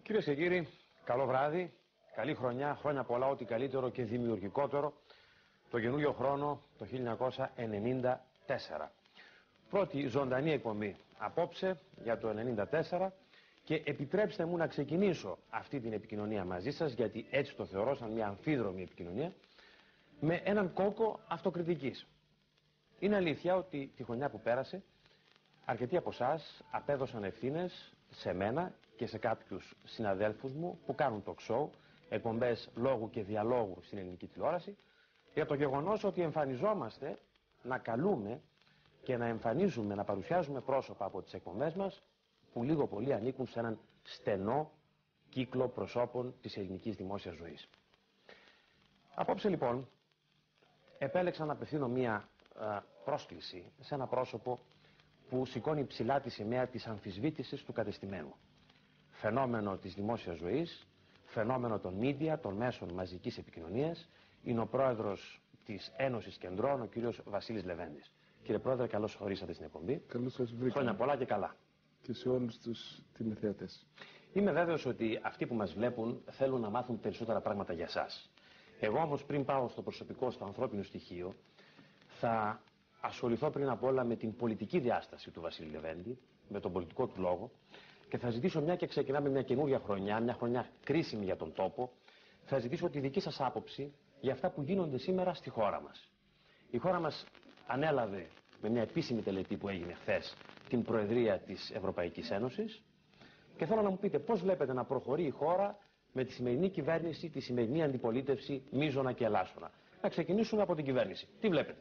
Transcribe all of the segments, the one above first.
Κυρίες και κύριοι, καλό βράδυ, καλή χρονιά, χρόνια πολλά, ό,τι καλύτερο και δημιουργικότερο το καινούριο χρόνο το 1994. Πρώτη ζωντανή εκπομπή απόψε για το 1994 και επιτρέψτε μου να ξεκινήσω αυτή την επικοινωνία μαζί σας, γιατί έτσι το θεωρώ σαν μια αμφίδρομη επικοινωνία, με έναν κόκκο αυτοκριτικής. Είναι αλήθεια ότι τη χρονιά που πέρασε αρκετοί από εσάς απέδωσαν ευθύνες σε μένα και σε κάποιους συναδέλφους μου που κάνουν talk show, εκπομπές λόγου και διαλόγου στην ελληνική τηλεόραση, για το γεγονός ότι εμφανιζόμαστε να καλούμε και να εμφανίζουμε, να παρουσιάζουμε πρόσωπα από τις εκπομπές μας που λίγο πολύ ανήκουν σε έναν στενό κύκλο προσώπων της ελληνικής δημόσιας ζωής. Απόψε λοιπόν επέλεξα να απευθύνω μία πρόσκληση σε ένα πρόσωπο που σηκώνει ψηλά τη σημαία της αμφισβήτησης του κατεστημένου. Φαινόμενο της δημόσιας ζωής, φαινόμενο των media, των μέσων μαζικής επικοινωνίας, είναι ο πρόεδρος της Ένωσης Κεντρών, ο κύριος Βασίλης Λεβέντης. Κύριε Πρόεδρε, καλώς ορίσατε στην εκπομπή. Καλώς σας βρήκα. Χρόνια πολλά και καλά. Και σε όλους τους τηλεθεατές. Είμαι βέβαιος ότι αυτοί που μας βλέπουν θέλουν να μάθουν περισσότερα πράγματα για σας. Εγώ όμως πριν πάω στο προσωπικό, στο ανθρώπινο στοιχείο, θα ασχοληθώ πριν απ' όλα με την πολιτική διάσταση του Βασίλη Λεβέντη, με τον πολιτικό του λόγο, και θα ζητήσω, μια και ξεκινάμε μια καινούργια χρονιά, μια χρονιά κρίσιμη για τον τόπο, θα ζητήσω τη δική σας άποψη για αυτά που γίνονται σήμερα στη χώρα μας. Η χώρα μας ανέλαβε με μια επίσημη τελετή που έγινε χθες την Προεδρία της Ευρωπαϊκής Ένωσης και θέλω να μου πείτε πώς βλέπετε να προχωρεί η χώρα με τη σημερινή κυβέρνηση, τη σημερινή αντιπολίτευση, μείζωνα και ελάσσονα. Να ξεκινήσουμε από την κυβέρνηση. Τι βλέπετε?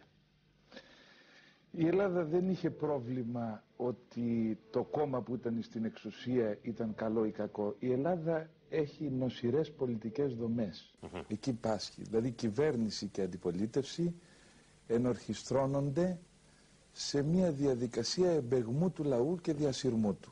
Η Ελλάδα δεν είχε πρόβλημα ότι το κόμμα που ήταν στην εξουσία ήταν καλό ή κακό. Η Ελλάδα έχει νοσηρές πολιτικές δομές. Εκεί πάσχει. Δηλαδή κυβέρνηση και αντιπολίτευση ενορχιστρώνονται σε μια διαδικασία εμπεγμού του λαού και διασυρμού του.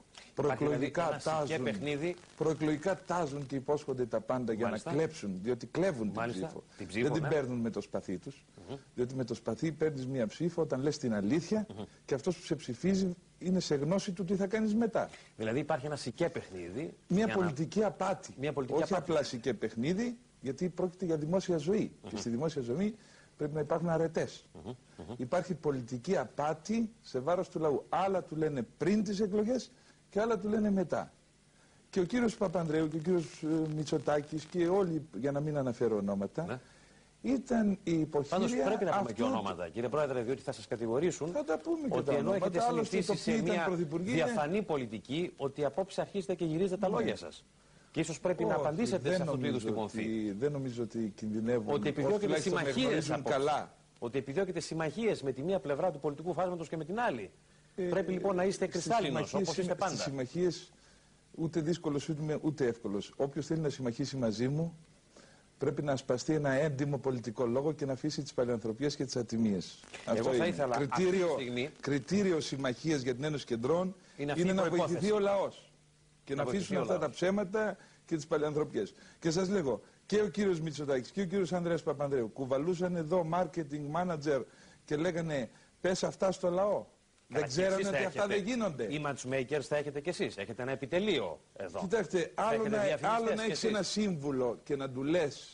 Προεκλογικά τάζουν και υπόσχονται τα πάντα για να κλέψουν, διότι κλέβουν την ψήφο. Δεν την παίρνουν με το σπαθί τους. Διότι με το σπαθί παίρνεις μία ψήφο όταν λες την αλήθεια και αυτός που σε ψηφίζει είναι σε γνώση του τι θα κάνεις μετά. Δηλαδή υπάρχει ένα σικέ παιχνίδι. Μια πολιτική απάτη. Όχι απλά σικέ παιχνίδι, γιατί πρόκειται για δημόσια ζωή. Και στη δημόσια ζωή πρέπει να υπάρχουν αρετές. Υπάρχει πολιτική απάτη σε βάρος του λαού. Άλλα του λένε πριν τις εκλογές και άλλα του λένε μετά. Και ο κύριος Παπανδρέου και ο κύριος Μητσοτάκης και όλοι, για να μην αναφέρω ονόματα, ήταν η υποχείρια. Πάντως πρέπει να πούμε και ονόματα, κύριε Πρόεδρε, διότι θα σας κατηγορήσουν ότι ενώ έχετε συνηθίσει σε μια διαφανή πολιτική, ότι απόψε αρχίζετε και γυρίζετε τα λόγια σας. Και ίσως πρέπει να απαντήσετε σε αυτού του είδους την μορφή. Δεν νομίζω ότι κινδυνεύουν. Ότι επιδιώκετε συμμαχίες ότι επιδιώκετε συμμαχίες με τη μία πλευρά του πολιτικού φάσματος και με την άλλη. Πρέπει λοιπόν να είστε κρυστάλλινος, όπως είστε πάντα. Στις συμμαχίες ούτε δύσκολος ούτε εύκολος. Όποιος θέλει να συμμαχίσει μαζί μου πρέπει να ασπαστεί ένα έντιμο πολιτικό λόγο και να αφήσει τις παλαιανθρωπίες και τις ατιμίες. Αυτό θα ήθελα κριτήριο συμμαχίας για την Ένωση Κεντρών είναι να βοηθηθεί ο λαός και να αφήσουν αυτά τα ψέματα και τις παλαιανθρωπίες. Και σας λέγω, και ο κύριος Μητσοτάκης και ο κύριος Ανδρέας Παπανδρέου κουβαλούσαν εδώ marketing manager και λέγανε πες αυτά στο λαό. Δεν ξέρανε ότι αυτά δεν γίνονται. Οι matchmakers θα έχετε κι εσείς. Έχετε ένα επιτελείο εδώ. Κοιτάξτε, άλλο να έχεις ένα σύμβουλο και να του λες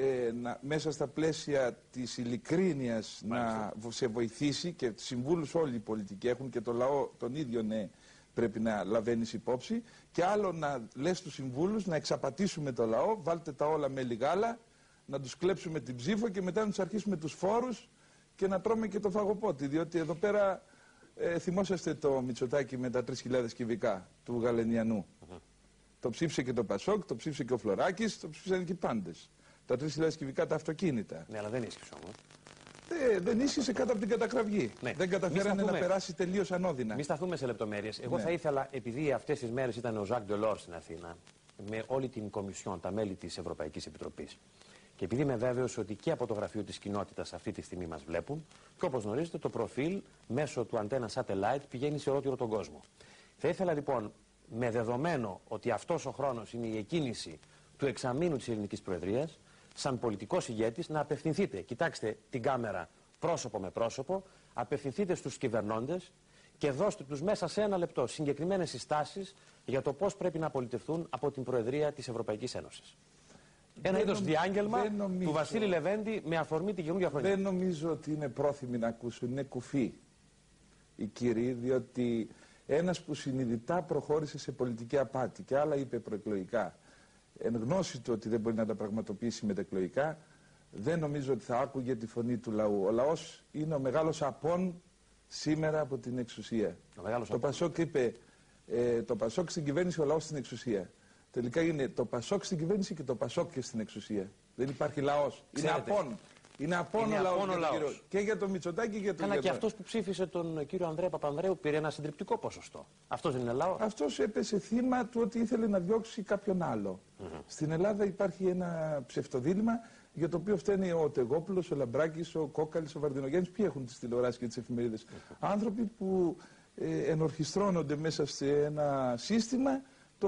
μέσα στα πλαίσια της ειλικρίνειας να σε βοηθήσει, και συμβούλους όλοι οι πολιτικοί έχουν και το λαό τον ίδιο πρέπει να λαβαίνεις υπόψη, και άλλο να λες στους συμβούλους να εξαπατήσουμε το λαό, βάλτε τα όλα με λιγάλα, να τους κλέψουμε την ψήφο και μετά να τους αρχίσουμε τους φόρους και να τρώμε και το φαγοπότη, διότι εδώ πέρα θυμόσαστε το Μητσοτάκη με τα 3.000 κυβικά του Γαλενιανού. Το ψήφισε και το Πασόκ, το ψήφισε και ο Φλωράκης, το ψήφισαν και οι πάντες. Τα 3.000 κυβικά τα αυτοκίνητα. Ναι, αλλά δεν ίσχυσε όμως. Δεν ίσχυσε κάτω από την κατακραυγή. Ναι. Δεν καταφέρανε να περάσει τελείως ανώδυνα. Μην σταθούμε σε λεπτομέρειες. Εγώ θα ήθελα, επειδή αυτές τις μέρες ήταν ο Ζακ Ντελόρ στην Αθήνα, με όλη την Κομισιόν, τα μέλη της Ευρωπαϊκής Επιτροπής, και επειδή είμαι βέβαιος ότι και από το γραφείο της κοινότητας αυτή τη στιγμή μας βλέπουν, και όπως γνωρίζετε το προφίλ μέσω του αντένα satellite πηγαίνει σε ολόκληρο τον κόσμο. Θα ήθελα λοιπόν, με δεδομένο ότι αυτός ο χρόνος είναι η εκκίνηση του εξαμήνου της ελληνικής προεδρίας, σαν πολιτικός ηγέτης να απευθυνθείτε, κοιτάξτε την κάμερα πρόσωπο με πρόσωπο, απευθυνθείτε στους κυβερνώντες και δώστε τους μέσα σε 1 λεπτό συγκεκριμένες συστάσεις για το πώς πρέπει να απολυτευτούν από την Προεδρία της Ευρωπαϊκής Ένωσης. Ένα είδος διάγγελμα του Βασίλη Λεβέντη με αφορμή την καινούργια χρονιά. Δεν νομίζω ότι είναι πρόθυμοι να ακούσουν. Είναι κουφοί οι κύριοι, διότι ένας που συνειδητά προχώρησε σε πολιτική απάτη και άλλα είπε προεκλογικά, εν γνώση του ότι δεν μπορεί να τα πραγματοποιήσει μετεκλογικά, δεν νομίζω ότι θα άκουγε τη φωνή του λαού. Ο λαός είναι ο μεγάλος απόν σήμερα από την εξουσία. Το Πασόκ είπε, το Πασόκ στην κυβέρνηση, ο λαός στην εξουσία. Τελικά είναι το Πασόκ στην κυβέρνηση και το Πασόκ και στην εξουσία. Δεν υπάρχει λαός. Είναι απόν. Είναι απόν ο λαός. Και για το Μητσοτάκη και για τον Αλλά και αυτός που ψήφισε τον κύριο Ανδρέα Παπανδρέου πήρε ένα συντριπτικό ποσοστό. Αυτός δεν είναι λαός. Αυτός έπεσε θύμα του ότι ήθελε να διώξει κάποιον άλλο. Στην Ελλάδα υπάρχει ένα ψευτοδίλημμα για το οποίο φταίνει ο Τεγόπουλος, ο Λαμπράκης, ο Κόκαλης, ο Βαρδινογέννης. Ποιοι έχουν τις τηλεοράσεις και τις εφημερίδες? Άνθρωποι που ενορχιστρώνονται μέσα σε ένα σύστημα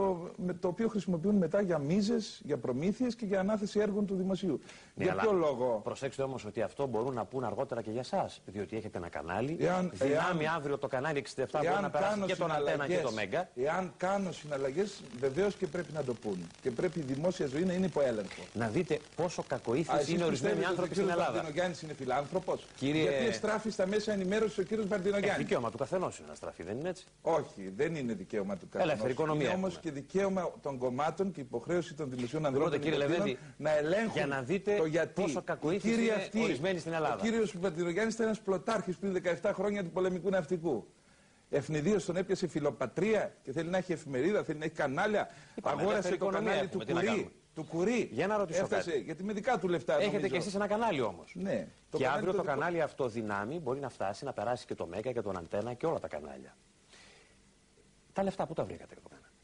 το οποίο χρησιμοποιούν μετά για μίζες, για προμήθειες και για ανάθεση έργων του δημοσίου. Ναι, για ποιο λόγο? Προσέξτε όμως ότι αυτό μπορούν να πούν αργότερα και για εσάς. Διότι έχετε ένα κανάλι. Δυνάμει αύριο το κανάλι 67 μπορεί να περάσει και τον Αντένα και το Μέγκα. Εάν κάνω συναλλαγές, βεβαίως και πρέπει να το πούν. Και πρέπει η δημόσια ζωή να είναι υπό έλεγχο. Να δείτε πόσο κακοήθης είναι ορισμένοι άνθρωποι στην Ελλάδα. Ο Βαρδινογιάννης είναι φιλάνθρωπος. Γιατί εστράφει στα μέσα ενημέρωσης ο κύριος Βαρδινογιάννης? Δικαίωμα του καθενός είναι να στραφεί, δεν είναι έτσι? Όχι, δεν είναι δικαίωμα του καθενός. Είναι όμως και δικαίωμα των κομμάτων και υποχρέωση των δημοσίων ανδρών να ελέγχουν για να δείτε το γιατί. Πόσο κακοήθης είναι ορισμένοι στην Ελλάδα. Ο κύριος Βαρδινογιάννης ήταν ένας πλωτάρχης πριν 17 χρόνια του πολεμικού ναυτικού. Ευνηδίως τον έπιασε φιλοπατρία και θέλει να έχει εφημερίδα, θέλει να έχει κανάλια. Αγόρασε το κανάλι του Κουρί. Για να ρωτήσω κάτι. Γιατί με δικά του λεφτά. Έχετε και εσείς ένα κανάλι όμως. Ναι. Και αύριο το κανάλι αυτό δυνάμει μπορεί να φτάσει να περάσει και το Μέγκα και τον Αντένα και όλα τα κανάλια. Τα λεφτά που τα βρήκατε?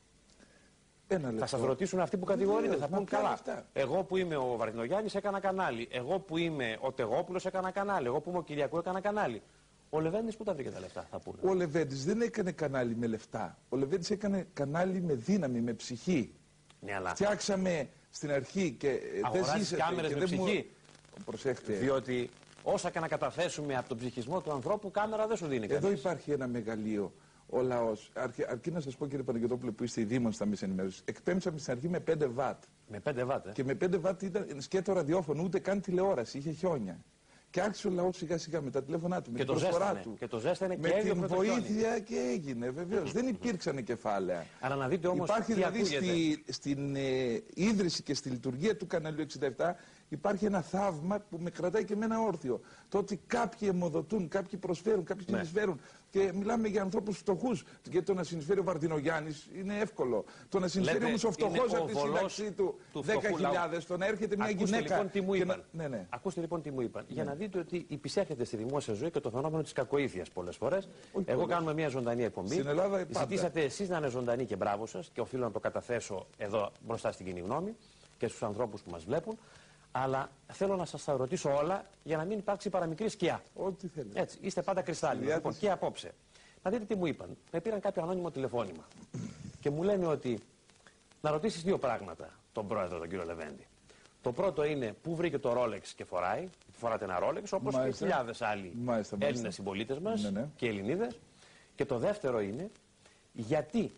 Θα σας ρωτήσουν αυτοί που κατηγορείτε, θα πούν καλά. Εγώ που είμαι ο Βαρδινογιάννης έκανα κανάλι. Εγώ που είμαι ο Τεγόπουλος έκανα κανάλι. Εγώ που είμαι ο Κυριακού έκανα κανάλι. Ο Λεβέντης πού τα βρήκε τα λεφτά, θα πούνε? Ο Λεβέντης δεν έκανε κανάλι με λεφτά. Ο Λεβέντης έκανε κανάλι με δύναμη, με ψυχή. Ναι, αλλά φτιάξαμε στην αρχή και δεν ζήσετε κάμερες με ψυχή. Προσέχτε. Διότι όσα και να καταθέσουμε από τον ψυχισμό του ανθρώπου, κάμερα δεν σου δίνει κανείς. Εδώ υπάρχει ένα μεγαλείο. Ο λαός, αρκεί να σας πω κύριε Παναγιωτόπουλε που είστε ειδήμων στα μέσα ενημέρωσης, εκπέμψαμε στην αρχή με 5 βατ. Με 5 βατ, Και με 5 βατ ήταν σκέτο ραδιόφωνο, ούτε καν τηλεόραση, είχε χιόνια. Και άρχισε ο λαός σιγά σιγά με τα τηλέφωνά του, με την προσφορά του. Και το ζέστανε με και την βοήθεια και έγινε, βεβαίως. Δεν υπήρξαν κεφάλαια. Αλλά να δείτε όμως υπάρχει τι δηλαδή στην ίδρυση και στη λειτουργία του καναλιού 67 υπάρχει ένα θαύμα που με κρατάει και εμένα όρθιο. Το ότι κάποιοι αιμοδοτούν, κάποιοι προσφέρουν, κάποιοι συνεισφέρουν. Και μιλάμε για ανθρώπους φτωχούς. Γιατί το να συνεισφέρει ο Βαρδινογιάννης είναι εύκολο. Το να συνεισφέρει όμως ο φτωχός από τη σύνταξή του 10.000, το να έρχεται μια γυναίκα. Λοιπόν, τι μου είπαν. Ακούστε λοιπόν τι μου είπαν. Για να δείτε ότι υπησέρχεται στη δημόσια ζωή και το φαινόμενο της κακοήθειας πολλές φορές. Εγώ κάνουμε μια ζωντανή εκπομπή. Στην Ελλάδα ζητήσατε εσείς να είναι ζωντανή και μπράβο σας και οφείλω να το καταθέσω εδώ μπροστά στην κοινή γνώμη και στους ανθρώπους που μας βλέπουν. Αλλά θέλω να σας τα ρωτήσω όλα για να μην υπάρξει παραμικρή σκιά. Ό,τι θέλετε. Έτσι, είστε πάντα κρυστάλλινοι. Λοιπόν, και απόψε. Να δείτε τι μου είπαν. Με πήραν κάποιο ανώνυμο τηλεφώνημα. Και μου λένε ότι να ρωτήσεις 2 πράγματα τον πρόεδρο, τον κύριο Λεβέντη. Το πρώτο είναι πού βρήκε το Rolex και φοράει. Φοράτε ένα Rolex όπως και χιλιάδες άλλοι Έλληνες συμπολίτες μας και Ελληνίδες. Και το δεύτερο είναι γιατί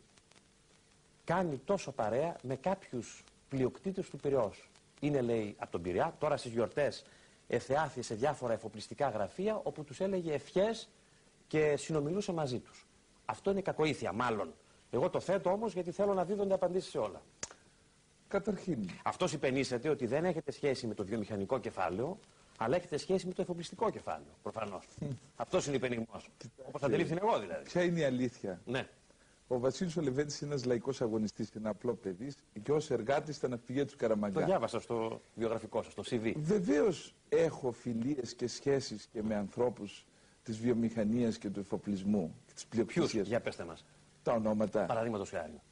κάνει τόσο παρέα με κάποιους πλειοκτήτες του Πειραιώς. Είναι, λέει, από τον Πειραιά, τώρα στις γιορτές εθεάθη σε διάφορα εφοπλιστικά γραφεία όπου τους έλεγε ευχές και συνομιλούσε μαζί τους. Αυτό είναι κακοήθεια, μάλλον. Εγώ το θέτω όμως γιατί θέλω να δίδονται απαντήσεις σε όλα. Καταρχήν. Αυτός υπενήσεται ότι δεν έχετε σχέση με το βιομηχανικό κεφάλαιο, αλλά έχετε σχέση με το εφοπλιστικό κεφάλαιο. Προφανώς. Αυτός είναι υπενιγμός. Όπως αντιλήφθην εγώ δηλαδή. Ποια είναι η αλήθεια? Ναι. Ο Βασίλης ο Λεβέντης είναι ένας λαϊκός αγωνιστής, ένα απλό παιδί και ως εργάτης στα ναυπηγεία του Καραμαγκά. Το διάβασα στο βιογραφικό σας, στο CV. Βεβαίως έχω φιλίες και σχέσεις και με ανθρώπους της βιομηχανίας και του εφοπλισμού και της πλειοψηφίας. Ποιους? Για πέστε μας. Τα ονόματα. Παραδείγματος χάρη.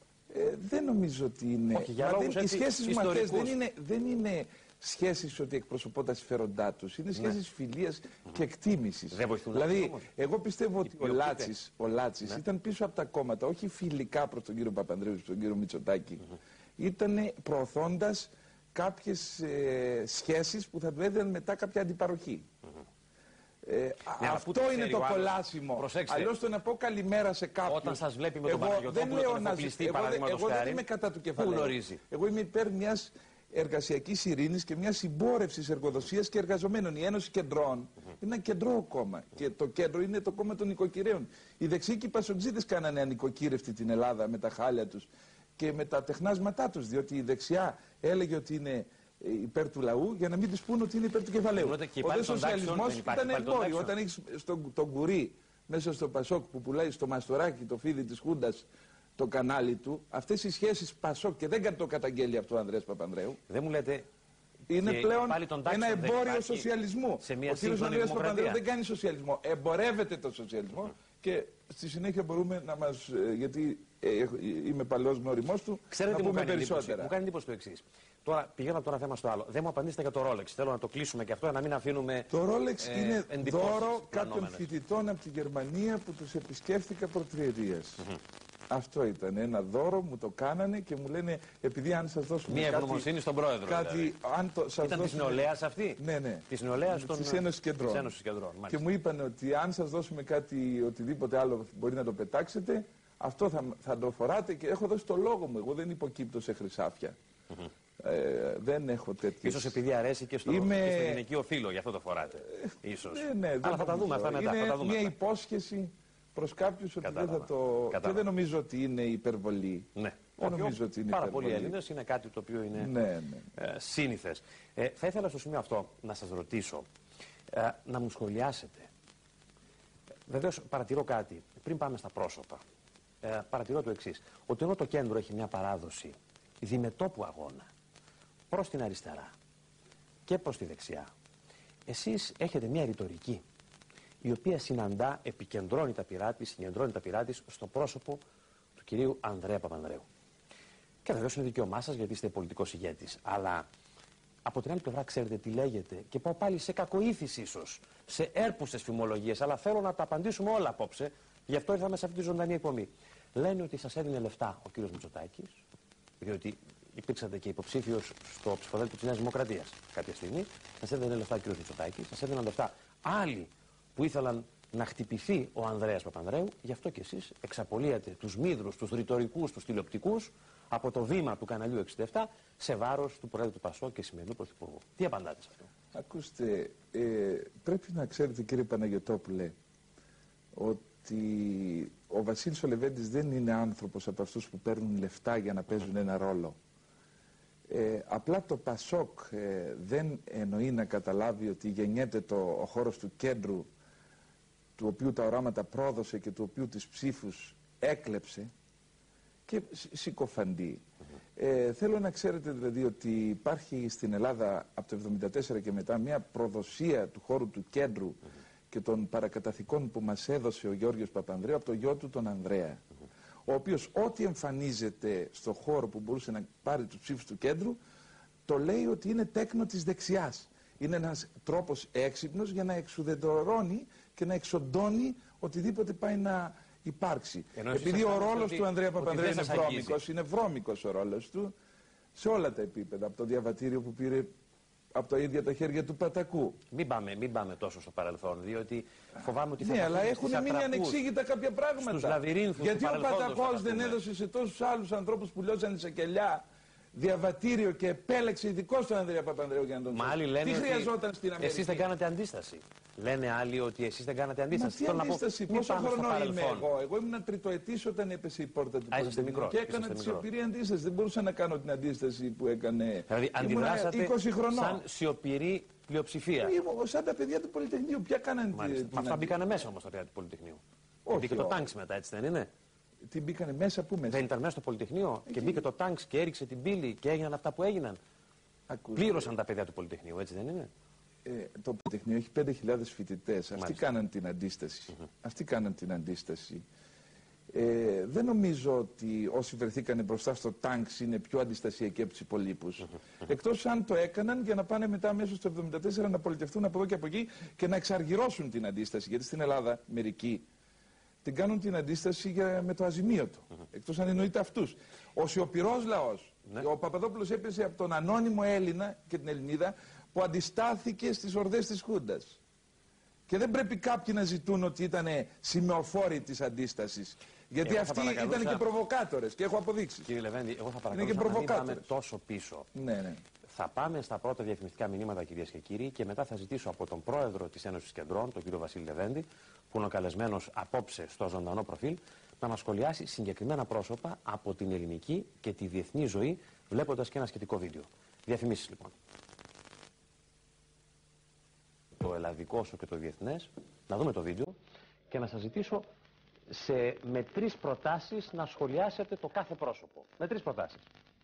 Δεν νομίζω ότι είναι. Όχι, για λόγους οι σχέσεις μου αυτές ιστορικούς. δεν είναι σχέσεις ότι εκπροσωπώ τα συμφέροντά τους. Είναι σχέσεις φιλίας και εκτίμησης. Δεν βοηθούν. Δηλαδή, εγώ πιστεύω ότι ο Λάτσης ήταν πίσω από τα κόμματα, όχι φιλικά προς τον κύριο Παπανδρέου και τον κύριο Μητσοτάκη. Ήταν προωθώντας κάποιες σχέσεις που θα του έδιναν μετά κάποια αντιπαροχή. Αυτό είναι το κολλάσιμο. Αλλιώς το να πω καλημέρα σε κάποιον. Όταν σας βλέπει με τον Παναγιωτόπουλο τον εφοπλιστή, παραδείγματος χάρη. Εγώ δεν είμαι κατά του κεφαλαίου. Πού γνωρίζει? Εγώ είμαι υπέρ μιας εργασιακής ειρήνης και μιας συμπόρευσης εργοδοσίας και εργαζομένων. Η Ένωση Κεντρών είναι ένα κεντρό κόμμα. Και το κέντρο είναι το κόμμα των νοικοκυρέων. Οι δεξιοί και οι πασοκτζίδες κάνανε ανοικοκύρευτη την Ελλάδα με τα χάλια τους και με τα τεχνάσματά τους. Διότι η δεξιά έλεγε ότι είναι υπέρ του λαού για να μην της πούνε ότι είναι υπέρ του κεφαλαίου. Ο σοσιαλισμός ήταν εμπόριο. Όταν έχεις τον Κουρί μέσα στο Πασόκ που πουλάει στο Μαστοράκι το φίδι της Χούντας το κανάλι του, αυτές οι σχέσεις Πασόκ και δεν το καταγγέλει αυτό ο Ανδρέας Παπανδρέου. Δεν μου λέτε. Είναι πλέον ένα εμπόριο σοσιαλισμού. Ο κύριος Ανδρέας Παπανδρέου δεν κάνει σοσιαλισμό. Εμπορεύεται το σοσιαλισμό και στη συνέχεια μπορούμε να μας. Γιατί είμαι παλαιός γνωριμός του. Ξέρετε, να πούμε περισσότερα. Μου κάνει εντύπωση το εξής. Τώρα πηγαίνω από το ένα θέμα στο άλλο. Δεν μου απαντήσετε για το Rolex. Θέλω να το κλείσουμε και αυτό για να μην αφήνουμε. Το Rolex είναι δώρο κάποιων φοιτητών από τη Γερμανία που τους επισκέφθηκα προτριετίας. Αυτό ήταν ένα δώρο, μου το κάνανε και μου λένε επειδή αν σας δώσουμε μια ευγνωμοσύνη στον πρόεδρο. Κάτι, αν το, σας ήταν δώσουμε... της νεολαίας αυτή? Ναι, ναι. Της νεολαίας της Ένωσης Κεντρών. Και μου είπαν ότι αν σας δώσουμε κάτι, οτιδήποτε άλλο μπορεί να το πετάξετε, αυτό θα το φοράτε και έχω δώσει το λόγο μου. Εγώ δεν υποκύπτω σε χρυσάφια. Δεν έχω τέτοιες... Ίσως επειδή αρέσει και στο γυναικείο φύλλο, γι' αυτό το φοράτε. Ίσως. Ναι, αλλά θα τα δούμε αυτά μετά. Είναι μια υπόσχεση προς κάποιους ότι δεν θα το... Και δεν νομίζω ότι είναι υπερβολή. Ναι. Δεν νομίζω ότι είναι πάρα πολλοί Έλληνες είναι κάτι το οποίο είναι σύνηθες. Θα ήθελα στο σημείο αυτό να σας ρωτήσω, να μου σχολιάσετε. Βεβαίως παρατηρώ κάτι, πριν πάμε στα πρόσωπα. Παρατηρώ το εξής, ότι ενώ το κέντρο έχει μια παράδοση διμετώπου αγώνα προς την αριστερά και προς τη δεξιά, εσείς έχετε μια ρητορική η οποία επικεντρώνει τα πειρά της στο πρόσωπο του κυρίου Ανδρέα Παπανδρέου. Και βεβαίως είναι δικαίωμά σας γιατί είστε πολιτικός ηγέτης. Αλλά από την άλλη πλευρά ξέρετε τι λέγεται και πάω πάλι σε κακοήθηση ίσως, σε έρπουσες φημολογίες, αλλά θέλω να τα απαντήσουμε όλα απόψε, γι' αυτό ήρθαμε σε αυτή τη ζωντανή εκπομπή. Λένε ότι σας έδινε λεφτά ο κύριος Μητσοτάκης, διότι υπήρξατε και υποψήφιος στο ψηφοδέλτιο της Νέας Δημοκρατίας κάποια στιγμή, σας έδινε λεφτά ο κύριος Μητσοτάκης, σας έδιναν λεφτά άλλοι που ήθελαν να χτυπηθεί ο Ανδρέας Παπανδρέου, γι' αυτό και εσείς εξαπολύατε τους μύδρους, τους ρητορικούς, τους τηλεοπτικούς από το βήμα του καναλιού 67 σε βάρος του Προέδρου του ΠΑΣΟΚ και σημερινού Πρωθυπουργού. Τι απαντάτε σε αυτό? Ακούστε, πρέπει να ξέρετε κύριε Παναγιωτόπουλε ότι ο Βασίλης ο Λεβέντης δεν είναι άνθρωπος από αυτούς που παίρνουν λεφτά για να παίζουν ένα ρόλο. Απλά το ΠΑΣΟΚ δεν εννοεί να καταλάβει ότι γεννιέται ο χώρος του κέντρου, του οποίου τα οράματα πρόδωσε και του οποίου τις ψήφους έκλεψε και συκοφαντεί. Θέλω να ξέρετε δηλαδή ότι υπάρχει στην Ελλάδα από το 1974 και μετά μια προδοσία του χώρου του κέντρου και των παρακαταθηκών που μας έδωσε ο Γιώργος Παπανδρέου από το γιο του τον Ανδρέα, ο οποίος ό,τι εμφανίζεται στο χώρο που μπορούσε να πάρει τους ψήφους του κέντρου το λέει ότι είναι τέκνο της δεξιάς. Είναι ένας τρόπος έξυπνος για να εξουδετερώνει και να εξοντώνει οτιδήποτε πάει να υπάρξει. Επειδή ο ρόλος του Ανδρέα Παπανδρέου είναι βρώμικος ο ρόλος του σε όλα τα επίπεδα, από το διαβατήριο που πήρε από τα ίδια τα χέρια του Πατακού. Μην πάμε τόσο στο παρελθόν, διότι φοβάμαι ότι θα ναι, αλλά έχουν μείνει ανεξήγητα κάποια πράγματα. Γιατί ο Πατακός δεν έδωσε σε τόσους άλλους ανθρώπους που λιώσαν σε κελιά διαβατήριο και επέλεξε ειδικό τον Ανδρέα Παπανδρέου για να τον σώσει. Τι χρειαζόταν στην Αμερική? Εσείς δεν κάνατε αντίσταση. Λένε άλλοι ότι εσείς δεν κάνατε αντίσταση. Μα τι αντίσταση, πόσο χρόνο είμαι εγώ? Εγώ ήμουν τριτοετής όταν έπεσε η πόρτα του Πολυτεχνείου και έκανα τη σιωπηρή αντίσταση. Δεν μπορούσα να κάνω την αντίσταση που έκανε. Δηλαδή αντιδράσατε 20 χρονών. Σαν σιωπηρή πλειοψηφία. Σαν τα παιδιά του Πολυτεχνείου. Ποια κάνανε την. Μα αυτά μπήκανε μέσα όμως τα παιδιά του Πολυτεχνείου. Μπήκε το τάγκς μετά, έτσι δεν είναι? Τι μπήκανε μέσα, πού μέσα? Δεν ήταν μέσα στο Πολυτεχνείο και μπήκε το τάγκς και έριξε την πύλη και έγιναν αυτά που έγιναν. Πλήρωσαν τα παιδιά του Πολυτεχνείου, έτσι δεν είναι? Το Πολυτεχνείο έχει 5.000 φοιτητές. Αυτοί κάναν την αντίσταση. Αυτοί κάναν την αντίσταση. Δεν νομίζω ότι όσοι βρεθήκαν μπροστά στο τάγκς είναι πιο αντιστασιακοί από τους υπολείπους. Εκτός αν το έκαναν για να πάνε μετά μέσω στο 1974 να πολιτευτούν από εδώ και από εκεί και να εξαργυρώσουν την αντίσταση. Γιατί στην Ελλάδα μερικοί την κάνουν την αντίσταση με το αζημίωτο. Εκτός αν εννοείται αυτούς. Ο σιωπηρός λαός. Ο Παπαδόπουλος έπεσε από τον ανώνυμο Έλληνα και την Ελληνίδα που αντιστάθηκε στις ορδές της Χούντας. Και δεν πρέπει κάποιοι να ζητούν ότι ήταν σημεοφόροι της αντίστασης. Γιατί αυτοί ήταν και προβοκάτορες και έχω αποδείξει. Κύριε Λεβέντη, εγώ θα παρακαλούσα να μην πάμε τόσο πίσω. Ναι. Θα πάμε στα πρώτα διαφημιστικά μηνύματα, κυρίες και κύριοι, και μετά θα ζητήσω από τον πρόεδρο της Ένωσης Κεντρών, τον κύριο Βασίλη Λεβέντη, που είναι ο καλεσμένος απόψε στο ζωντανό προφίλ, να μας σχολιάσει συγκεκριμένα πρόσωπα από την ελληνική και τη διεθνή ζωή, βλέποντας και ένα σχετικό βίντεο. Διαφημίσεις λοιπόν. Το ελλαδικό όσο και το διεθνές, να δούμε το βίντεο και να σας ζητήσω με 3 προτάσεις να σχολιάσετε το κάθε πρόσωπο. Με 3 προτάσεις.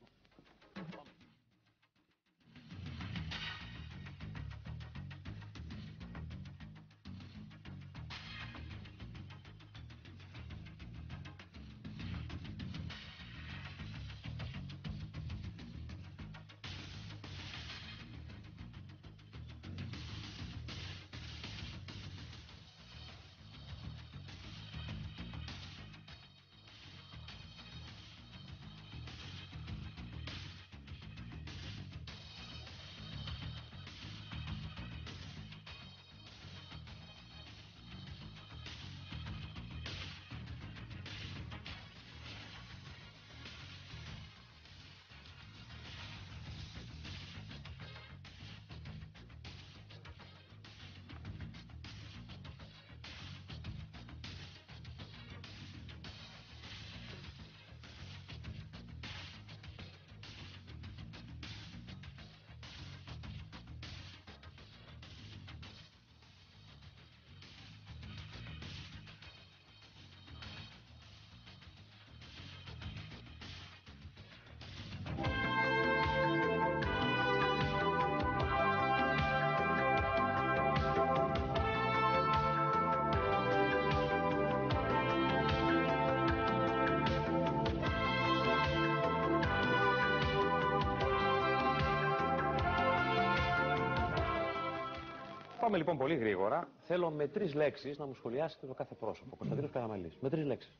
Πάμε λοιπόν πολύ γρήγορα. Θέλω με 3 λέξεις να μου σχολιάσετε το κάθε πρόσωπο. Κωνσταντίνος Καραμανλής. Με 3 λέξεις.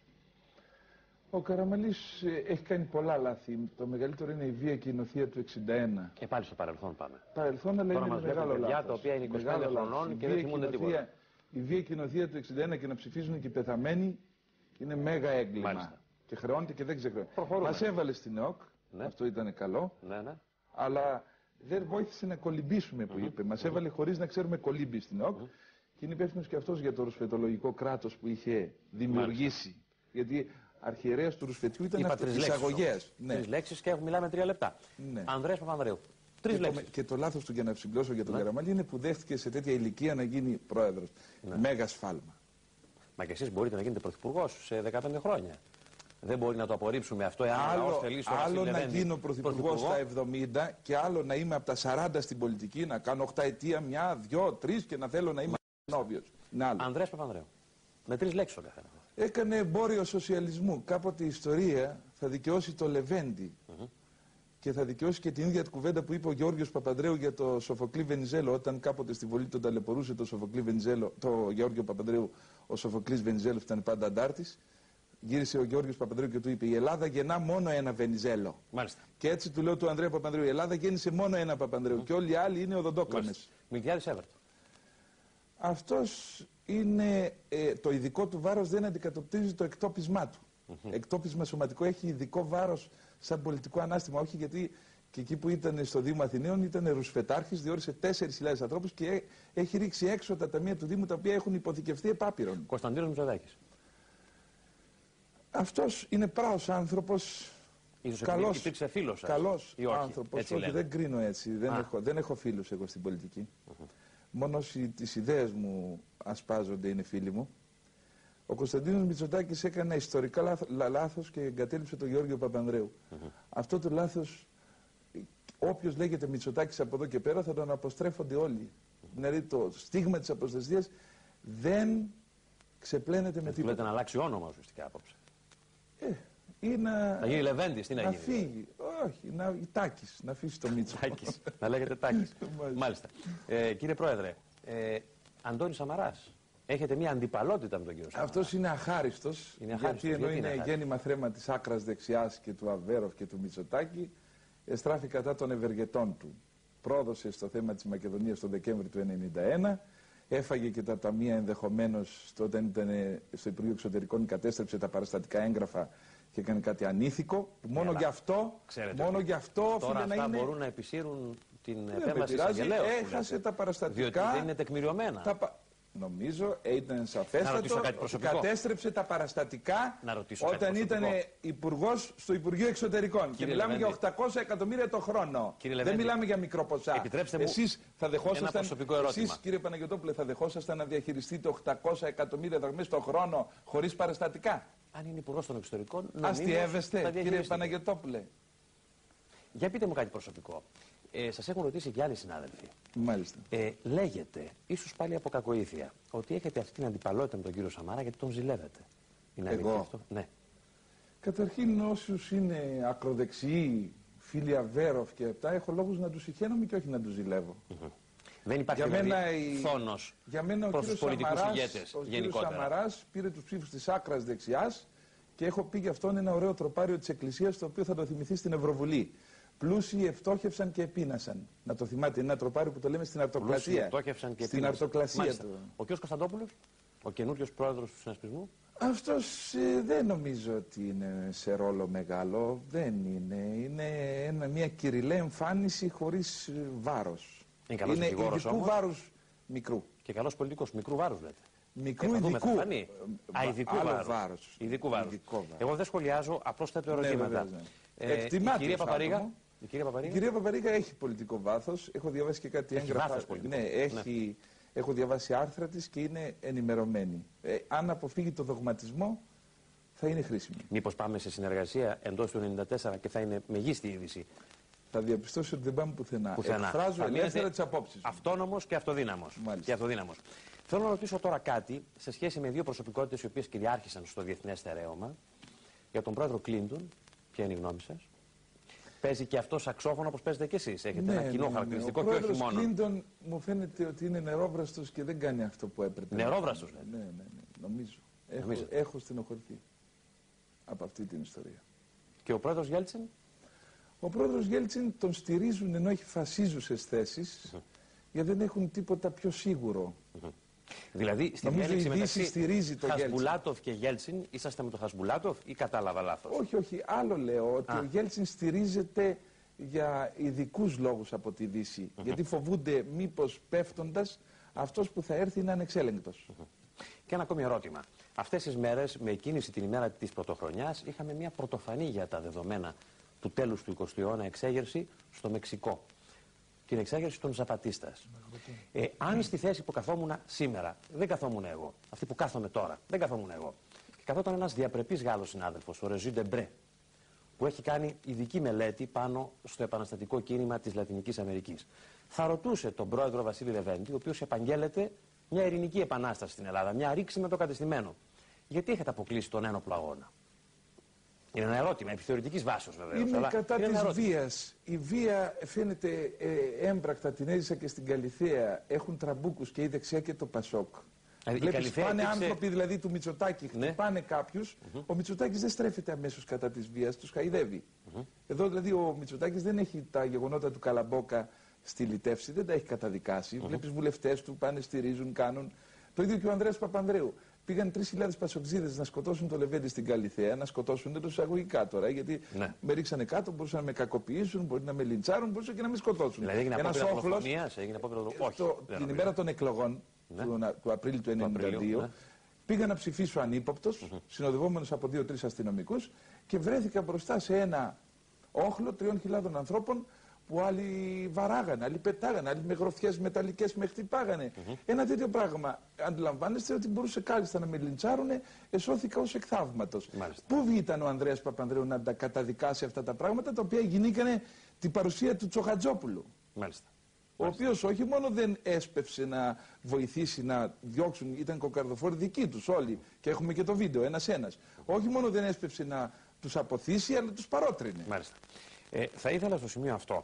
Ο Καραμανλής έχει κάνει πολλά λάθη. Το μεγαλύτερο είναι η βία και η νοθεία του 61. Και πάλι στο παρελθόν πάμε. Παρελθόν, αλλά είναι μεγάλο λάθος. Παιδιά τα οποία είναι 25 χρονών και δεν θυμούνται τίποτα. Η βία και η νοθεία του 61 και να ψηφίζουν και οι πεθαμένοι είναι μέγα έγκλημα. Μάλιστα. Και χρεώνεται και δεν ξεχρεώνεται. Μας έβαλε στην ΕΟΚ. Ναι. Αυτό ήταν καλό. Ναι. Αλλά δεν βοήθησε να κολυμπήσουμε που είπε. Μας έβαλε χωρίς να ξέρουμε κολύμπη στην ΕΟΚ. Και είναι υπεύθυνος και αυτός για το ρουσφετολογικό κράτος που είχε δημιουργήσει. Μάλιστα. Γιατί αρχιερέας του ρουσφετιού ήταν εισαγωγέας. Ναι. 3 λέξεις και μιλάμε 3 λεπτά. Ναι. Ανδρέας Παπανδρέου. 3 λέξεις. Και το λάθος του, για να συμπληρώσω για τον Καραμανλή, είναι που δέχτηκε σε τέτοια ηλικία να γίνει πρόεδρος. Ναι. Μέγα σφάλμα. Μα και εσείς μπορείτε να γίνετε πρωθυπουργός σε 15 χρόνια. Δεν μπορεί να το απορρίψουμε αυτό εάν άλλο να γίνω πρωθυπουργός στα 70 και άλλο να είμαι από τα 40 στην πολιτική, να κάνω 8 ετία, 1, 2, 3 και να θέλω να είμαι νόβιος. Ανδρέας Παπανδρέου. Με 3 λέξεις ο καθένας. Έκανε εμπόριο σοσιαλισμού. Κάποτε η ιστορία θα δικαιώσει το Λεβέντη. Και θα δικαιώσει και την ίδια την κουβέντα που είπε ο Γεώργιος Παπανδρέου για το Σοφοκλή Βενιζέλο, όταν κάποτε στη Βολή τον ταλαιπωρούσε το Σοφοκλή Βενιζέλο, το Γεώργιο Παπανδρέου, ο Σοφοκλής Βενιζέλος ήταν πάντα αντάρτης. Γύρισε ο Γεώργιος Παπανδρέου και του είπε: η Ελλάδα γεννά μόνο ένα Βενιζέλο. Μάλιστα. Και έτσι του λέω του Ανδρέα Παπανδρέου: η Ελλάδα γέννησε μόνο ένα Παπανδρέου. Και όλοι οι άλλοι είναι οδοντόκρανες. Μιλτιάδης Έβερτο. Αυτός είναι το ειδικό του βάρος, δεν αντικατοπτρίζει το εκτόπισμά του. Εκτόπισμα σωματικό έχει ειδικό βάρος σαν πολιτικό ανάστημα. Όχι γιατί και εκεί που ήταν στο Δήμο Αθηναίων ήταν ρουσφετάρχης, διόρισε 4.000 ανθρώπους και έχει ρίξει έξω τα ταμεία του Δήμου τα οποία έχουν υποθηκευτεί επάπειρον. Κωνσταντίνος Μητσοτάκης. Αυτός είναι πράος άνθρωπος. Ίσως υπήρξε φίλος σας. Καλός άνθρωπος. Όχι, δεν κρίνω έτσι. Δεν έχω φίλους εγώ στην πολιτική. Μόνο τις ιδέες μου ασπάζονται, είναι φίλοι μου. Ο Κωνσταντίνος Μητσοτάκης έκανε ιστορικά λάθος και εγκατέλειψε τον Γεώργιο Παπανδρέου. Αυτό το λάθος, όποιος λέγεται Μητσοτάκης από εδώ και πέρα θα τον αποστρέφονται όλοι. Δηλαδή το στίγμα της αποστασίας δεν ξεπλένεται με τίποτα. Λέτε να αλλάξει όνομα ουσιαστικά απόψε. Να γίνει Λεβέντης, τι να γίνει. Να φύγει. Όχι, Τάκης, να αφήσει το Μίτσο. Τάκης, να λέγεται Τάκης. Μάλιστα. Κύριε Πρόεδρε, Αντώνης Σαμαράς, έχετε μια αντιπαλότητα με τον κύριο Σαμαρά. Αυτός είναι αχάριστος, γιατί ενώ είναι γέννημα θρέμα της άκρας δεξιάς και του Αβέροφ και του Μητσοτάκη, εστράφη κατά των ευεργετών του. Πρόδωσε στο θέμα της Μακεδονίας τον Δεκέμβρη του 1991 έφαγε και τα ταμεία ενδεχομένως όταν ήταν στο Υπουργείο Εξωτερικών, κατέστρεψε τα παραστατικά έγγραφα και έκανε κάτι ανήθικο. Μόνο γι' αυτό, τώρα αυτά μπορούν να επισύρουν την επέμβαση εισαγγελέως. Έχασε τα παραστατικά. Διότι δεν είναι τεκμηριωμένα. Νομίζω ήταν σαφέστατο. Κατέστρεψε τα παραστατικά όταν ήταν υπουργός στο Υπουργείο Εξωτερικών. Και μιλάμε για 800 εκατομμύρια το χρόνο. Δεν μιλάμε για μικρό ποσά. Εσείς θα δεχόσασταν, κύριε Παναγιωτόπουλε, θα δεχόσασταν να διαχειριστείτε 800 εκατομμύρια δραχμές το χρόνο χωρίς παραστατικά? Αν είναι υπουργός των Εξωτερικών, αστιεύεστε, κύριε Παναγιωτόπουλε? Για πείτε μου κάτι προσωπικό. Σας έχουν ρωτήσει και άλλοι συνάδελφοι. Μάλιστα. Λέγεται, ίσως πάλι από κακοήθεια, ότι έχετε αυτή την αντιπαλότητα με τον κύριο Σαμαρά γιατί τον ζηλεύετε. Είναι αλήθεια αυτό? Ναι. Καταρχήν, όσους είναι ακροδεξιοί, φίλοι Αβέροφ και αυτά, έχω λόγους να τους συχαίνομαι και όχι να τους ζηλεύω. Δεν υπάρχει φόνος προς τους πολιτικούς ηγέτες γενικότερα. Ο κύριος Σαμαράς πήρε τους ψήφους της άκρας δεξιάς και έχω πει για αυτόν ένα ωραίο τροπάριο της Εκκλησίας, το οποίο θα το θυμηθεί στην Ευρωβουλή. Πλούσιοι ευτόχευσαν και επίνασαν. Να το θυμάται, είναι ένα τροπάριο που το λέμε στην αρτοκλασία. Ευτόχευσαν και στην αρτοκλασία του. Ο κ. Κωνσταντόπουλος, ο καινούριος πρόεδρος του συνασπισμού. Αυτός δεν νομίζω ότι είναι σε ρόλο μεγάλο. Δεν είναι. Είναι μια κυριλέ εμφάνιση χωρίς βάρος. Είναι ειδικού βάρους μικρού. Και καλός πολιτικός μικρού βάρους λέτε. Μικρού ειδικού βάρους. Εγώ δεν σχολιάζω, απλώς θέτω ερωτήματα. Εκτιμάται. Η κυρία Παπαρίγα έχει πολιτικό βάθος. Έχω διαβάσει και κάτι έγγραφα. Έχω διαβάσει άρθρα της και είναι ενημερωμένη. Αν αποφύγει το δογματισμό, θα είναι χρήσιμη. Μήπως πάμε σε συνεργασία εντός του 1994 και θα είναι μεγίστη είδηση? Θα διαπιστώσω ότι δεν πάμε πουθενά. Εκφράζω ελεύθερα τις απόψεις μου. Αυτόνομος και αυτοδύναμος. Θέλω να ρωτήσω τώρα κάτι σε σχέση με δύο προσωπικότητες οι οποίες κυριάρχησαν στο διεθνές στερέωμα. Για τον πρόεδρο Κλίντον, ποια είναι η γνώμη σας? Παίζει και αυτό σαξόφωνο όπως παίζετε και εσείς? Έχετε ένα κοινό χαρακτηριστικό και όχι μόνο. Ο πρόεδρος Κλίντον μου φαίνεται ότι είναι νερόβραστος και δεν κάνει αυτό που έπρεπε. Νερόβραστος, ναι, νομίζω. Έχω στενοχωρηθεί από αυτή την ιστορία. Και ο πρόεδρος Γέλτσιν? Ο πρόεδρος Γέλτσιν τον στηρίζουν ενώ έχει φασίζουσες θέσεις, γιατί δεν έχουν τίποτα πιο σίγουρο. Δηλαδή, στη διέλεξη μεταξύ Χασμπουλάτοφ και Γέλτσιν, είσαστε με τον Χασμπουλάτοφ ή κατάλαβα λάθος? Όχι. Άλλο λέω, ότι ο Γέλτσιν στηρίζεται για ειδικούς λόγους από τη Δύση. Γιατί φοβούνται μήπως πέφτοντας αυτός που θα έρθει είναι ανεξέλεγκτος. Και ένα ακόμη ερώτημα. Αυτές τις μέρες, με εκκίνηση την ημέρα της Πρωτοχρονιάς, είχαμε μια πρωτοφανή για τα δεδομένα του τέλους του 20ου αιώνα εξέγερση στο Μεξικό. Την εξέγερση των Ζαπατίστας. Αν στη θέση που καθόμουν σήμερα, δεν καθόμουν εγώ, αυτή που κάθομαι τώρα, δεν καθόμουν εγώ, και καθόταν ένας διαπρεπής Γάλλος συνάδελφος, ο Ρεζί Ντεμπρέ, που έχει κάνει ειδική μελέτη πάνω στο επαναστατικό κίνημα της Λατινικής Αμερικής, θα ρωτούσε τον πρόεδρο Βασίλη Λεβέντη, ο οποίος επαγγέλλεται μια ειρηνική επανάσταση στην Ελλάδα, μια ρήξη με το κατεστημένο, γιατί έχετε αποκλείσει τον ένοπλο αγώνα? Είναι ένα ερώτημα, επιθεωρητικής βάσης βεβαίως. Είμαι κατά της βίας. Η βία φαίνεται έμπρακτα, την έζησα και στην Καλιθέα. Έχουν τραμπούκους και η δεξιά και το Πασόκ. Βλέπεις, πάνε άνθρωποι δηλαδή του Μητσοτάκη, χτυπάνε κάποιους. Ο Μητσοτάκης δεν στρέφεται αμέσως κατά της βίας, τους χαϊδεύει. Εδώ δηλαδή ο Μητσοτάκης δεν έχει τα γεγονότα του Καλαμπόκα στη λιτεύση, δεν τα έχει καταδικάσει. Βλέπεις βουλευτές του πάνε, στηρίζουν, κάνουν. Το ίδιο και ο Ανδρέας Παπανδρέου. Πήγαν 3.000 πασοξίδες να σκοτώσουν το Λεβέντη στην Καλιθέα, να σκοτώσουν εντός εισαγωγικά τώρα. Γιατί με ρίξανε κάτω, μπορούσαν να με κακοποιήσουν, μπορεί να με λιντσάρουν, μπορούσαν και να με σκοτώσουν. Δηλαδή έγινε απόπειρα δολοφονίας, την ημέρα των εκλογών του Απρίλη του 1992, πήγα να ψηφίσω ανύποπτος, συνοδευόμενος από 2-3 αστυνομικούς και βρέθηκα μπροστά σε ένα όχλο 3.000 ανθρώπων που άλλοι βαράγανε, άλλοι πετάγανε, άλλοι με γροθιές μεταλλικές με χτυπάγανε. Ένα τέτοιο πράγμα. Αντιλαμβάνεστε ότι μπορούσε κάλλιστα να με λιντσάρουνε, εσώθηκα ως εκθαύματος. Πού ήταν ο Ανδρέας Παπανδρέου να τα καταδικάσει αυτά τα πράγματα, τα οποία γινήκανε την παρουσία του Τσοχατζόπουλου. Ο οποίος όχι μόνο δεν έσπευσε να βοηθήσει να διώξουν, ήταν κοκαρδοφόροι δικοί τους όλοι, και έχουμε και το βίντεο ένας-ένας. Όχι μόνο δεν έσπευσε να τους αποθήσει, αλλά τους παρότρινε. Θα ήθελα στο σημείο αυτό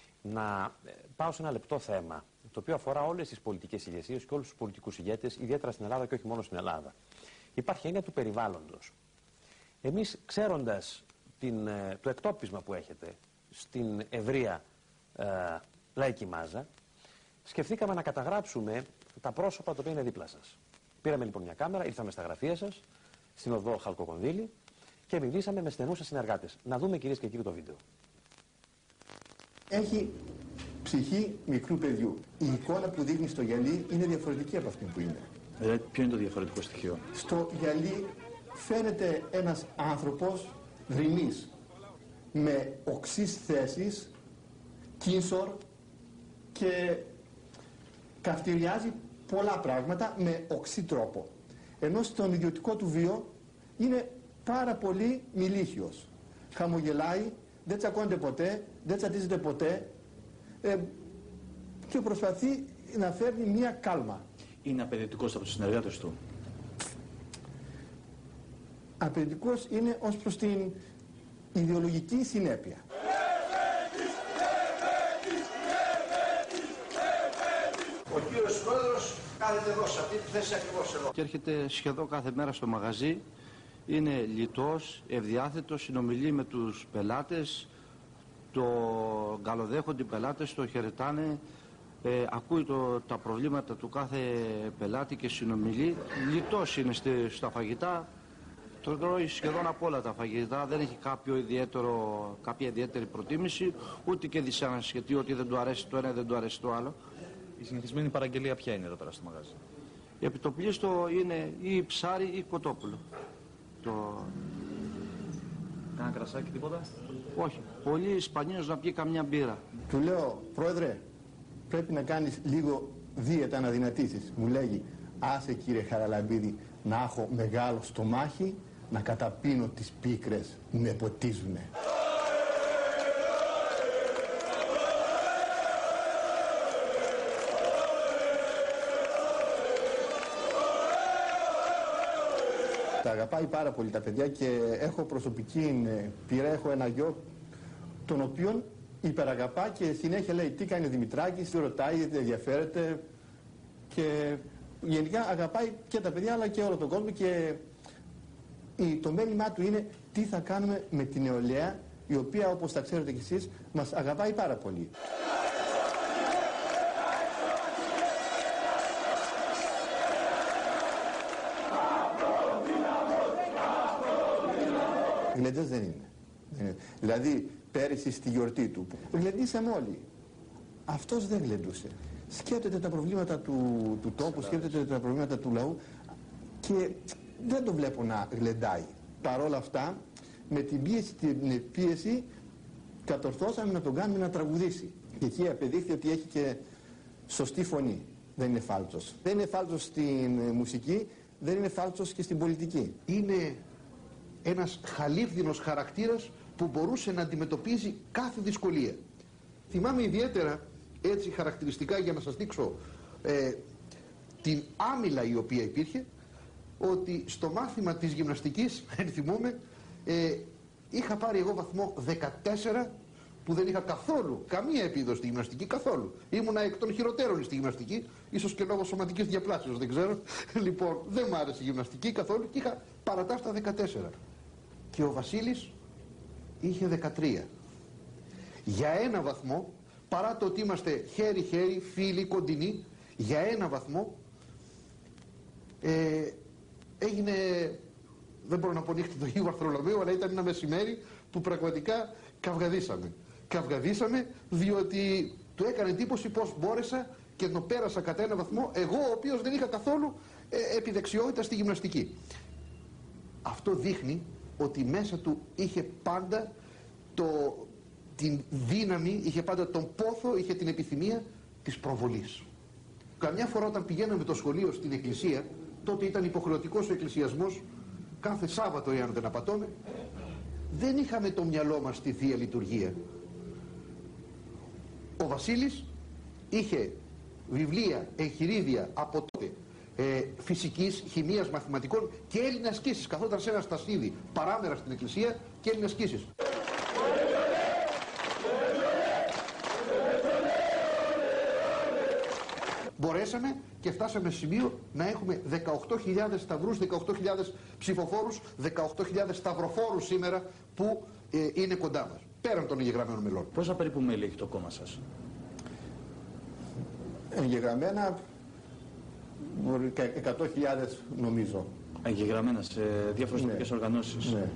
να πάω σε ένα λεπτό θέμα, το οποίο αφορά όλες τις πολιτικές ηγεσίες και όλους τους πολιτικούς ηγέτες, ιδιαίτερα στην Ελλάδα και όχι μόνο στην Ελλάδα. Υπάρχει έννοια του περιβάλλοντος. Εμείς, ξέροντας το εκτόπισμα που έχετε στην ευρεία λαϊκή μάζα, σκεφτήκαμε να καταγράψουμε τα πρόσωπα τα οποία είναι δίπλα σας. Πήραμε λοιπόν μια κάμερα, ήρθαμε στα γραφεία σας, στην οδό Χαλκοκονδύλη και μιλήσαμε με στενούς σας συνεργάτες. Να δούμε, κυρίες και κύριοι, το βίντεο. Έχει ψυχή μικρού παιδιού. Η εικόνα που δείχνει στο γυαλί είναι διαφορετική από αυτή που είναι. Ποιο είναι το διαφορετικό στοιχείο? Στο γυαλί φαίνεται ένας άνθρωπος δρυμής, με οξύς θέσεις, κίνσορ και καυτηριάζει πολλά πράγματα με οξύ τρόπο. Ενώ στον ιδιωτικό του βίο είναι πάρα πολύ μιλίχιος. Χαμογελάει, δεν τσακώνεται ποτέ, δεν τσατίζεται ποτέ και προσπαθεί να φέρνει μία κάλμα. Είναι απαιτητικός από τους συνεργάτες του? Απαιτητικός είναι ως προς την ιδεολογική συνέπεια. Ο κύριος Πρόεδρος κάθεται εδώ, σε αυτή τη θέση ακριβώς εδώ. Και έρχεται σχεδόν κάθε μέρα στο μαγαζί, είναι λιτός, ευδιάθετος, συνομιλεί με τους πελάτες, το καλοδέχονται οι πελάτες, το χαιρετάνε, ακούει τα προβλήματα του κάθε πελάτη και συνομιλεί. Λιτός είναι στα φαγητά, το τρώει σχεδόν από όλα τα φαγητά, δεν έχει κάποια ιδιαίτερη προτίμηση, ούτε και δυσανασχετεί ότι δεν του αρέσει το ένα, δεν του αρέσει το άλλο. Η συνηθισμένη παραγγελία ποια είναι εδώ πέρα στο μαγαζί? Επιτοπλίστο είναι ή ψάρι ή κοτόπουλο. Κάνα κρασάκι, τίποτα? Όχι. Πολύ σπανίως να πιει καμιά μπύρα. Του λέω, Πρόεδρε, πρέπει να κάνεις λίγο δίαιτα να δυνατήσεις. Μου λέγει, άσε κύριε Χαραλαμπίδη, να έχω μεγάλο στομάχι, να καταπίνω τις πίκρες, με ποτίζουνε. Τα αγαπάει πάρα πολύ τα παιδιά και έχω προσωπική πείρα, έχω ένα γιο τον οποίον υπεραγαπά και συνέχεια λέει τι κάνει ο Δημητράκης, τι ρωτάει, τι ενδιαφέρεται και γενικά αγαπάει και τα παιδιά αλλά και όλο τον κόσμο και το μέλημά του είναι τι θα κάνουμε με την νεολαία η οποία όπως τα ξέρετε κι εσείς μας αγαπάει πάρα πολύ. Γλεντές δεν είναι. Δηλαδή πέρυσι στη γιορτή του γλεντήσαμε όλοι. Αυτός δεν γλεντούσε. Σκέφτεται τα προβλήματα του τόπου, σκέφτεται τα προβλήματα του λαού και δεν το βλέπω να γλεντάει. Παρ' όλα αυτά με την πίεση κατορθώσαμε να τον κάνουμε να τραγουδήσει. Και εκεί απεδείχθη ότι έχει και σωστή φωνή. Δεν είναι φάλτσος. Δεν είναι φάλτσος στην μουσική, δεν είναι φάλτσος και στην πολιτική. Είναι ένας χαλίβδινος χαρακτήρας που μπορούσε να αντιμετωπίζει κάθε δυσκολία. Θυμάμαι ιδιαίτερα έτσι χαρακτηριστικά για να σας δείξω την άμυλα η οποία υπήρχε, ότι στο μάθημα της γυμναστικής, ενθυμούμε, είχα πάρει εγώ βαθμό 14 που δεν είχα καθόλου καμία επίδοση στη γυμναστική, καθόλου. Ήμουνα εκ των χειροτέρων στη γυμναστική, ίσως και λόγω σωματικής διαπλάσεως, δεν ξέρω. Λοιπόν, δεν μ' άρεσε η γυμναστική καθόλου και είχα παρατάστα 14. Και ο Βασίλης είχε 13. Για ένα βαθμό, παρά το ότι είμαστε χέρι-χέρι, φίλοι, κοντινοί, για ένα βαθμό έγινε, δεν μπορώ να πω νύχτα του Αγίου Βαρθολομαίου, αλλά ήταν ένα μεσημέρι που πραγματικά καυγαδίσαμε. Καυγαδίσαμε διότι του έκανε εντύπωση πως μπόρεσα και τον πέρασα κατά ένα βαθμό, εγώ ο οποίος δεν είχα καθόλου επιδεξιότητα στη γυμναστική. Αυτό δείχνει ότι μέσα του είχε πάντα την δύναμη, είχε πάντα τον πόθο, είχε την επιθυμία της προβολής. Καμιά φορά όταν πηγαίναμε το σχολείο στην εκκλησία, τότε ήταν υποχρεωτικός ο εκκλησιασμός κάθε Σάββατο, εάν δεν απατώμε, δεν είχαμε το μυαλό μας στη Θεία Λειτουργία. Ο Βασίλης είχε βιβλία, εγχειρίδια από τότε φυσικής, χημείας, μαθηματικών και Έλληνα ασκήσεις. Καθόταν σε ένα στασίδι παράμερα στην εκκλησία και Έλληνα ασκήσεις. Μπορέσαμε και φτάσαμε σε σημείο να έχουμε 18.000 σταυρούς, 18.000 ψηφοφόρους, 18.000 σταυροφόρους σήμερα που είναι κοντά μας, πέραν των εγγεγραμμένων μελών. Πόσα περίπου μέλη έχει το κόμμα σας? Εγγεγραμμένα 100.000 νομίζω. Εγγεγραμμένα σε διάφορες τοπικές οργανώσεις. Ναι.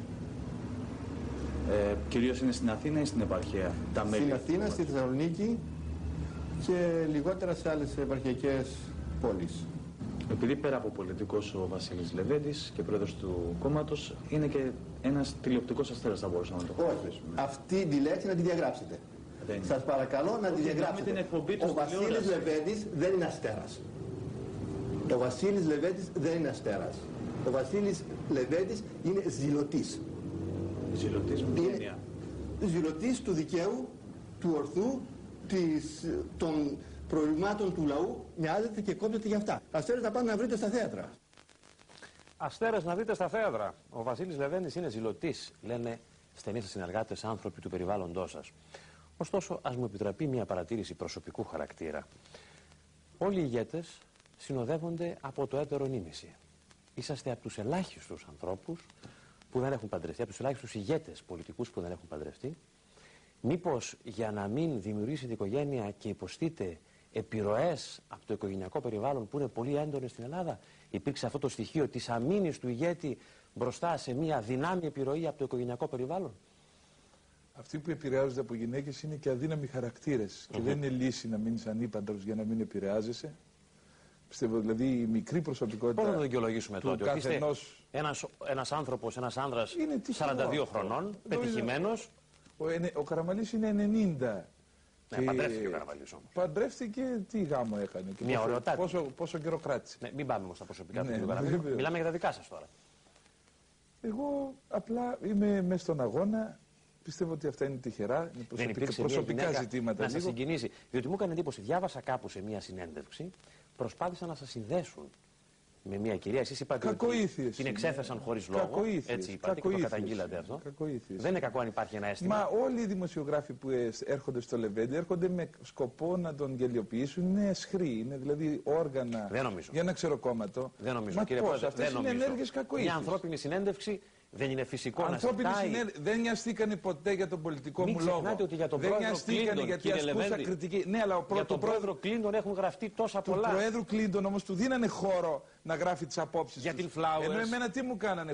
Κυρίως είναι στην Αθήνα ή στην επαρχία τα μέλη? Στην Αθήνα, στη Θεσσαλονίκη και λιγότερα σε άλλες επαρχιακές πόλεις. Επειδή πέρα από πολιτικός ο Βασίλης Λεβέντης και πρόεδρος του κόμματος, είναι και ένας τηλεοπτικός αστέρας, θα μπορούσαμε να το πούμε. Όχι. Αυτή τη λέξη να τη διαγράψετε. Σας παρακαλώ να τη διαγράψετε. Ο Βασίλης Λεβέντης δεν είναι αστέρας. Ο Βασίλης Λεβέντης δεν είναι αστέρας. Ο Βασίλης Λεβέντης είναι ζηλωτής. Ζηλωτής με την έννοια? Ζηλωτής του δικαίου, του ορθού, των προβλημάτων του λαού, μοιάζεται και κόμπτεται για αυτά. Αστέρες να πάνε να βρείτε στα θέατρα. Αστέρες να βρείτε στα θέατρα. Ο Βασίλης Λεβέντης είναι ζηλωτής, λένε στενοί σας συνεργάτες, άνθρωποι του περιβάλλοντός σας. Ωστόσο, ας μου επιτραπεί μια παρατήρηση προσωπικού χαρακτήρα. Όλοι οι ηγέτες συνοδεύονται από το έτερο νήμιση. Είσαστε από τους ελάχιστους ανθρώπους που δεν έχουν παντρευτεί, από τους ελάχιστους ηγέτες πολιτικούς που δεν έχουν παντρευτεί. Μήπως για να μην δημιουργήσετε οικογένεια και υποστείτε επιρροές από το οικογενειακό περιβάλλον που είναι πολύ έντονες στην Ελλάδα, υπήρξε αυτό το στοιχείο της αμήνης του ηγέτη μπροστά σε μια δυνάμει επιρροή από το οικογενειακό περιβάλλον? Αυτοί που επηρεάζονται από γυναίκες είναι και αδύναμοι χαρακτήρες. Και δεν είναι λύση να μείνεις ανήπαντρος για να μην επηρεάζεσαι. Πιστεύω δηλαδή η μικρή προσωπικότητα. Πώς να το δικαιολογήσουμε τότε? Ότι είστε ένας άνθρωπος, ένας άνδρας 42 χρονών, πετυχημένος. Ο Καραμανλής είναι 90. Ναι, παντρεύτηκε ο Καραμανλής όμως. Παντρεύτηκε, τι γάμο έκανε. Και μια ωραιοτάτη. Πόσο καιρό κράτησε. Ναι, μην πάμε όμως στα προσωπικά του Καραμανλή. Μιλάμε για τα δικά σας τώρα. Εγώ απλά είμαι μέσα στον αγώνα. Πιστεύω ότι αυτά είναι τυχερά, είναι προσωπικά ζητήματα. Να σας συγκινήσει. Διότι μου έκανε εντύπωση, διάβασα κάπου σε μια συνέντευξη, προσπάθησαν να σας συνδέσουν με μια κυρία. Εσείς είπατε ότι την εξέθεσαν χωρίς λόγο. Έτσι είπατε και το καταγγείλατε αυτό. Δεν είναι κακό αν υπάρχει ένα αίσθημα. Μα όλοι οι δημοσιογράφοι που έρχονται στο Λεβέντη έρχονται με σκοπό να τον γελιοποιήσουν. Είναι αισχροί, είναι δηλαδή όργανα για ένα ξεροκόμματο. Δεν νομίζω. Μα πώς, αυτές είναι ενέργειες κακοήθειες. Μια ανθρώπινη συνέντευξη. Δεν είναι φυσικό να ζητάει. Δεν νοιαστήκανε ποτέ για τον πολιτικό μου λόγο. Ότι για τον πρόεδρο Κλίντον, γιατί ασκούσα κριτική. Ναι, αλλά για τον πρόεδρο Κλίντον έχουν γραφτεί τόσα πολλά. Του πρόεδρου Κλίντον όμως του δίνανε χώρο να γράφει τις απόψεις για τους. την Flowers. Ενώ εμένα τι μου κάνανε,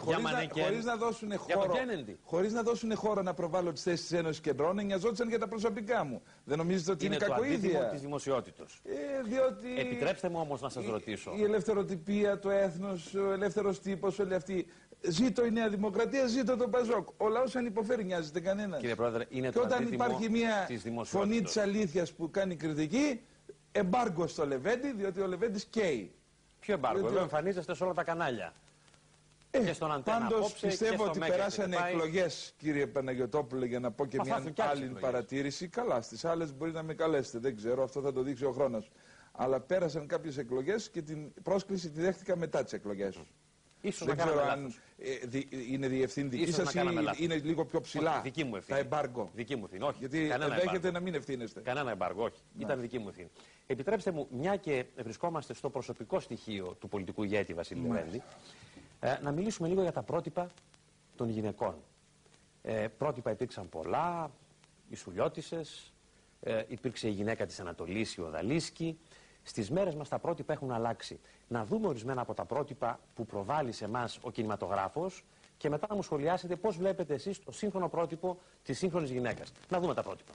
χωρίς να δώσουν χώρο να προβάλλω τις θέσεις της Ένωσης Κεντρών, νοιαζόντουσαν για τα προσωπικά μου. Δεν νομίζετε ότι είναι κακοήθεια? Είναι το αντίτιμο της δημοσιότητος. Διότι επιτρέψτε μου όμως να σας ρωτήσω. Η ελευθεροτυπία, το έθνος, ο ελεύθερος τύπος, όλοι αυτοί. Ζήτω η Νέα Δημοκρατία, ζήτω το Παζόκ. Ο λαός αν υποφέρει, νοιάζεται κανένας. Κύριε Πρόεδρε, είναι και το όταν υπάρχει μια φωνή της αλήθειας που κάνει κριτική, εμπάργκο στο Λεβέντη, διότι ο Λεβέντης καίει. Ποιο εμπάργκο? Εδώ εμφανίζεστε σε όλα τα κανάλια. Και στον Αντένα πάντως απόψε, πιστεύω και ότι στο περάσανε εκλογές, κύριε Παναγιωτόπουλε, για να πω και μια άλλη παρατήρηση. Καλά, στις άλλες μπορεί να με καλέσετε, δεν ξέρω, αυτό θα το δείξει ο χρόνος. Αλλά πέρασαν κάποιες εκλογές και την πρόσκληση τη δέχτηκα μετά τις εκλογές. Ίσως δεν ξέρω αν είναι η ευθύνη δική σας ή είναι λίγο πιο ψηλά. Όχι, δική μου ευθύνη. Τα εμπάργκο. Δική μου ευθύνη. Όχι. Γιατί δέχεται να μην ευθύνεστε. Κανένα εμπάργκο, όχι. Να. Ήταν δική μου ευθύνη. Επιτρέψτε μου, μια και βρισκόμαστε στο προσωπικό στοιχείο του πολιτικού ηγέτη Βασίλη Λεβέντη, να μιλήσουμε λίγο για τα πρότυπα των γυναικών. Πρότυπα υπήρξαν πολλά, οι Σουλιώτισσες, υπήρξε η γυναίκα της Ανατολής, η Οδαλίσκη. Στις μέρες μας τα πρότυπα έχουν αλλάξει. Να δούμε ορισμένα από τα πρότυπα που προβάλλει σε εμάς ο κινηματογράφος και μετά να μου σχολιάσετε πώς βλέπετε εσείς το σύγχρονο πρότυπο της σύγχρονης γυναίκας. Να δούμε τα πρότυπα.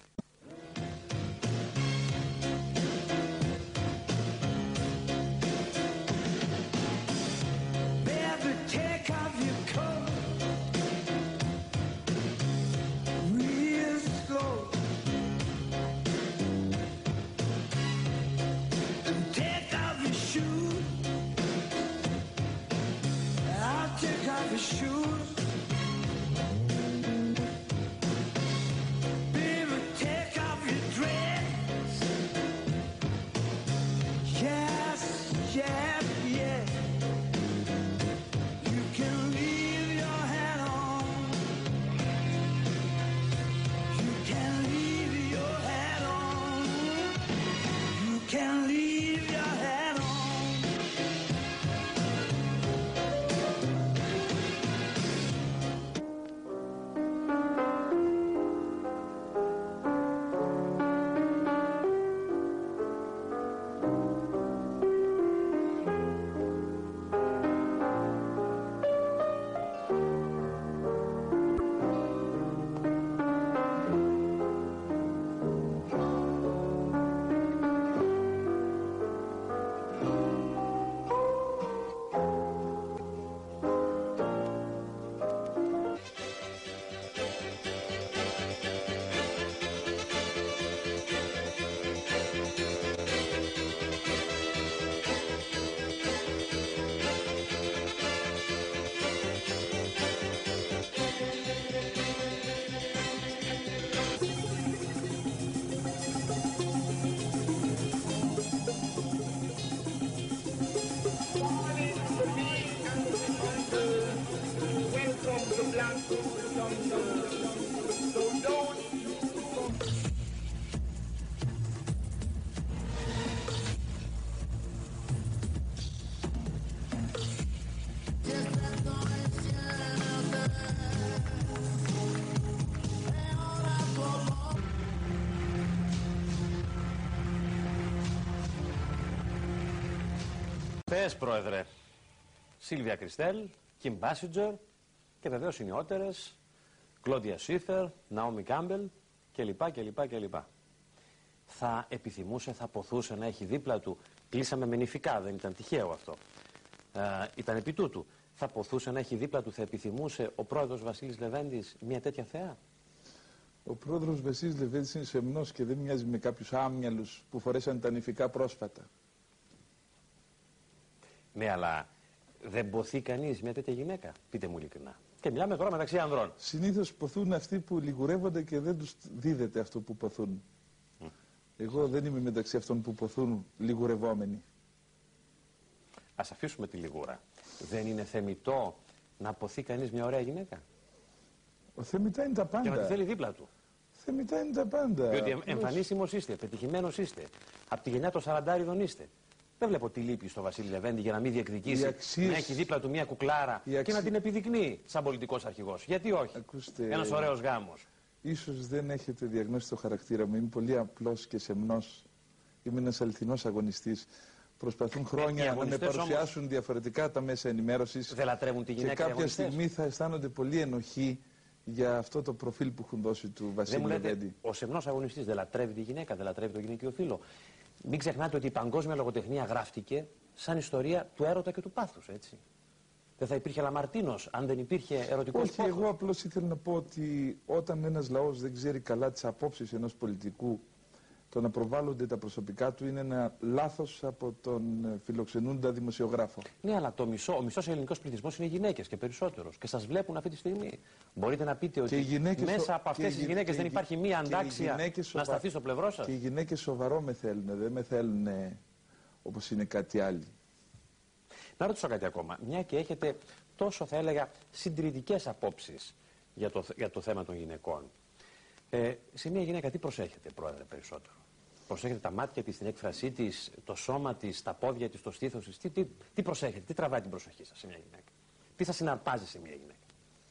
Χθες, Πρόεδρε, Σίλβια Κριστέλ, Κιμ Μπάσιτζερ και βεβαίως οι νεότερες, Κλόντια Σίφερ, Ναόμι Κάμπελ κλπ. Θα επιθυμούσε, θα ποθούσε να έχει δίπλα του, κλείσαμε με νηφικά, δεν ήταν τυχαίο αυτό, ήταν επί τούτου, θα ποθούσε να έχει δίπλα του, θα επιθυμούσε ο πρόεδρος Βασίλης Λεβέντης μια τέτοια θεά? Ο πρόεδρος Βασίλης Λεβέντης είναι σεμνός και δεν μοιάζει με κάποιους άμυαλους που φορέσαν τα νηφικά πρόσφατα. Ναι, αλλά δεν ποθεί κανείς μια τέτοια γυναίκα, πείτε μου ειλικρινά. Και μιλάμε τώρα μεταξύ ανδρών. Συνήθως ποθούν αυτοί που λιγουρεύονται και δεν τους δίδεται αυτό που ποθούν. Εγώ δεν είμαι μεταξύ αυτών που ποθούν λιγουρευόμενοι. Ας αφήσουμε τη λιγούρα. Δεν είναι θεμιτό να ποθεί κανείς μια ωραία γυναίκα? Ο θεμιτά είναι τα πάντα. Και να τη θέλει δίπλα του. Θεμιτά είναι τα πάντα. Διότι εμφανίσιμος είστε, πετυχημένος είστε. Από τη γενιά των 40 είστε. Δεν βλέπω τι λείπει στο Βασίλη Λεβέντη για να μην διεκδικήσει να έχει δίπλα του μια κουκλάρα και να την επιδεικνύει σαν πολιτικός αρχηγός. Γιατί όχι? Ακούστε, ένας ωραίος γάμος. Ίσως δεν έχετε διαγνώσει το χαρακτήρα μου. Είμαι πολύ απλός και σεμνός. Είμαι ένας αληθινός αγωνιστής. Προσπαθούν χρόνια να με παρουσιάσουν όμως διαφορετικά τα μέσα ενημέρωσης. Δεν λατρεύουν τη γυναίκα. Και κάποια στιγμή θα αισθάνονται πολύ ενοχή για αυτό το προφίλ που έχουν δώσει του Βασίλη Λεβέντη. Ο σεμνός αγωνιστής δεν λατρεύει τη γυναίκα, δεν λατρεύει το γυναικείο φύλο. Μην ξεχνάτε ότι η παγκόσμια λογοτεχνία γράφτηκε σαν ιστορία του έρωτα και του πάθους, έτσι. Δεν θα υπήρχε Λαμαρτίνος αν δεν υπήρχε ερωτικός πόθος. Όχι, εγώ απλώς ήθελα να πω ότι όταν ένας λαός δεν ξέρει καλά τις απόψεις ενός πολιτικού, το να προβάλλονται τα προσωπικά του είναι ένα λάθος από τον φιλοξενούντα δημοσιογράφο. Ναι, αλλά ο μισός ελληνικός πληθυσμός είναι γυναίκες και περισσότερος. Και σας βλέπουν αυτή τη στιγμή. Μπορείτε να πείτε ότι μέσα από αυτές τις γυναίκες δεν υπάρχει μία αντάξια να σταθεί στο πλευρό σας? Και οι γυναίκες σοβαρό με θέλουν, δεν με θέλουν όπως είναι κάτι άλλο. Να ρωτήσω κάτι ακόμα. Μια και έχετε τόσο, θα έλεγα, συντηρητικές απόψεις για το θέμα των γυναικών. Σε μια γυναίκα τι προσέχετε, Πρόεδρε, περισσότερο? Προσέχετε τα μάτια της, την έκφρασή της, το σώμα της, τα πόδια της, το στήθος της? Τι προσέχετε, τι τραβάει την προσοχή σας σε μια γυναίκα? Τι θα συναρπάζει σε μια γυναίκα?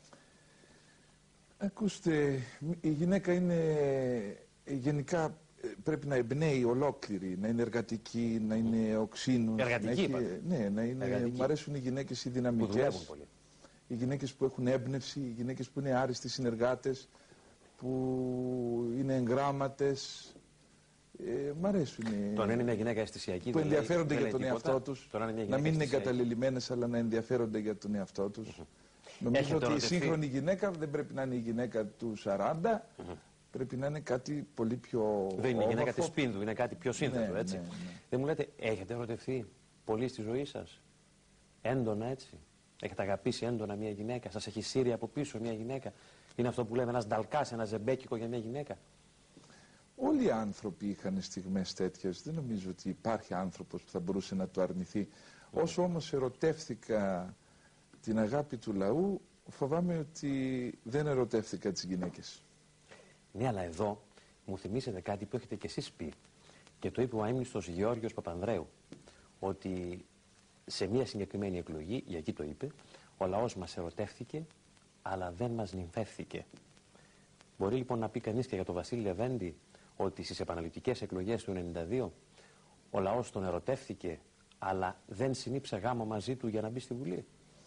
Ακούστε, η γυναίκα είναι γενικά πρέπει να εμπνέει ολόκληρη, να είναι εργατική, να είναι οξύνους. Εργατική, ναι, να είναι. Εργατική. Μ' αρέσουν οι γυναίκες οι δυναμικές, οι γυναίκες που έχουν έμπνευση, οι γυναίκες που είναι άριστοι συνεργάτες, που είναι εγγράμματες. Μ' αρέσουν. Το να είναι μια γυναίκα αισθησιακή, που ενδιαφέρονται για τον εαυτό τους, να μην είναι εγκαταλελειμμένες, αλλά να ενδιαφέρονται για τον εαυτό τους. Νομίζω ότι η σύγχρονη γυναίκα δεν πρέπει να είναι η γυναίκα του 40, πρέπει να είναι κάτι πολύ πιο. Δεν είναι η γυναίκα της Πίνδου, είναι κάτι πιο σύνθετο, ναι, έτσι. Ναι. Δεν μου λέτε, έχετε ερωτευτεί πολύ στη ζωή σας? Έντονα, έτσι? Έχετε αγαπήσει έντονα μια γυναίκα? Σας έχει σύρει από πίσω μια γυναίκα? Είναι αυτό που λέμε ένας νταλκάς, ένα ζεμπέκικο για μια γυναίκα? Όλοι οι άνθρωποι είχαν στιγμές τέτοιες. Δεν νομίζω ότι υπάρχει άνθρωπος που θα μπορούσε να το αρνηθεί. Όσο όμως ερωτεύτηκα την αγάπη του λαού, φοβάμαι ότι δεν ερωτεύτηκα τις γυναίκες. Ναι, αλλά εδώ μου θυμίσετε κάτι που έχετε κι εσείς πει και το είπε ο αείμνηστος Γεώργιος Παπανδρέου, ότι σε μια συγκεκριμένη εκλογή, για εκεί το είπε, ο λαός μας ερωτεύτηκε αλλά δεν μας νυμφεύθηκε. Μπορεί λοιπόν να πει κανείς και για τον Βασίλη Λεβέντη ότι στις επαναληπτικές εκλογές του 1992 ο λαός τον ερωτεύτηκε αλλά δεν συνήψε γάμο μαζί του για να μπει στη Βουλή?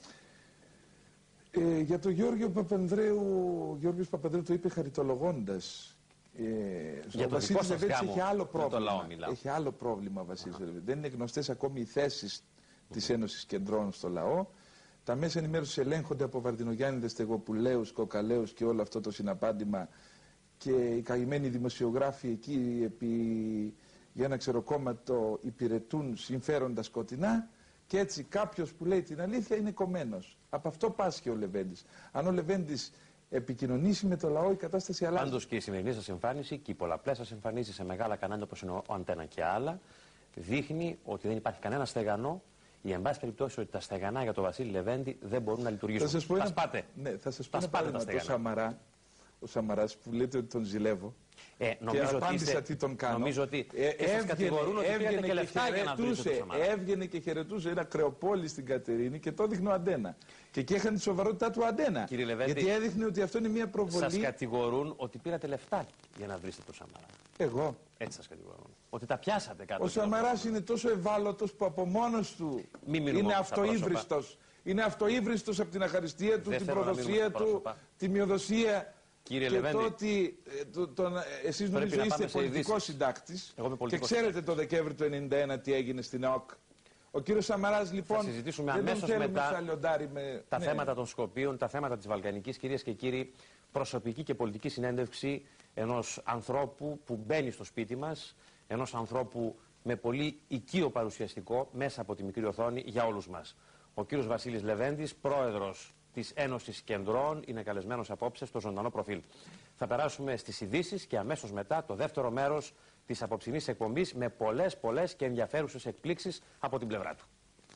Για τον Γιώργιο Παπανδρέου, ο Γιώργος Παπανδρέου το είπε χαριτολογώντας. Ο Βασίλης Λεβέντης έχει άλλο πρόβλημα. Έχει άλλο πρόβλημα ο Βασίλης Λεβέντης. Δεν είναι γνωστές ακόμη οι θέσεις της Ένωσης Κεντρών στο λαό. Τα μέσα ενημέρωσης ελέγχονται από Βαρδινογιάννηδες, Στεγοπουλαίους, Κοκαλαίους και όλο αυτό το συναπάντημα, και οι καημένοι δημοσιογράφοι εκεί για ένα ξεροκόμματο υπηρετούν συμφέροντα σκοτεινά, και έτσι κάποιος που λέει την αλήθεια είναι κομμένος. Από αυτό πάσχει ο Λεβέντης. Αν ο Λεβέντης επικοινωνήσει με το λαό, η κατάσταση αλλάζει. Πάντως και η σημερινή σας εμφάνιση και οι πολλαπλές σας εμφανίσεις σε μεγάλα κανάλια όπως είναι ο Αντένα και άλλα, δείχνει ότι δεν υπάρχει κανένα στεγανό, ή εν πάση περιπτώσει ότι τα στεγανά για τον Βασίλη Λεβέντη δεν μπορούν να λειτουργήσουν. Θα σας πω ένα παράδειγμα. Ο Σαμαράς που λέτε ότι τον ζηλεύω. Και απάντησα τι τον κάνω. Νομίζω ότι σας κατηγορούν ότι πήρατε και λεφτά για να βρείτε τον Σαμαρά. Έβγαινε και χαιρετούσε ένα κρεοπόλι στην Κατερίνη και το έδειχνε ο Αντένα. Και εκεί είχαν τη σοβαρότητά του Αντένα. Γιατί έδειχνε ότι αυτό είναι μια προβολή. Σας κατηγορούν ότι πήρατε λεφτά για να βρείτε τον Σαμαρά. Εγώ? Έτσι σας κατηγορούν. ότι τα πιάσατε κάτω. Ο Σαμαράς είναι τόσο ευάλωτος που από μόνος του είναι αυτοΐβριστος. Είναι αυτοΐβριστος από την αχαριστία του, την προδοσία του, τη μειοδοσία. Κύριε και Λεβέντη, το ότι εσείς νομίζω είστε πολιτικός συντάκτης και ξέρετε το Δεκέμβρη του 1991 τι έγινε στην ΕΟΚ. Ο κύριος Σαμαράς λοιπόν θα συζητήσουμε δεν τον αμέσως θέλουμε μετά σαν λιοντάρι με... τα θέματα των Σκοπίων, τα θέματα της Βαλκανικής. Κυρίες και κύριοι, προσωπική και πολιτική συνέντευξη ενός ανθρώπου που μπαίνει στο σπίτι μας, ενός ανθρώπου με πολύ οικείο παρουσιαστικό μέσα από τη μικρή οθόνη για όλους μας. Ο κύριος Βασίλης Λεβέντης, πρόεδρος της Ένωσης Κεντρών, είναι καλεσμένος απόψε στο ζωντανό προφίλ. Θα περάσουμε στις ειδήσεις και αμέσως μετά το δεύτερο μέρος της απόψινής εκπομπής με πολλές και ενδιαφέρουσες εκπλήξεις από την πλευρά του.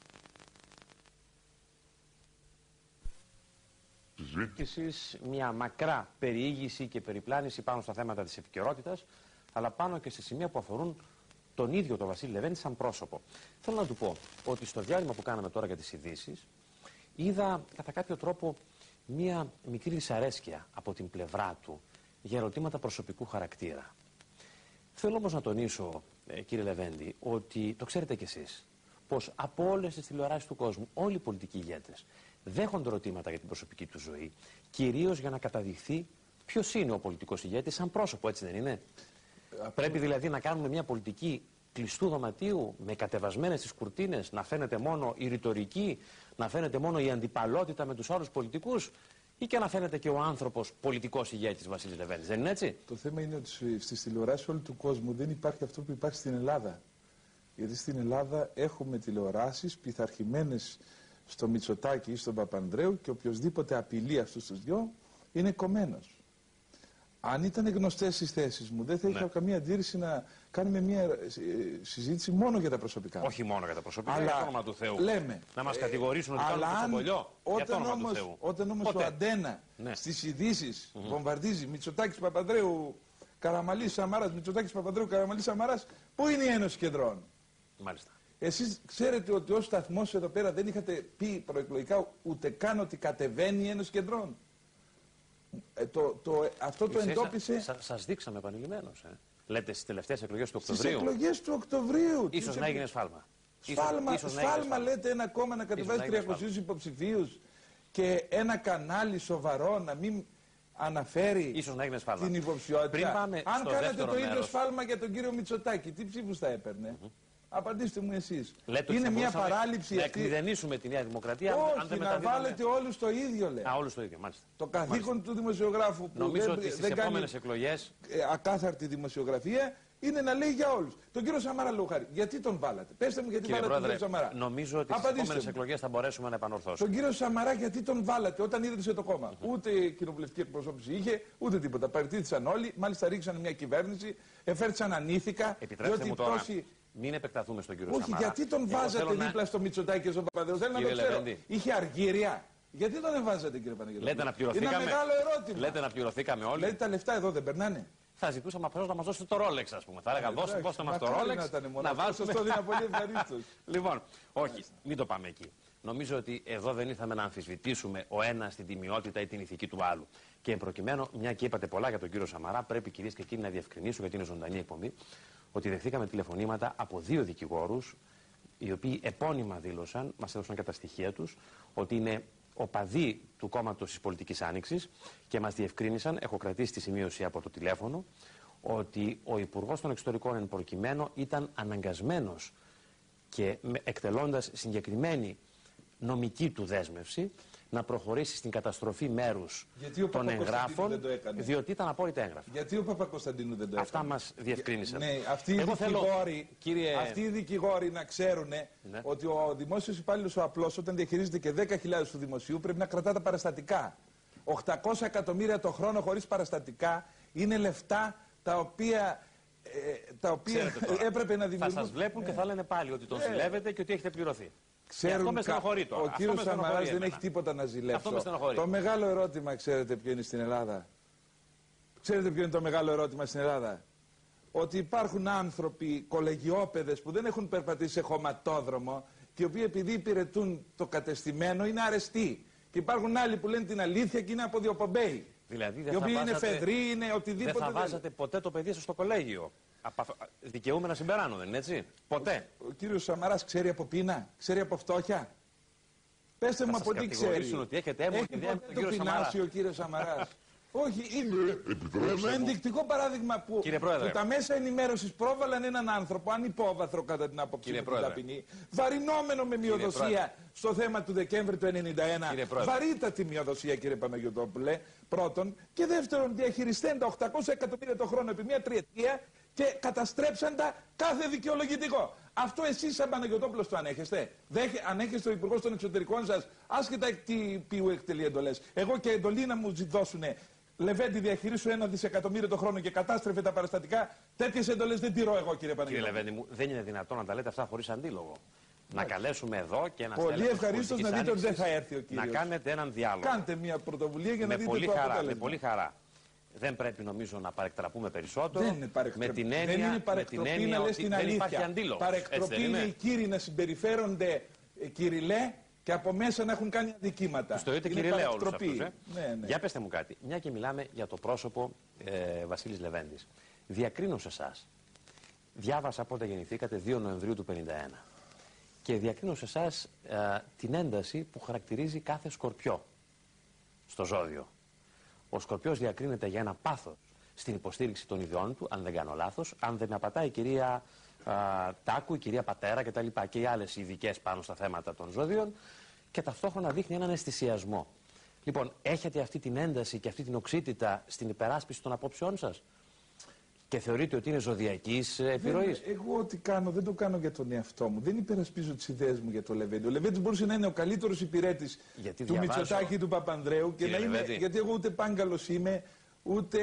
Μια μακρά περιήγηση και περιπλάνηση πάνω στα θέματα της επικαιρότητας, αλλά πάνω και σε σημεία που αφορούν τον ίδιο τον Βασίλη Λεβέντη σαν πρόσωπο. Θέλω να του πω ότι στο διάλειμμα που κάναμε τώρα για τις ειδήσεις, είδα κατά κάποιο τρόπο μία μικρή δυσαρέσκεια από την πλευρά του για ερωτήματα προσωπικού χαρακτήρα. Θέλω όμως να τονίσω, κύριε Λεβέντη, ότι το ξέρετε κι εσείς, πως από όλες τις τηλεοράσεις του κόσμου όλοι οι πολιτικοί ηγέτες δέχονται ερωτήματα για την προσωπική του ζωή, κυρίως για να καταδειχθεί ποιος είναι ο πολιτικός ηγέτης σαν πρόσωπο, έτσι δεν είναι? Πρέπει δηλαδή να κάνουμε μια πολιτική κλειστού δωματίου, με κατεβασμένες τις κουρτίνες, να φαίνεται μόνο η ρητορική, να φαίνεται μόνο η αντιπαλότητα με τους άλλους πολιτικούς, ή και να φαίνεται και ο άνθρωπος πολιτικός ηγέτης Βασίλης Λεβέντης, δεν είναι έτσι? Το θέμα είναι ότι στις τηλεοράσεις όλου του κόσμου δεν υπάρχει αυτό που υπάρχει στην Ελλάδα. Γιατί στην Ελλάδα έχουμε τηλεοράσεις πειθαρχημένες στο Μητσοτάκη ή στον Παπανδρέου και οποιοδήποτε απειλεί αυτούς τους δυο είναι κομμένος. Αν ήταν γνωστές οι θέσεις μου, δεν θα είχα καμία αντίρρηση να κάνουμε μια συζήτηση μόνο για τα προσωπικά. Όχι μόνο για τα προσωπικά, αλλά, για το όνομα του Θεού. Λέμε, να μας κατηγορήσουν ότι κάνουμε κουτσομπολιό. Όταν όμως ο Αντένα στις ειδήσεις βομβαρδίζει Μητσοτάκης Παπανδρέου, Καραμαλής Σαμαράς, Μητσοτάκης Παπανδρέου, Καραμαλής Σαμαράς, πού είναι η Ένωση Κεντρών? Μάλιστα. Εσείς ξέρετε ότι ως σταθμός εδώ πέρα δεν είχατε πει προεκλογικά ούτε καν ότι κατεβαίνει η Ένωση Κεντρών. Αυτό το εντόπισε. Σας δείξαμε επανειλημμένως. Λέτε στις τελευταίες εκλογές του Οκτωβρίου. Στις εκλογές του Οκτωβρίου. Ίσως να έγινε σφάλμα. Σφάλμα λέτε ένα κόμμα να κατεβάζει 300 υποψηφίους και ένα κανάλι σοβαρό να μην αναφέρει την υποψηφιότητα. Αν κάνετε το ίδιο σφάλμα για τον κύριο Μητσοτάκη, τι ψήφους θα έπαιρνε? Απαντήστε μου εσείς. Είναι μια παράληψη. Να εκμηδενήσουμε τη Νέα Δημοκρατία. Όχι, να βάλετε όλους το ίδιο, λέει. Όλους το ίδιο, μάλιστα. Το καθήκον του δημοσιογράφου που νομίζω ότι στις επόμενες εκλογές ακάθαρτη δημοσιογραφία είναι να λέει για όλους. Τον κύριο Σαμαρά, λόγω χάρη, γιατί τον βάλατε? Πέστε μου γιατί βάλατε τον κύριο Σαμαρά. Νομίζω ότι στις επόμενες εκλογές θα μπορέσουμε να επανορθώσουμε. Τον κύριο Σαμαρά, γιατί τον βάλατε όταν ίδρυσε το κόμμα? Ούτε κοινοβουλευτική εκπροσώπηση είχε, ούτε τίποτα. Παραιτήθησαν όλοι, μάλιστα ρίξαν μια κυβέρνηση, εφέρθησαν ανήθικα. Επιτρέψτε μου τώρα. Μην επεκταθούμε στον κύριο Σαμαρά. Όχι, γιατί τον βάζατε δίπλα στο Μητσοτάκη και στον Παπανδρέου? Θέλω να το ξέρω. Είχε αργύρια. Γιατί τον εβάζατε, κύριε Παναγιώτο? Λέτε να πληρωθήκαμε. Είναι μεγάλο ερώτημα. Λέτε να πληρωθήκαμε όλοι. Λέτε τα λεφτά εδώ δεν περνάνε? Θα ζητούσαμε απλώς να μας δώσετε το Rolex, ας πούμε. Θα έλεγα δώστε μας το Rolex. Να βάζουμε. Αυτό είναι πολύ ευχαρίστως. Λοιπόν, όχι, μην το πάμε εκεί. Νομίζω ότι εδώ δεν ήρθαμε να αμφισβητήσουμε ο ένας την τιμιότητα ή την ηθική του άλλου. Και εν προκειμένου, μια και είπατε πολλά για τον κύριο Σαμαρά, πρέπει κυρίες και κύριοι να διευκρινίσω, γιατί είναι ζωντανή εκπομπή, ότι δεχθήκαμε τηλεφωνήματα από 2 δικηγόρους, οι οποίοι επώνυμα δήλωσαν, μας έδωσαν και τα στοιχεία τους, ότι είναι οπαδοί του κόμματος της Πολιτικής Άνοιξης και μας διευκρίνησαν, έχω κρατήσει τη σημείωση από το τηλέφωνο, ότι ο Υπουργός των Εξωτερικών εν προκειμένου ήταν αναγκασμένος και εκτελώντας συγκεκριμένη νομική του δέσμευση να προχωρήσει στην καταστροφή μέρους των εγγράφων, διότι ήταν απόλυτα έγγραφα. Γιατί ο Παπακοσταντίνου δεν το έκανε? Αυτά μας διευκρίνησαν. Ναι, αυτοί οι δικηγόροι να ξέρουν ότι ο δημόσιος υπάλληλος ο απλός όταν διαχειρίζεται και 10.000 του δημοσίου πρέπει να κρατά τα παραστατικά. 800 εκατομμύρια το χρόνο χωρίς παραστατικά είναι λεφτά τα οποία έπρεπε να δημιουργούν. Θα σας βλέπουν και θα λένε πάλι ότι τον ζηλεύετε και ότι έχετε πληρωθεί. Ξέρουν, ο κύριος Σαμαράς δεν έχει τίποτα να ζηλέψει. Το μεγάλο ερώτημα, ξέρετε ποιο είναι στην Ελλάδα? Ξέρετε ποιο είναι το μεγάλο ερώτημα στην Ελλάδα? Ότι υπάρχουν άνθρωποι, κολεγιόπαιδες που δεν έχουν περπατήσει σε χωματόδρομο και οι οποίοι επειδή υπηρετούν το κατεστημένο είναι αρεστοί. Και υπάρχουν άλλοι που λένε την αλήθεια και είναι από διοπομπέοι. Δηλαδή οι οποίοι είναι φεδροί, είναι οτιδήποτε. Δεν θα βάζατε ποτέ το παιδί σας στο κολέγιο. Δικαιούμαι να συμπεράνω, δεν είναι έτσι? Ποτέ. Ο κύριος Σαμαράς ξέρει από πείνα, ξέρει από φτώχεια. Πέστε μου από τι ξέρει. Ότι έχετε έμονη ιδέα με τον κύριο Σαμαρά. Ο κύριος Σαμαράς. Όχι, είναι ενδεικτικό παράδειγμα που τα μέσα ενημέρωσης πρόβαλαν έναν άνθρωπο ανυπόβαθρο κατά την άποψή μου την ταπεινή, βαρινόμενο με μειοδοσία στο θέμα του Δεκέμβρη του 1991. Βαρύτατη μειοδοσία, κύριε Παναγιωτόπουλε, πρώτον. Και δεύτερον, διαχειριστέντα 800 εκατομμύρια το χρόνο επί μια τριετία και καταστρέψαν τα κάθε δικαιολογητικό. Αυτό εσείς σαν Παναγιωτόπουλος το ανέχεστε? Ανέχεστε ο Υπουργός των Εξωτερικών σας, άσχετα τι ποιου εκτελεί εντολές? Εγώ και εντολή να μου δώσουνε, Λεβέντη, διαχειρίσου 1 δισεκατομμύριο το χρόνο και κατάστρεφε τα παραστατικά. Τέτοιες εντολές δεν τηρώ εγώ, κύριε Παναγιώτοπουλε. Κύριε Λεβέντη μου, δεν είναι δυνατόν να τα λέτε αυτά χωρίς αντίλογο. Να καλέσουμε εδώ και να πολύ ευχαρίστως να δείτε ότι δεν θα έρθει ο κύριος. Να κάνετε έναν διάλογο. Κάντε μια πρωτοβουλία για να δείτε το αποτέλεσμα. Με πολύ χαρά. Δεν πρέπει νομίζω να παρεκτραπούμε περισσότερο. Δεν είναι παρεκτροπή. Δεν είναι παρεκτροπή να λες την αλήθεια. Δεν υπάρχει αντίλογο. Παρεκτροπή είναι οι κύριοι να συμπεριφέρονται κυριλέ και από μέσα να έχουν κάνει αδικήματα. Τους θεωρείτε κυριλέ όλους αυτούς, Ναι. Για πέστε μου κάτι. Μια και μιλάμε για το πρόσωπο Βασίλης Λεβέντης. Διακρίνω σε εσάς. Διάβασα πότε γεννηθήκατε, 2 Νοεμβρίου του 1951. Και διακρίνω σε εσάς την ένταση που χαρακτηρίζει κάθε σκορπιό στο ζώδιο. Ο Σκορπιός διακρίνεται για ένα πάθος στην υποστήριξη των ιδεών του, αν δεν κάνω λάθος, αν δεν με απατάει η κυρία Τάκου, η κυρία Πατέρα κτλ. Και οι άλλες ειδικές πάνω στα θέματα των ζώδιων, και ταυτόχρονα δείχνει έναν αισθησιασμό. Λοιπόν, έχετε αυτή την ένταση και αυτή την οξύτητα στην υπεράσπιση των απόψεών σας και θεωρείτε ότι είναι ζωδιακής επιρροής? Εγώ ό,τι κάνω δεν το κάνω για τον εαυτό μου. Δεν υπερασπίζω τις ιδέες μου για τον Λεβέντη. Ο Λεβέντης μπορούσε να είναι ο καλύτερος υπηρέτης του Μητσοτάκη, του Παπανδρέου, και να είμαι, γιατί εγώ ούτε πάγκαλος είμαι, ούτε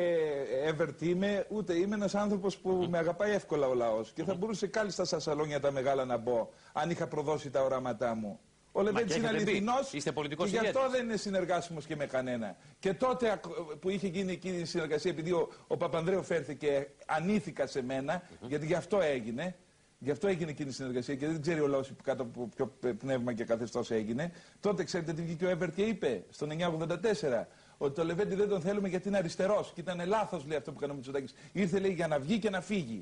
εύερτη είμαι, ούτε είμαι ένας άνθρωπος που με αγαπάει εύκολα ο λαός. Και θα μπορούσε κάλλιστα στα σαλόνια τα μεγάλα να μπω, αν είχα προδώσει τα οράματά μου. Ο Λεβέντης είναι αληθινός και γι' αυτό δεν είναι συνεργάσιμος και με κανένα. Και τότε που είχε γίνει εκείνη η συνεργασία, επειδή ο Παπανδρέου φέρθηκε ανήθικα σε μένα, γιατί γι' αυτό έγινε. Γι' αυτό έγινε εκείνη η συνεργασία και δεν ξέρει ο λαός κάτω από ποιο πνεύμα και καθεστώς έγινε. Τότε ξέρετε τι βγήκε ο Εύερ και είπε στον 1984, ότι το Λεβέντη δεν τον θέλουμε γιατί είναι αριστερός. Και ήταν λάθος, λέει, αυτό που έκανε ο Μητσοτάκης. Ήρθε, λέει, για να βγει και να φύγει.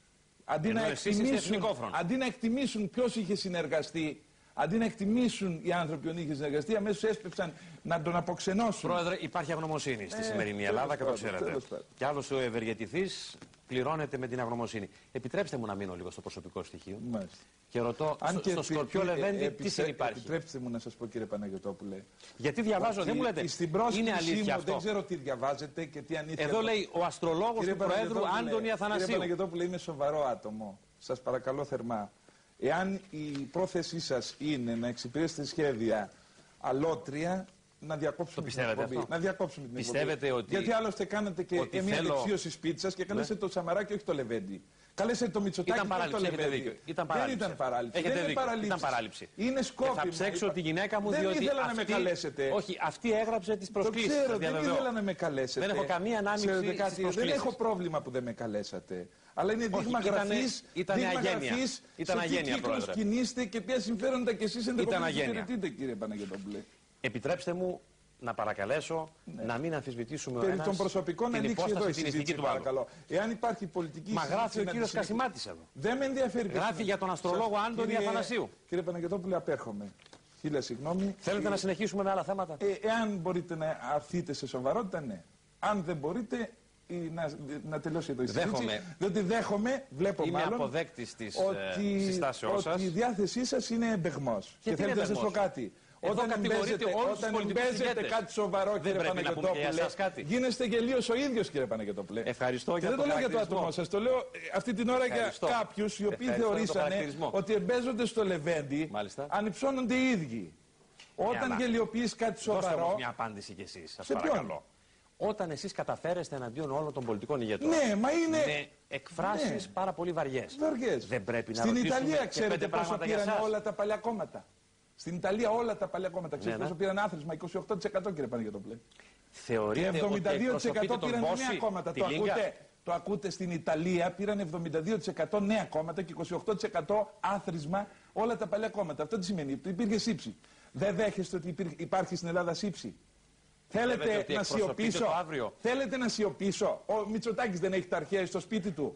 Αντί να εκτιμήσουν ποιος είχε συνεργαστεί, αντί να εκτιμήσουν οι άνθρωποι που είχε συνεργαστεί, αμέσως έσπευσαν να τον αποξενώσουν. Πρόεδρε, υπάρχει αγνωμοσύνη στη σημερινή Ελλάδα και το ξέρετε. Κι άλλος ο ευεργετηθής πληρώνεται με την αγνωμοσύνη. Επιτρέψτε μου να μείνω λίγο στο προσωπικό στοιχείο. Μάλιστα. Και ρωτώ στο Σκορπιό Λεβέντη τι συνυπάρχει. Επιτρέψτε μου να σας πω, κύριε Παναγιωτόπουλε. Γιατί διαβάζω, δεν μου λέτε. Είναι αλήθεια αυτό? Δεν ξέρω τι διαβάζετε και τι ανήθεια. Εδώ λέει ο αστρολόγος του Προέδρου Άντωνη Αθανασίου. Κύριε Παναγιωτόπουλε, είμαι σοβαρό άτομο. Σας παρακαλώ θερμά. Εάν η πρόθεσή σας είναι να εξυπηρέσετε σχέδια αλότρια, να διακόψουμε την εκπομπή. Να διακόψουμε την εκπομπή. Γιατί άλλωστε κάνατε και μια δεξίωση πίτσας και καλέσετε το Σαμαρά και όχι το Λεβέντη. Καλέσετε το Μητσοτάκη και όχι το Λεβέντη. Δεν ήταν παράληψη. Ήταν παράληψη. Είναι σκόπιμο. Θα ψέξω τη γυναίκα μου διότι. Δεν ήθελα να με καλέσετε. Όχι, αυτή έγραψε τις προσκλήσεις. Το ξέρω, δεν ήθελα να με καλέσετε. Δεν έχω καμία ανάμειξη στις προσκλήσεις. Δεν έχω πρόβλημα που δεν με καλέσατε. Αλλά είναι δείγμα γραφής, ήταν αγένεια, Πρόεδρε. Κινείστε και ποια συμφέροντα κι εσείς ενδεχομένως υπηρετείτε, κύριε Παναγιωτόπουλε. Επιτρέψτε μου να παρακαλέσω να μην αμφισβητήσουμε περί των προσωπικών την υπόσταση την ηθική του παρακαλώ. Εάν υπάρχει πολιτική συζήτηση. Μα γράφει ο κύριος Κασιμάτης εδώ. Δεν με ενδιαφέρει. Γράφει για τον αστρολόγο Άντωνη Αθανασίου. Κύριε Παναγιωτόπουλε, απέρχομαι. Χίλια συγγνώμη. Θέλετε να συνεχίσουμε με άλλα θέματα? Εάν μπορείτε να αρθείτε σε σοβαρότητα, ναι. Αν δεν μπορείτε, να τελειώσει εδώ η συζήτηση. Διότι δέχομαι, βλέπω είμαι μάλλον, αποδέκτης της συστάσεώς σας. Ότι η διάθεσή σας είναι εμπεγμός. Και θέλετε να σας πω κάτι. Όταν παίζετε κάτι σοβαρό, κύριε Παναγιωτόπουλε, γίνεστε γελίος ο ίδιος, κύριε Παναγιωτόπουλε. Ευχαριστώ για το χαρακτηρισμό. Δεν το λέω για το άτομό σας, το λέω αυτή την ώρα για κάποιους οι οποίοι θεωρήσανε ότι εμπέζονται στο Λεβέντη, ανυψώνονται οι ίδιοι. Όταν γελιοποιείς κάτι σοβαρό. Δώστε μια απάντηση κι εσείς, σας παρακαλώ. Όταν εσείς καταφέρεστε εναντίον όλων των πολιτικών ηγετών. Ναι, μα είναι. Με εκφράσεις πάρα πολύ βαριές. Δεν πρέπει να στην ρωτήσουμε Ιταλία, ξέρετε πόσο πήραν για όλα τα παλιά κόμματα. Στην Ιταλία όλα τα παλιά κόμματα. Ξέρετε πόσο πήραν άθροισμα? 28%, κύριε Παναγιωτόπουλε. Θεωρείτε και 72% πήραν νέα κόμματα. Το ακούτε? Στην Ιταλία πήραν 72% νέα κόμματα και 28% άθροισμα όλα τα παλιά κόμματα. Αυτό τι σημαίνει? Υπήρχε σύψη. Δεν δέχεστε ότι υπάρχει στην Ελλάδα σύψη? Θέλετε να σιωπήσω? Θέλετε να σιωπήσω? Ο Μητσοτάκης δεν έχει τα αρχαία στο σπίτι του?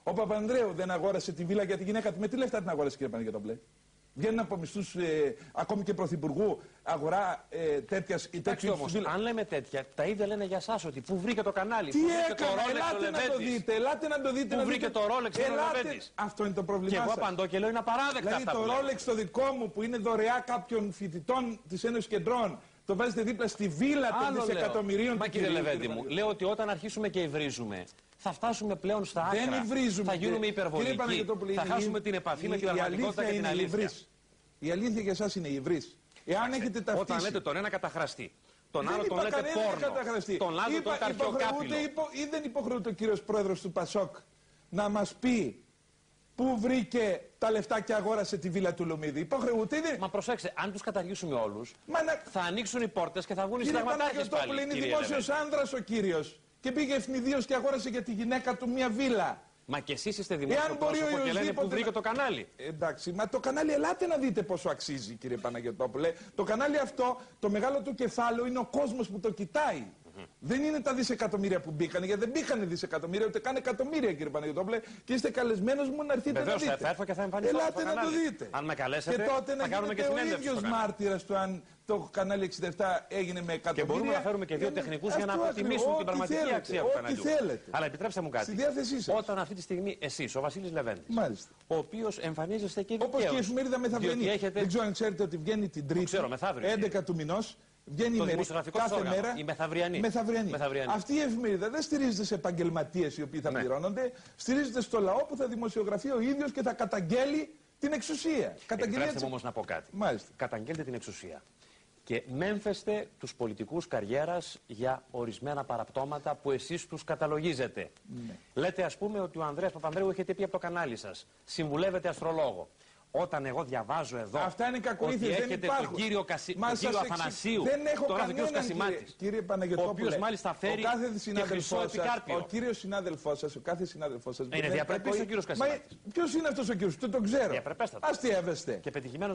Ο Παπανδρέου δεν αγόρασε τη βίλα για τη γυναίκα του. Με τι λεφτά την αγόρασε, κύριε Παναγιωτόπουλε? Βγαίνουν από μισθούς ακόμη και πρωθυπουργού αγορά τέτοιας. Εντάξει όμως, αν λέμε τέτοια, τα ίδια λένε για εσάς ότι πού βρήκε το κανάλι. Τι έκανε, ελάτε να το δείτε, ελάτε να το δείτε. Πού βρήκε το Rolex ο Λεβέντης. Αυτό είναι το πρόβλημά σας. Και εγώ σας. απαντώ και λέω είναι απαράδεκτα δηλαδή, αυτά που το Rolex το δικό μου που είναι δωρεά κάποιων φοιτητών της Ένωσης Κεντρών, το βάζετε δίπλα στη βίλα των δισεκατομμυρίων του κύριε Λεβέντη μου, λέω ότι όταν αρχίσουμε και υβρίζουμε, θα φτάσουμε πλέον στα άκρα. Δεν υβρίζουμε. Θα γίνουμε υπερβολικοί. Θα χάσουμε την επαφή με την πραγματικότητα και την αλήθεια. Η αλήθεια για εσάς είναι η υβρής. Εάν έχετε ταυτίσει. Όταν λέτε τον ένα καταχραστή, τον άλλο τον λέτε πόρνο, τον άλλο τον αρχαιοκάπηλο. Ή δεν υποχρεούται ο κύριος πρόεδρος του Πασόκ να μας πει πού βρήκε τα λεφτά και αγόρασε τη βίλα του Λομίδη? Υποχρεούται ή δεν? Μα προσέξτε, αν τους καταργήσουμε όλους, θα ανοίξουν οι πόρτες και θα βγουν οι συνταγματάρχες πάλι. Είναι δημόσιος άνδρας ο κύριος και πήγε ευνηδίως και αγόρασε για τη γυναίκα του μια βίλα. Μα και εσείς είστε δημόσιο πρόσωπο και λένε που βρήκε το κανάλι. Εντάξει, μα το κανάλι, ελάτε να δείτε πόσο αξίζει, κύριε Παναγιωτόπουλε. Το κανάλι αυτό, το μεγάλο του κεφάλαιο είναι ο κόσμος που το κοιτάει. Δεν είναι τα δισεκατομμύρια που μπήκανε, γιατί δεν μπήκανε δισεκατομμύρια, ούτε καν εκατομμύρια, κύριε Παναγιωτόπουλε. Και είστε καλεσμένος μου να έρθετε να δείτε. Θα έρθω και θα εμφανιστώ. Ελάτε να το δείτε. Αν με καλέσετε, και τότε θα κάνουμε και συνέντευξη. Ο ίδιος μάρτυρας του αν το κανάλι 67 έγινε με εκατομμύρια. Και μπορούμε να φέρουμε και δύο τεχνικούς για να αποτιμήσουν την πραγματική αξία του καναλιού. Αλλά επιτρέψτε μου κάτι. Στη διάθεσή σας. Όταν αυτή τη στιγμή εσείς, ο Βασίλης Λεβέντης, ο οποίος εμφανίζεστε και δικαίως. Όπως και η εφημερίδα Μεθαυριανή. Δεν ξέρω αν ξέρετε ότι βγαίνει την Τρίτη, 11 του μηνός. Βγαίνει κάθε μέρα η Μεθαυριανή. Αυτή η εφημερίδα δεν στηρίζεται σε επαγγελματίες οι οποίοι θα πληρώνονται, στηρίζεται στο λαό που θα δημοσιογραφεί ο ίδιος και θα καταγγέλει την εξουσία. Επιτρέψτε μου όμως να πω κάτι. Μάλιστα. Καταγγέλτε την εξουσία. Και μέμφεστε τους πολιτικούς καριέρας για ορισμένα παραπτώματα που εσείς τους καταλογίζετε. Ναι. Λέτε ας πούμε ότι ο Ανδρέας Παπανδρέου έχετε πει από το κανάλι σας. Συμβουλεύετε αστρολόγο. Όταν εγώ διαβάζω εδώ αυτά είναι κακοήθειες, ότι έχετε τον κύριο, Αθανασίου, τώρα τον κύριο Κασιμάτης, κύριε ο οποίος μάλιστα φέρει και χρυσό επικάρπιο. Ο κύριος συνάδελφός σας, ο κάθε συνάδελφός σας... Είναι διαπρεπής ο κύριος Κασιμάτης. Ποιος είναι αυτός ο κύριος, δεν τον ξέρω. Διαπρεπέστατος. Αστείευεστε. Και πετυχημένος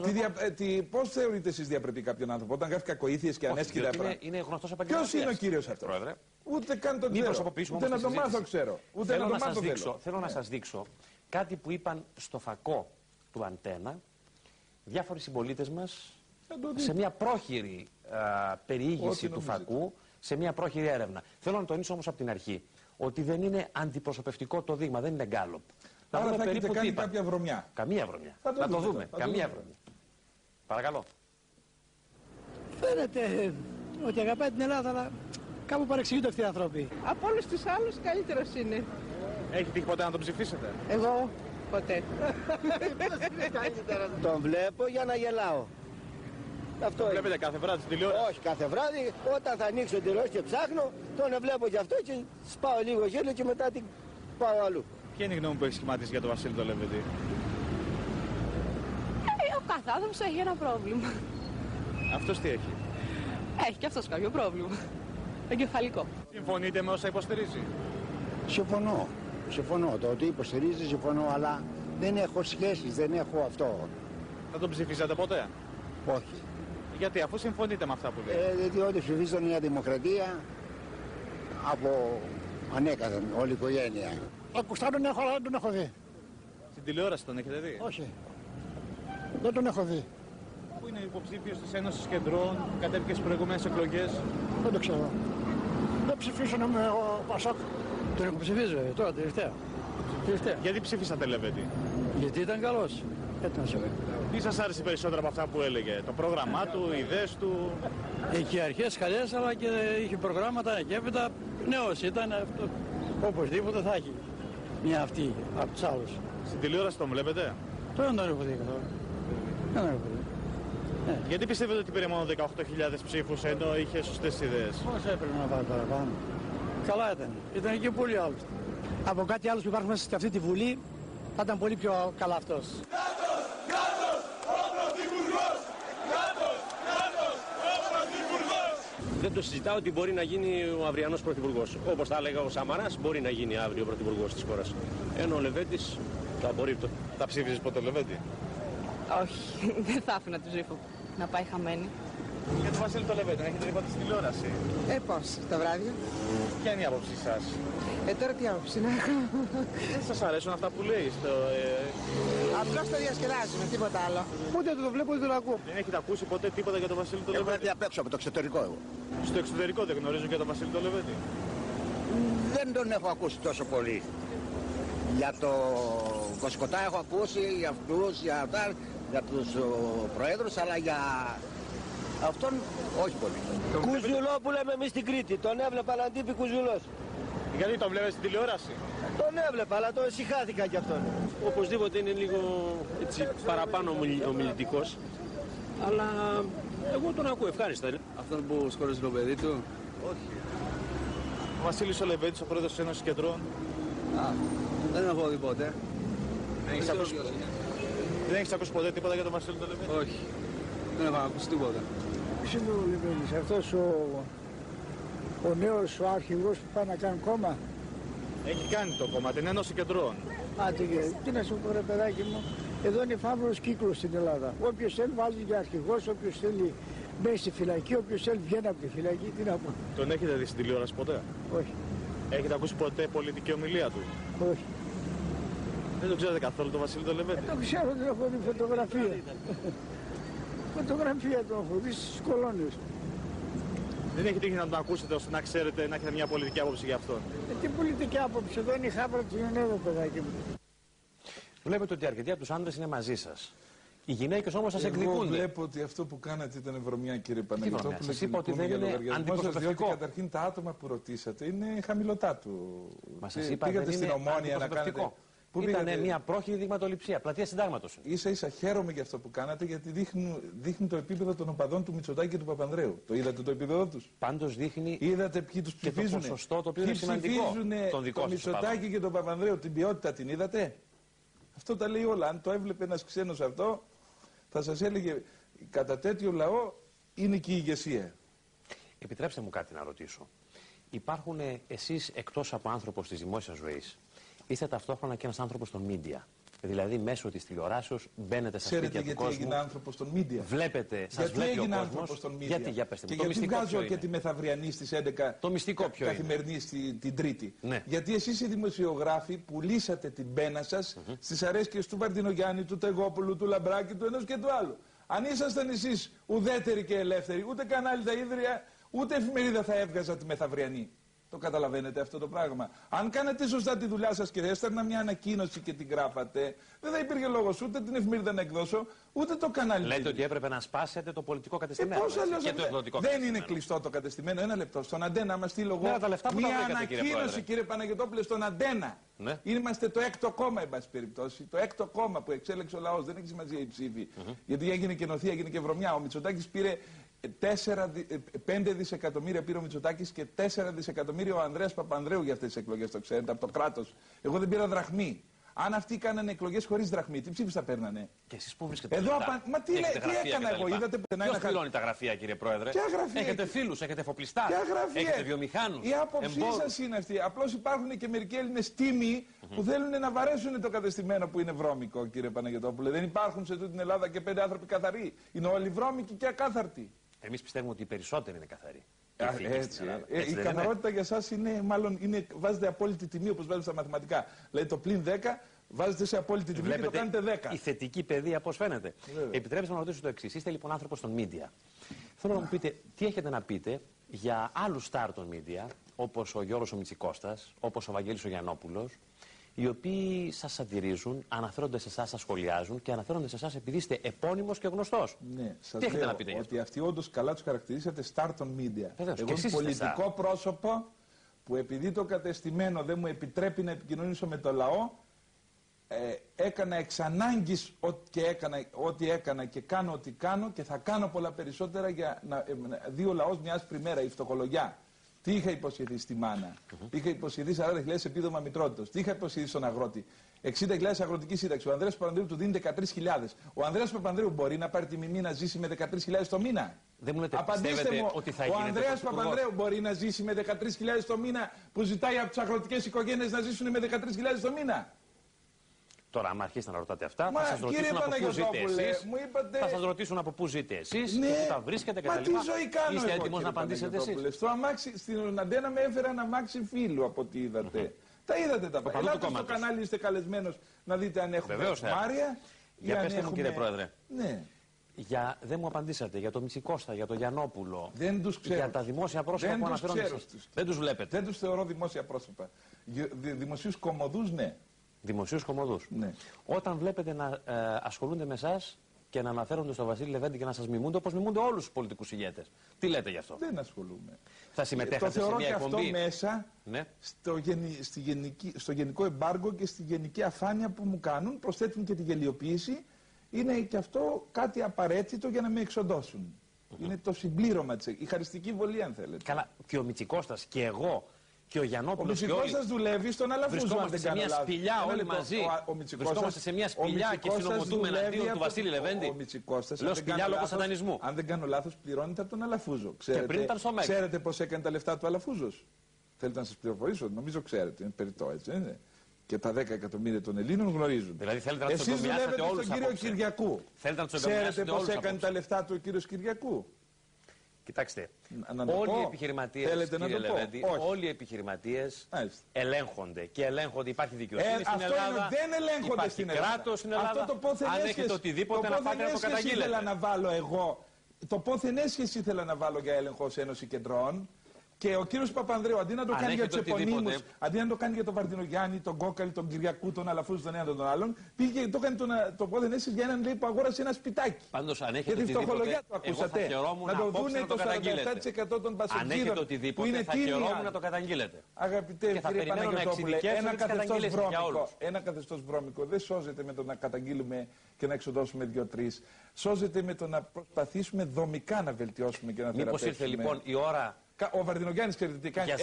πώς θεωρείτε εσείς διαπρεπή κάποιον άνθρωπο, όταν γράφει κακοήθειες και ανέσχυτα πράγματα? Είναι γνωστός επαγγελματίας. Ποιος είναι ο κύριος αυτός? Ούτε καν τον ξέρω. Ούτε να το μάθω ξέρω. Θέλω να σας δείξω κάτι που είπαν στο φακό του Αντένα διάφοροι συμπολίτες μας σε μια πρόχειρη περιήγηση του φακού, σε μια πρόχειρη έρευνα. Θέλω να τονίσω όμως από την αρχή ότι δεν είναι αντιπροσωπευτικό το δείγμα, δεν είναι γκάλοπ. Να δούμε περίπου τι είπαν. Κάποια βρωμιά. Καμία βρωμιά. Να το δούμε. Καμία βρωμιά. Παρακαλώ. Φαίνεται ότι αγαπάει την Ελλάδα, αλλά κάπου παρεξηγούνται αυτοί οι άνθρωποι. Από όλους τους άλλους καλύτερος είναι. Έχει τύχει ποτέ να τον ψηφίσετε? Εγώ ποτέ. Τον βλέπω για να γελάω. Αυτό το βλέπετε κάθε βράδυ στην τηλεόραση? Όχι κάθε βράδυ. Όταν θα ανοίξω τηλεόραση και ψάχνω, τον βλέπω γι' αυτό και σπάω λίγο γέλιο και μετά την πάω αλλού. Ποια είναι η γνώμη που έχει σχηματίσει για τον Βασίλη τον Λεβέντη? Ο κάθε άνθρωπος έχει ένα πρόβλημα. Αυτός τι έχει? Έχει και αυτός κάποιο πρόβλημα. Εγκεφαλικό. Συμφωνείτε με όσα υποστηρίζει? Συμφωνώ. Συμφωνώ. Το ότι υποστηρίζει συμφωνώ, αλλά δεν έχω σχέσεις, δεν έχω αυτό. Θα τον ψηφίσατε ποτέ? Όχι. Γιατί, αφού συμφωνείτε με αυτά που λέει? Διότι ψηφίζω μια δημοκρατία από ανέκαθεν όλη η οικογένεια. Ακουστά τον έχω, αλλά δεν τον έχω δει. Στην τηλεόραση τον έχετε δει? Όχι. Δεν τον έχω δει. Πού είναι υποψήφιος της Ένωσης Κεντρών, κατέβηκε στις προηγούμενες εκλογές? Δεν το ξέρω. Δεν ψηφίσω να είμαι ο Πασόκ. Τον έχω ψηφίσει τώρα τελευταία. Γιατί ψήφισατε Λεβέντη? Γιατί ήταν καλός. Έτσι να σε λέω. Τι σας άρεσε περισσότερο από αυτά που έλεγε? Το πρόγραμμά του, οι ιδέες του? Είχε αρχές καλές, αλλά και είχε προγράμματα και έπειτα νέος ήταν αυτό. Οπωσδήποτε θα έχει μια αυτή από τους άλλους. Στην τηλεόραση τον βλέπετε? Τώρα δεν τον έχω δει καθόλου. Δεν τον έχω δει. Γιατί πιστεύετε ότι πήρε μόνο 18.000 ψήφους ενώ είχε σωστές ιδέες? Πώς έπρεπε να πάρει παραπάνω? Καλά ήταν. Ήταν και πολλοί άλλοι. Από κάτι άλλο που υπάρχουν μέσα σε αυτή τη Βουλή θα ήταν πολύ πιο καλά αυτός. Δεν το συζητάω ότι μπορεί να γίνει ο αυριανός πρωθυπουργός. Όπως θα έλεγα ο Σαμαράς, μπορεί να γίνει αύριο ο πρωθυπουργός της χώρας. Ενώ ο Λεβέντης το απορρίπτω. Θα ψήφιζες ποτέ Λεβέντη? Όχι, δεν θα άφηνα τη ψήφο να πάει χαμένη. Για τον Βασίλη τον Λεβέντη, έχετε δει ποτέ στην τηλεόραση? Πώς, το βράδυ. Ποια είναι η άποψή σας? Τώρα τι άποψη να έχω. Δεν σας αρέσουν αυτά που λέει? Απλώς το διασκεδάζουμε, τίποτα άλλο. Ούτε το βλέπω ούτε το ακούω. Δεν έχετε ακούσει ποτέ τίποτα για τον Βασίλη τον Λεβέντη? Έχω έρθει απ' έξω από το εξωτερικό εγώ. Στο εξωτερικό δεν γνωρίζω για τον Βασίλη τον Λεβέντη. Δεν τον έχω ακούσει τόσο πολύ. Για το Κοσκοτά έχω ακούσει, για αυτούς, για τους προέδρους, αλλά για αυτόν όχι πολύ. Κουζουλό που λέμε εμείς στην Κρήτη, τον έβλεπα να τύπη Κουζουλός. Γιατί τον βλέπεις στην τηλεόραση? Τον έβλεπα, αλλά τον συχάθηκα κι αυτόν. Οπωσδήποτε είναι λίγο έτσι, παραπάνω ομιλητικός, αλλά εγώ τον ακούω ευχάριστα. Αυτόν που σκόρεσε το παιδί του? Όχι. Ο Βασίλης ο Λεβέντης, ο πρόεδρος της Ένωσης Κεντρών. Δεν έχω δει ποτέ. Δεν έχεις ακούσει ποτέ τίποτα για τον Βασίλη τον Λεβέντη? Όχι. Δεν έχω ακούσει τίποτα. Ποιος είναι ο Λεβέντης, αυτός ο νέος ο αρχηγός που πάει να κάνει κόμμα? Έχει κάνει το κόμμα, την Ένωση Κεντρών. Τι να σου πω ρε παιδάκι μου, εδώ είναι φαύρος κύκλος στην Ελλάδα. Όποιος θέλει βάζει για αρχηγός, όποιος θέλει μπαίνει στη φυλακή, όποιος θέλει βγαίνει από τη φυλακή, τι να πω. Τον έχετε δει στην τηλεόραση ποτέ? Όχι. Έχετε ακούσει ποτέ πολιτική ομιλία του? Όχι. Δεν το ξέρετε καθόλου τον Βασίλη τον Λεβέντη? Το ξέρω, δεν έχω δει φωτογραφία. Φωτογραφία του έχω δει στις κολόνες. Δεν έχει τύχει να τον ακούσετε ώστε να ξέρετε, να έχετε μια πολιτική άποψη για αυτόν? Τι πολιτική άποψη, εδώ είναι η χάπρα του Ιωνέδου, παιδάκι μου. Βλέπετε ότι αρκετοί από τους άντρες είναι μαζί σας. Οι γυναίκες όμως σας εκδικούνται. Εγώ βλέπω ότι αυτό που κάνατε ήταν βρωμιά, κύριε Παναγιώτοπουλε. Σας είπα ότι δεν είναι αντιπροσωπευτικό. Διότι καταρχήν τα άτομα που ρωτήσατε είναι χαμηλωτά του. Μα σας είπα πήγατε δεν στην είναι Ομόνια να κάνετε. Ήταν μια πρόχειρη δειγματοληψία, πλατεία Συντάγματος. Ίσα-ίσα χαίρομαι για αυτό που κάνατε, γιατί δείχνει το επίπεδο των οπαδών του Μητσοτάκη και του Παπανδρέου. Το είδατε το επίπεδο τους? Πάντως δείχνει. Είδατε ποιοι τους ψηφίζουν? Και το ποσοστό το οποίο είναι σημαντικό. Το Μητσοτάκη και τον Παπανδρέου, την ποιότητα την είδατε? Αυτό τα λέει όλα. Αν το έβλεπε ένας ξένος αυτό, θα σας έλεγε κατά τέτοιο λαό είναι και η ηγεσία. Επιτρέψτε μου κάτι να ρωτήσω. Υπάρχουν εσείς εκτός από άνθρωπος της δημόσιας ζωής, είστε ταυτόχρονα και ένας άνθρωπος των media. Δηλαδή μέσω της τηλεοράσεως μπαίνετε στα σπίτια του κόσμου. Ξέρετε γιατί έγινε άνθρωπος των media? Βλέπετε, σας βλέπει ο κόσμος. Γιατί, για πέστε μου, και γιατί βγάζω και τη μεθαυριανή στις 11 το μυστικό ποιο καθημερινή την Τρίτη. Ναι. Γιατί εσείς οι δημοσιογράφοι πουλήσατε την πένα σας στις αρέσκειες του Βαρδινογιάννη, του Τεγόπουλου, του Λαμπράκη, του ενός και του άλλου. Αν ήσασταν εσείς ουδέτεροι και ελεύθεροι, ούτε κανάλι τα ίδρυα, ούτε εφημερίδα θα έβγαζα τη μεθαυριανή. Το καταλαβαίνετε αυτό το πράγμα? Αν κάνετε σωστά τη δουλειά σας και έστελνα μια ανακοίνωση και την γράφατε, δεν θα υπήρχε λόγος ούτε την εφημερίδα να εκδώσω, ούτε το κανάλι. Λέτε ότι έπρεπε να σπάσετε το πολιτικό κατεστημένο. Και το εκδοτικό δεν είναι κλειστό το κατεστημένο. Ένα λεπτό. Στον Αντένα μας στείλω εγώ μια ανακοίνωση, κύριε Παναγιωτόπουλε, στον Αντένα. Ναι. Είμαστε το έκτο κόμμα, εν πάση περιπτώσει. Το έκτο κόμμα που εξέλεξε ο λαός. Δεν έχει σημασία η ψήφη. Γιατί έγινε και νοθεία, έγινε και βρωμιά. Ο Μητσοτάκης πήρε 5 δισεκατομμύρια πήρε ο Μητσοτάκης και 4 δισεκατομμύρια ο Ανδρέας Παπανδρέου για αυτές τις εκλογές, το ξέρετε, από το κράτος. Εγώ δεν πήρα δραχμή. Αν αυτοί κάνανε εκλογές χωρίς δραχμή, τι ψήφους θα παίρνανε? Και εσείς πού βρίσκετε? Εδώ μα τι έκανα εγώ, είδατε που ποιος πληρώνει τα γραφεία, κύριε Πρόεδρε? Ποια γραφεία? Έχετε φίλους, έχετε εφοπλιστά, έχετε βιομηχάνους. Η άποψή σας είναι αυτή. Απλώς υπάρχουν και μερικοί Έλληνες τίμοι που θέλουν να βαρέσουν το κατεστημένο που είναι βρώμικο, κύριε Παναγιωτόπουλε. Δεν υπάρχουν σε τούτη την Ελλάδα και 5 άνθρωποι καθαροί. Είναι όλοι βρώμικοι και ακάθαρτοι. Εμείς πιστεύουμε ότι οι περισσότεροι είναι καθαροί. Η καθαρότητα για εσάς είναι, μάλλον, βάζετε απόλυτη τιμή όπως βάζετε στα μαθηματικά. Δηλαδή το πλην 10 βάζετε σε απόλυτη τιμή και το κάνετε 10. Η θετική παιδεία πώς φαίνεται. Επιτρέψτε να ρωτήσω το εξής. Είστε λοιπόν άνθρωπος των media. Θέλω να μου πείτε τι έχετε να πείτε για άλλους στάρ των media, όπως ο Γιώργος ο Μητσικώστας, όπως ο Βαγγέλης ο Γιαννόπουλος, οι οποίοι σας σατυρίζουν, αναφέρονται σε εσάς, σας σχολιάζουν και αναφέρονται σε εσάς επειδή είστε επώνυμος και γνωστός. Ναι, σας τι έχετε λέω να πείτε ότι αυτοί όντως καλά τους χαρακτηρίσατε star των media. Εγώ είμαι πολιτικό πρόσωπο που επειδή το κατεστημένο δεν μου επιτρέπει να επικοινωνήσω με το λαό, έκανα εξ ανάγκης ό,τι έκανα και κάνω ό,τι κάνω και θα κάνω πολλά περισσότερα για να δει ο λαός μια άσπρη μέρα, η φτωχολογιά. Τι είχα υποσχεθεί στη μάνα? Είχα υποσχεθεί 40.000 επίδομα μητρότητος. Τι είχα υποσχεθεί στον αγρότη? 60.000 αγροτική σύνταξη. Ο Ανδρέας Παπανδρέου του δίνει 13.000. Ο Ανδρέας Παπανδρέου μπορεί να πάρει τη μιμή να ζήσει με 13.000 το μήνα? Δεν μου λέτε, απαντήστε μου, ότι θα ο Ανδρέας Παπανδρέου μπορεί να ζήσει με 13.000 το μήνα που ζητάει από τις αγροτικές οικογένειες να ζήσουν με 13.000 το μήνα? Τώρα, άμα αρχίσετε να ρωτάτε αυτά, θα σας ρωτήσουν από πού ζείτε εσείς. Θα σας ρωτήσουν από πού ζείτε εσείς και πού τα βρίσκετε κτλ. Μα τι ζωή κάνω? Είστε έτοιμος να απαντήσετε εσείς? Στο αμάξι, στην Αντένα με έφερα ένα αμάξι φίλου από ό,τι είδατε. Τα είδατε τα πράγματα. Ελάτε στο κανάλι, είστε καλεσμένος να δείτε αν έχουμε Μάρια. Για πέστε μου, κύριε Πρόεδρε. Ναι. Δεν μου απαντήσατε για το Μητσικώστα, για το Γιαννόπουλο. Δεν τους ξέρω. Για τα δημόσια πρόσωπα που αναφέρονται. Δεν τους βλέπετε. Δεν τους θεωρώ δημόσια πρόσωπα. Δημοσίους κομμωδούς, ναι. Δημοσίους κομμωδούς. Ναι. Όταν βλέπετε να ασχολούνται με εσάς και να αναφέρονται στο Βασίλη Λεβέντη και να σας μιμούνται όπως μιμούνται όλους τους πολιτικούς ηγέτες. Τι λέτε γι' αυτό? Δεν ασχολούμαι. Θα συμμετέχατε σε μια εκπομπή? Το θεωρώ και αυτό μέσα στο γενικό εμπάργκο και στη γενική αφάνεια που μου κάνουν. Προσθέτουν και τη γελιοποίηση. Είναι και αυτό κάτι απαραίτητο για να με εξοντώσουν. Είναι το συμπλήρωμα της, η χαριστική βολή, αν θέλετε. Καλά, και ο Μητσικώστας και εγώ και ο Γιαννόπουλος. Ο Μητσικώστας δουλεύει στον Αλαφούζο. Βρισκόμαστε σε μια σπηλιά όλοι μαζί. Βρισκόμαστε σε μια σπηλιά και συνομωτούμε εναντίον του Βασίλη Λεβέντη. Ο Μητσικώστας, λέω σπηλιά λόγω σατανισμού. Αν δεν κάνω λάθος, πληρώνεται από τον Αλαφούζο. Και πριν ήταν στο Μέγκα. Ξέρετε πώς έκανε τα λεφτά του Αλαφούζος? Θέλετε να σας πληροφορήσω? Νομίζω ξέρετε. Είναι περιττό, έτσι δεν είναι? Και τα 10 εκατομμύρια των Ελλήνων γνωρίζουν. Δηλαδή θέλετε να εσείς δουλεύετε στον κύριο Κυριακού. Ξέρετε πώς έκανε τα λεφτά του ο κύριος Κυριακού? Κοιτάξτε, όλοι οι επιχειρηματίες, κύριε Λεβέντη, όλοι οι επιχειρηματίες ελέγχονται και ελέγχονται. Υπάρχει δικαιοσύνη στην Ελλάδα, δεν ελέγχονται στην Ελλάδα. Κράτος στην Ελλάδα. Αυτό το πόθεν αν έχετε οτιδήποτε να πάτε να το καταγγείλετε. Ήθελα να βάλω εγώ, το πόθεν έσχεση ήθελα να βάλω για έλεγχο ως Ένωση Κεντρών. Και ο κύριος Παπανδρέου, αντί να το κάνει για τους επωνύμους, αντί να το κάνει για τον Βαρδινογιάννη, τον Κόκαλη, τον Κυριακού, τον Αλαφούζο, τον ένα τον άλλον, πήγε και το έκανε το πόδεν έσχεση για έναν, λέει, που αγόρασε ένα σπιτάκι. Πάντως, αν έχετε για τη φτωχολογία του ακούσατε. Να το δούνε το 47% των πασχετών. Αν έχετε οτιδήποτε, θα χαιρόμουν να το καταγγείλετε. Αγαπητέ κύριε Παναγιωτόπουλε, ένα καθεστώς βρώμικο δεν σώζεται με το να καταγγείλουμε και να εξοδώσουμε 2-3. Σώζεται με το να προσπαθήσουμε δομικά να βελτιώσουμε και να θεραπεύσουμε. Μήπως ήρθε λοιπόν η ώρα? Ο Βαρδινογιάννης, ξέρετε τι κάνει?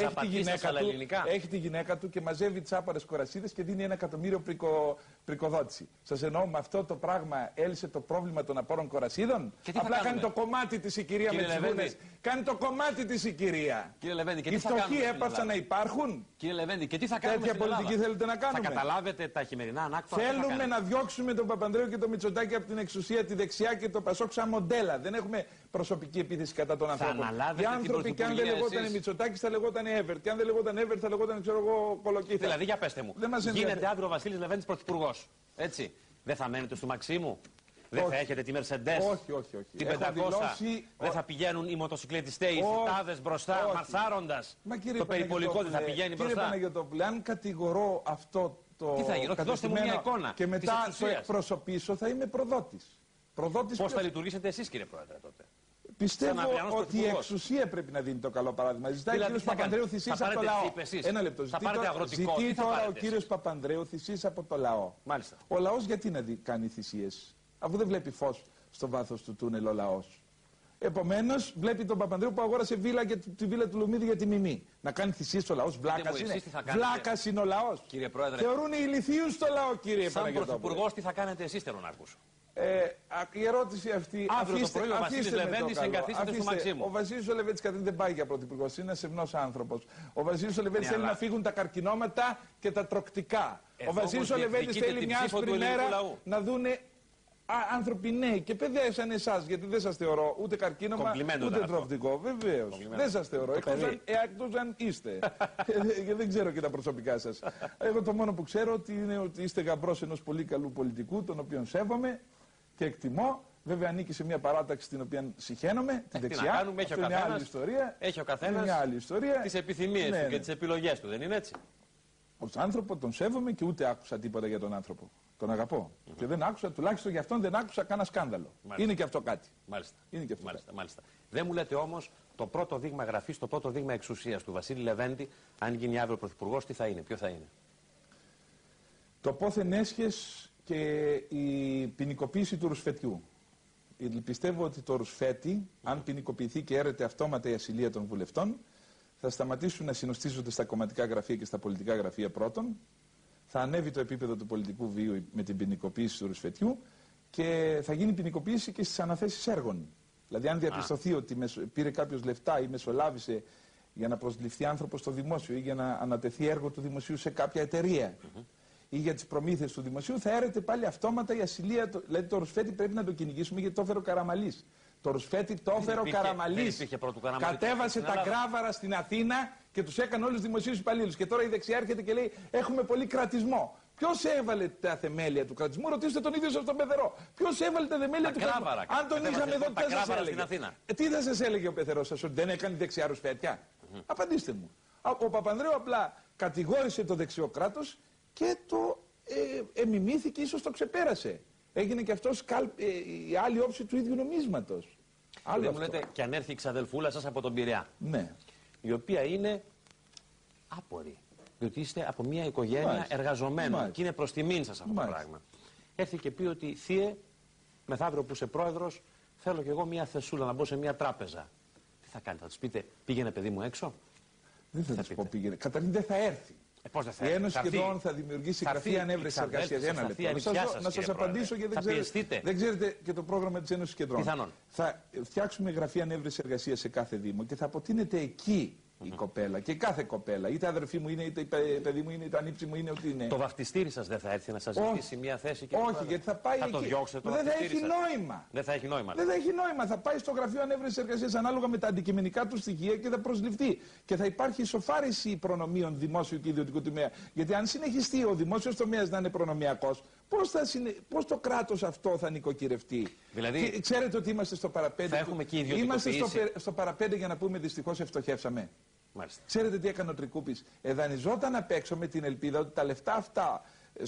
Έχει τη γυναίκα του και μαζεύει τσάπαρες κορασίδες και δίνει 1 εκατομμύριο πρικοδότηση. Σας εννοώ, με αυτό το πράγμα έλυσε το πρόβλημα των απόρων κορασίδων? Απλά κάνει το κομμάτι της η κυρία με τις βούνες. Κάνει το κομμάτι της η κυρία. Οι φτωχοί έπαυσαν να υπάρχουν. Κύριε Λεβέντη, και τι θα κάνουμε? Τέτοια πολιτική θέλετε να κάνουμε? Θα καταλάβετε τα χειμερινά ανάκτορα? Θέλουμε να διώξουμε τον Παπανδρέου και τον Μητσοτάκη από την εξουσία, τη δεξιά και το Πασόκ σαν μοντέλα. Δεν έχουμε προσωπική επίθεση κατά των ανθρώπων. Οι άνθρωποι, και αν δεν λεγόταν Μητσοτάκης, θα λεγόταν Εύερτ. Και αν δεν λεγόταν Εύερτ, θα λεγόταν, ξέρω εγώ, Κολοκύθα. Δηλαδή, για πέστε μου, γίνεται αύριο ο Βασίλης Λεβέντης πρωθυπουργός. Έτσι. Δεν θα μένετε στο Μαξίμου? Δεν θα έχετε τη Mercedes? Όχι. Την 500? Δεν θα πηγαίνουν οι μοτοσυκλετιστές, οι φυτάδες μπροστά, μαρσάροντας? Το περιπολικό δεν θα πηγαίνει μπροστά? Κύριε Παναγιωτόπουλε, αν κατηγορώ αυτό το κατεστημένο και μετά το εκπροσωπήσω, θα είμαι προδότης. Πώς θα λειτουργήσετε εσείς, κύριε Πρόεδρε, τότε? Πιστεύω ότι η εξουσία πρέπει να δίνει το καλό παράδειγμα. Ζητάει ο κύριος Παπανδρέου θυσίες από το λαό. Ένα λεπτό. Ζητεί τώρα ο κύριος Παπανδρέου θυσίες από το λαό. Μάλιστα. Ο λαός γιατί να κάνει θυσίες, αφού δεν βλέπει φως στο βάθος του τούνελ ο λαός? Επομένως, βλέπει τον Παπανδρέου που αγόρασε βίλα και τη βίλα του Λουμίδη για τη μιμή. Να κάνει θυσίες στο λαός. Βλάκας είναι. Βλάκας είναι ο λαός. Θεωρούν οι ηλιθίους στο λαό, κύριε Παναγιωτόπουλε. Σαν πρωθυπουργός, τι θα κάνετε εσείς, θέλω να ακούσω? Η ερώτηση αυτή. Αύριο το πρωί ο Βασίλης Λεβέντης εγκαθίσταται στο Μαξίμου. Ο Βασίλης ο Λεβέντης δεν πάει για πρωθυπουργός, είναι ένας ευνός άνθρωπος. Ο Βασίλης ο Λεβέντης θέλει να φύγουν τα καρκινόματα και τα τροκτικά. Ο Βασίλης ο Λεβέντης θέλει μια άσπρη μέρα να δούνε άνθρωποι νέοι και παιδιά σαν εσάς, γιατί δεν σας θεωρώ ούτε καρκίνωμα ούτε τροκτικό. Βεβαίως. Δεν σας θεωρώ. Εκτός αν είστε. Δεν ξέρω και τα προσωπικά σας. Εγώ το μόνο που ξέρω είναι ότι είστε γαμπρός ενός πολύ καλού πολιτικού, τον οποίον σέβομαι και εκτιμώ. Βέβαια ανήκει σε μια παράταξη την οποία συχαίνομαι, την δεξιά. Έχει ο καθένας τις επιθυμίες του και τις επιλογές του, δεν είναι έτσι? Ως άνθρωπο τον σέβομαι και ούτε άκουσα τίποτα για τον άνθρωπο. Τον αγαπώ. Και δεν άκουσα, τουλάχιστον για αυτόν δεν άκουσα κανένα σκάνδαλο. Μάλιστα. Είναι και αυτό κάτι. Μάλιστα. Είναι και αυτό μάλιστα. Δεν μου λέτε όμως το πρώτο δείγμα γραφής, το πρώτο δείγμα εξουσίας του Βασίλη Λεβέντη, αν γίνει αύριο πρωθυπουργός, τι θα είναι, ποιο θα είναι? Το πόθεν έσχες και η ποινικοποίηση του ρουσφετιού. Πιστεύω ότι το ρουσφέτη, αν ποινικοποιηθεί και έρεται αυτόματα η ασυλία των βουλευτών, θα σταματήσουν να συνοστίζονται στα κομματικά γραφεία και στα πολιτικά γραφεία πρώτον. Θα ανέβει το επίπεδο του πολιτικού βίου με την ποινικοποίηση του ρουσφετιού και θα γίνει ποινικοποίηση και στις αναθέσεις έργων. Δηλαδή, αν διαπιστωθεί ότι πήρε κάποιος λεφτά ή μεσολάβησε για να προσληφθεί άνθρωπος στο δημόσιο ή για να ανατεθεί έργο του δημοσίου σε κάποια εταιρεία, ή για τις προμήθειες του δημοσίου, θα έρεται πάλι αυτόματα η ασυλία. Δηλαδή το Ρουσφέτη πρέπει να το κυνηγήσουμε γιατί το έφερε ο Καραμαλής. Το Ρουσφέτη το έφερε ο Καραμαλής. Κατέβασε τα γκράβαρα στην Αθήνα και τους έκανε όλους τους δημοσίους υπαλλήλους. Και τώρα η δεξιά έρχεται και λέει: έχουμε πολύ κρατισμό. Ποιος έβαλε τα θεμέλια του κρατισμού? Ρωτήστε τον ίδιο σας τον Πεθερό. Ποιος έβαλε τα θεμέλια του κρατισμού? Αν τον είχαμε εδώ, τι θα σας έλεγε? Τι θα σας έλεγε ο Πεθερός σας, ότι δεν έκανε δεξιά Ρουσφέτια? Απαντήστε μου. Ο Παπανδρέου απλά κατηγόρησε το δεξιό κράτος και το εμιμήθηκε, ίσως το ξεπέρασε. Έγινε και αυτός η άλλη όψη του ίδιου νομίσματος. Δεν μου λέτε, και αν έρθει η ξαδελφούλα σας από τον Πειραιά, ναι, η οποία είναι άπορη, διότι είστε από μια οικογένεια εργαζομένων και είναι προς τιμήν σας αυτό το πράγμα. Έρθει και πει ότι θύε, μεθαύριο που είσαι πρόεδρος, θέλω κι εγώ μια θεσούλα να μπω σε μια τράπεζα. Τι θα κάνετε, θα τους πείτε πήγαινε παιδί μου έξω? Δεν θα τους πω πήγαινε. Καταρχήν δεν θα έρθει. Η Ένωση Κεντρών θα δημιουργήσει γραφεία ανέβρεσης εργασίας. Ένα λεπτό. Να σας απαντήσω, γιατί δεν ξέρετε και το πρόγραμμα της Ένωσης Κεντρών. Πιθανόν. Θα φτιάξουμε γραφεία ανέβρεσης εργασίας σε κάθε Δήμο και θα αποτείνεται εκεί η κοπέλα. Και κάθε κοπέλα. Είτε αδερφή μου είναι, είτε παιδί μου είναι, είτε ανήψη μου είναι, ό,τι είναι. Το βαφτιστήρι σας δεν θα έρθει να σας ζητήσει μια θέση? Όχι, γιατί θα πάει εκεί. Το διώξετε, δεν θα έχει νόημα. Δεν θα έχει νόημα. Δεν θα έχει νόημα. Θα πάει στο γραφείο ανέβρεσης εργασίας ανάλογα με τα αντικειμενικά του στοιχεία και θα προσληφθεί. Και θα υπάρχει ισοφάριση προνομίων δημόσιου και ιδιωτικού τομέα. Γιατί αν συνεχιστεί ο δημόσιος τομέας να είναι προνομιακός, πώς το κράτος αυτό θα νοικοκυρευτεί? Δηλαδή, και ξέρετε ότι είμαστε στο παραπέντε. Θα έχουμε και είμαστε στο παραπέντε για να πούμε δυστυχώς ευστοχεύσαμε. Μάλιστα. Ξέρετε τι έκανε ο Τρικούπης? Εδανιζόταν απ' έξω με την ελπίδα ότι τα λεφτά αυτά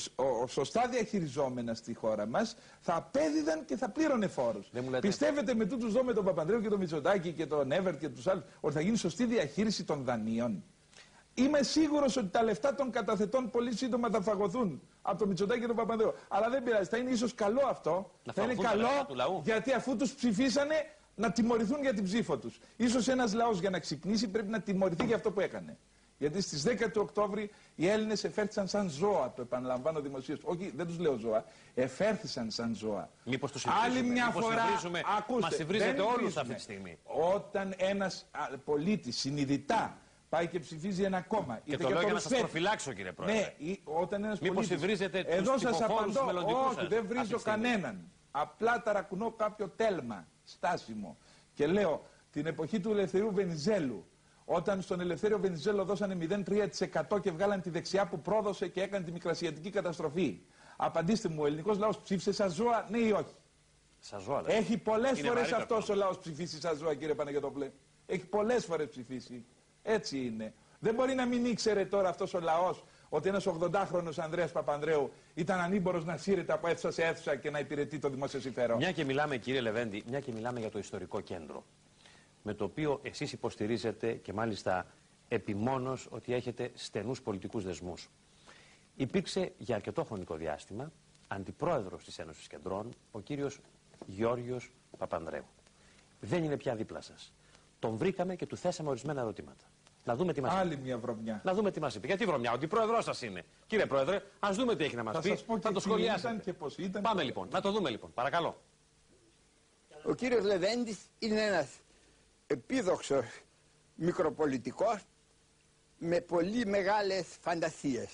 σωστά διαχειριζόμενα στη χώρα μας θα απέδιδαν και θα πλήρωνε φόρους. Πιστεύετε με τούτους εδώ, με τον Παπανδρέου και τον Μητσοτάκη και τον Εύερτ και τους άλλους, ότι θα γίνει σωστή διαχείριση των δανείων? Είμαι σίγουρος ότι τα λεφτά των καταθετών πολύ σύντομα θα φαγωθούν από τον Μητσοτάκη και τον Παπανδρέου. Αλλά δεν πειράζει, θα είναι ίσως καλό αυτό. Θα είναι καλό γιατί αφού τους ψηφίσανε, να τιμωρηθούν για την ψήφο τους. Ίσως ένας λαός για να ξυπνήσει πρέπει να τιμωρηθεί για αυτό που έκανε. Γιατί στις 10 του Οκτώβρη οι Έλληνες εφέρθησαν σαν ζώα, το επαναλαμβάνω δημοσίως. Όχι, δεν τους λέω ζώα, εφέρθησαν σαν ζώα. Μήπως τους άλλη μια φορά, ακούστε, μας υβρίζετε όλους αυτή τη στιγμή. Όταν ένας πολίτης συνειδητά πάει και ψηφίζει ένα κόμμα. Και το λέω για να σας προφυλάξω, κύριε Πρόεδρε. Ναι, όταν ένας μήπως υβρίζετε τους ψηφοφόρους τους μελλοντικούς σας? Όχι, δεν βρίζω κανέναν. Απλά ταρακουνώ κάποιο τέλμα στάσιμο. Και λέω, την εποχή του Ελευθερίου Βενιζέλου, όταν στον Ελευθέριο Βενιζέλο δώσανε 0,3% και βγάλαν τη δεξιά που πρόδωσε και έκανε τη μικρασιατική καταστροφή. Απαντήστε μου, ο ελληνικός λαός ψήφισε σαν ζώα, ναι ή όχι? Σαν ζώα, έχει πολλές φορές αυτός ο λαός ψηφίσει σαν ζώα, κύριε Παναγιωτόπουλε. Έχει πολλές φορές ψηφίσει. Έτσι είναι. Δεν μπορεί να μην ήξερε τώρα αυτός ο λαός ότι ένας 80χρονος Ανδρέας Παπανδρέου ήταν ανήμπορος να σύρεται από αίθουσα σε αίθουσα και να υπηρετεί το δημόσιο συμφέρον. Μια και μιλάμε, κύριε Λεβέντη, μια και μιλάμε για το ιστορικό κέντρο, με το οποίο εσείς υποστηρίζετε και μάλιστα επιμόνως ότι έχετε στενούς πολιτικούς δεσμούς. Υπήρξε για αρκετό χρονικό διάστημα αντιπρόεδρος της Ένωσης Κεντρών ο κύριος Γιώργος Παπανδρέου. Δεν είναι πια δίπλα σας. Τον βρήκαμε και του θέσαμε ορισμένα ερωτήματα. Να δούμε τι μας Άλλη μια βρωμιά. Να δούμε τι μας είπε. Γιατί βρωμιά? Ο αντιπρόεδρος σας είναι. Κύριε Πρόεδρε, ας δούμε τι έχει να μας πει. Θα το σχολιάσετε. Και πώς ήταν. Πάμε λοιπόν. Να το δούμε λοιπόν. Παρακαλώ. Ο κύριος Λεβέντης είναι ένας επίδοξος μικροπολιτικός με πολύ μεγάλες φαντασίες.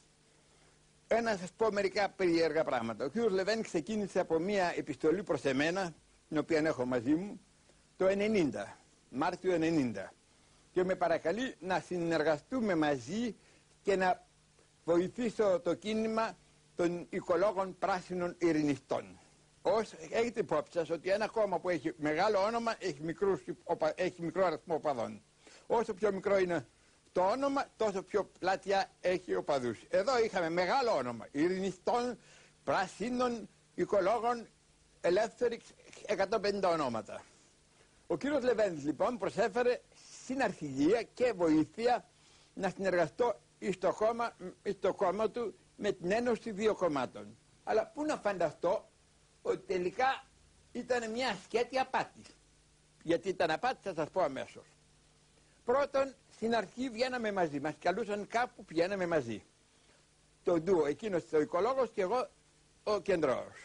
Να σας πω μερικά περίεργα πράγματα. Ο κύριος Λεβέντης ξεκίνησε από μια επιστολή προς εμένα, την οποία έχω μαζί μου, το 90, Μάρτιο 90. Και με παρακαλεί να συνεργαστούμε μαζί και να βοηθήσω το κίνημα των οικολόγων πράσινων ειρηνιστών. Έχετε υπόψη σας ότι ένα κόμμα που έχει μεγάλο όνομα έχει μικρό αριθμό οπαδών. Όσο πιο μικρό είναι το όνομα, τόσο πιο πλάτια έχει οπαδούς. Εδώ είχαμε μεγάλο όνομα ειρηνιστών, πράσινων, οικολόγων, ελεύθεροι, 150 ονόματα. Ο κύριος Λεβέντης λοιπόν προσέφερε συναρχηγία και βοήθεια να συνεργαστώ στο κόμμα του με την Ένωση δύο κομμάτων. Αλλά πού να φανταστώ ότι τελικά ήταν μια σκέτη απάτη. Γιατί ήταν απάτη θα σας πω αμέσως. Πρώτον, στην αρχή βγαίναμε μαζί, μας καλούσαν κάπου, πηγαίναμε μαζί. Το ντουο, εκείνος ο οικολόγος και εγώ ο κεντρός.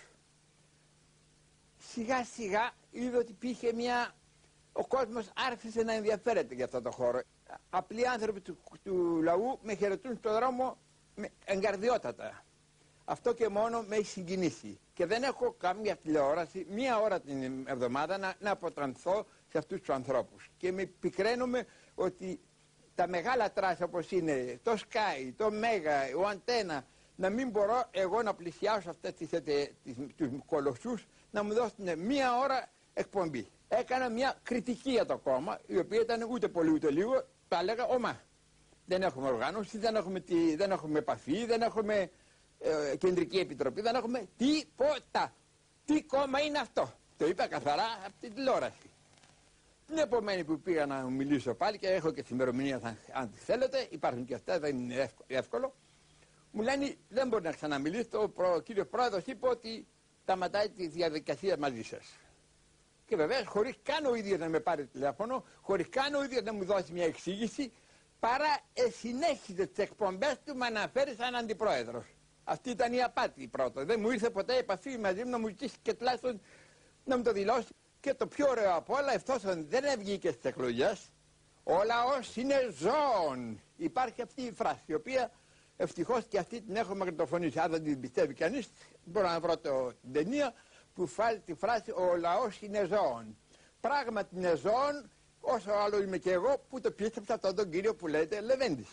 Σιγά σιγά είδε ότι υπήρχε ο κόσμος άρχισε να ενδιαφέρεται για αυτό το χώρο. Απλοί άνθρωποι του λαού με χαιρετούν στον δρόμο εγκαρδιότατα. Αυτό και μόνο με έχει συγκινήσει. Και δεν έχω κάμια τηλεόραση, μία ώρα την εβδομάδα να αποτανθώ σε αυτούς τους ανθρώπους. Και με πικραίνομαι ότι τα μεγάλα τράσια όπως είναι το Sky, το Mega, ο Αντένα, να μην μπορώ εγώ να πλησιάσω αυτές τους κολοσσούς να μου δώσουν μία ώρα εκπομπή. Έκανα μια κριτική για το κόμμα, η οποία ήταν ούτε πολύ ούτε λίγο, τα έλεγα ομά. Δεν έχουμε οργάνωση, δεν έχουμε επαφή, δεν έχουμε κεντρική επιτροπή, δεν έχουμε τίποτα. Τι κόμμα είναι αυτό? Το είπα καθαρά από την τηλεόραση. Την επομένη που πήγα να μιλήσω πάλι, και έχω και τη ημερομηνία αν τη θέλετε, υπάρχουν και αυτά, δεν είναι εύκολο, μου λένε δεν μπορεί να ξαναμιλήσει, ο κύριος πρόεδρος είπε ότι σταματάει τη διαδικασία μαζί σας. Και βεβαίως χωρίς καν ο ίδιος να με πάρει τηλέφωνο, χωρίς καν ο ίδιος να μου δώσει μια εξήγηση, παρά συνέχιζε τις εκπομπές του με αναφέρει σαν αντιπρόεδρος. Αυτή ήταν η απάτη πρώτα. Δεν μου ήρθε ποτέ επαφή μαζί μου να μου ζητήσει και τουλάχιστον να μου το δηλώσει. Και το πιο ωραίο από όλα, εφόσον δεν βγήκε στις εκλογές, ο λαός είναι ζώων. Υπάρχει αυτή η φράση, η οποία ευτυχώς και αυτή την έχω μαγνητοφωνήσει. Αν δεν την πιστεύει κανείς, μπορώ να βρω την ταινία που φάλει τη φράση «Ο λαός είναι ζώων». Πράγματι είναι ζώων, όσο άλλο είμαι και εγώ που το πίστεψα αυτόν τον κύριο που λέτε Λεβέντης.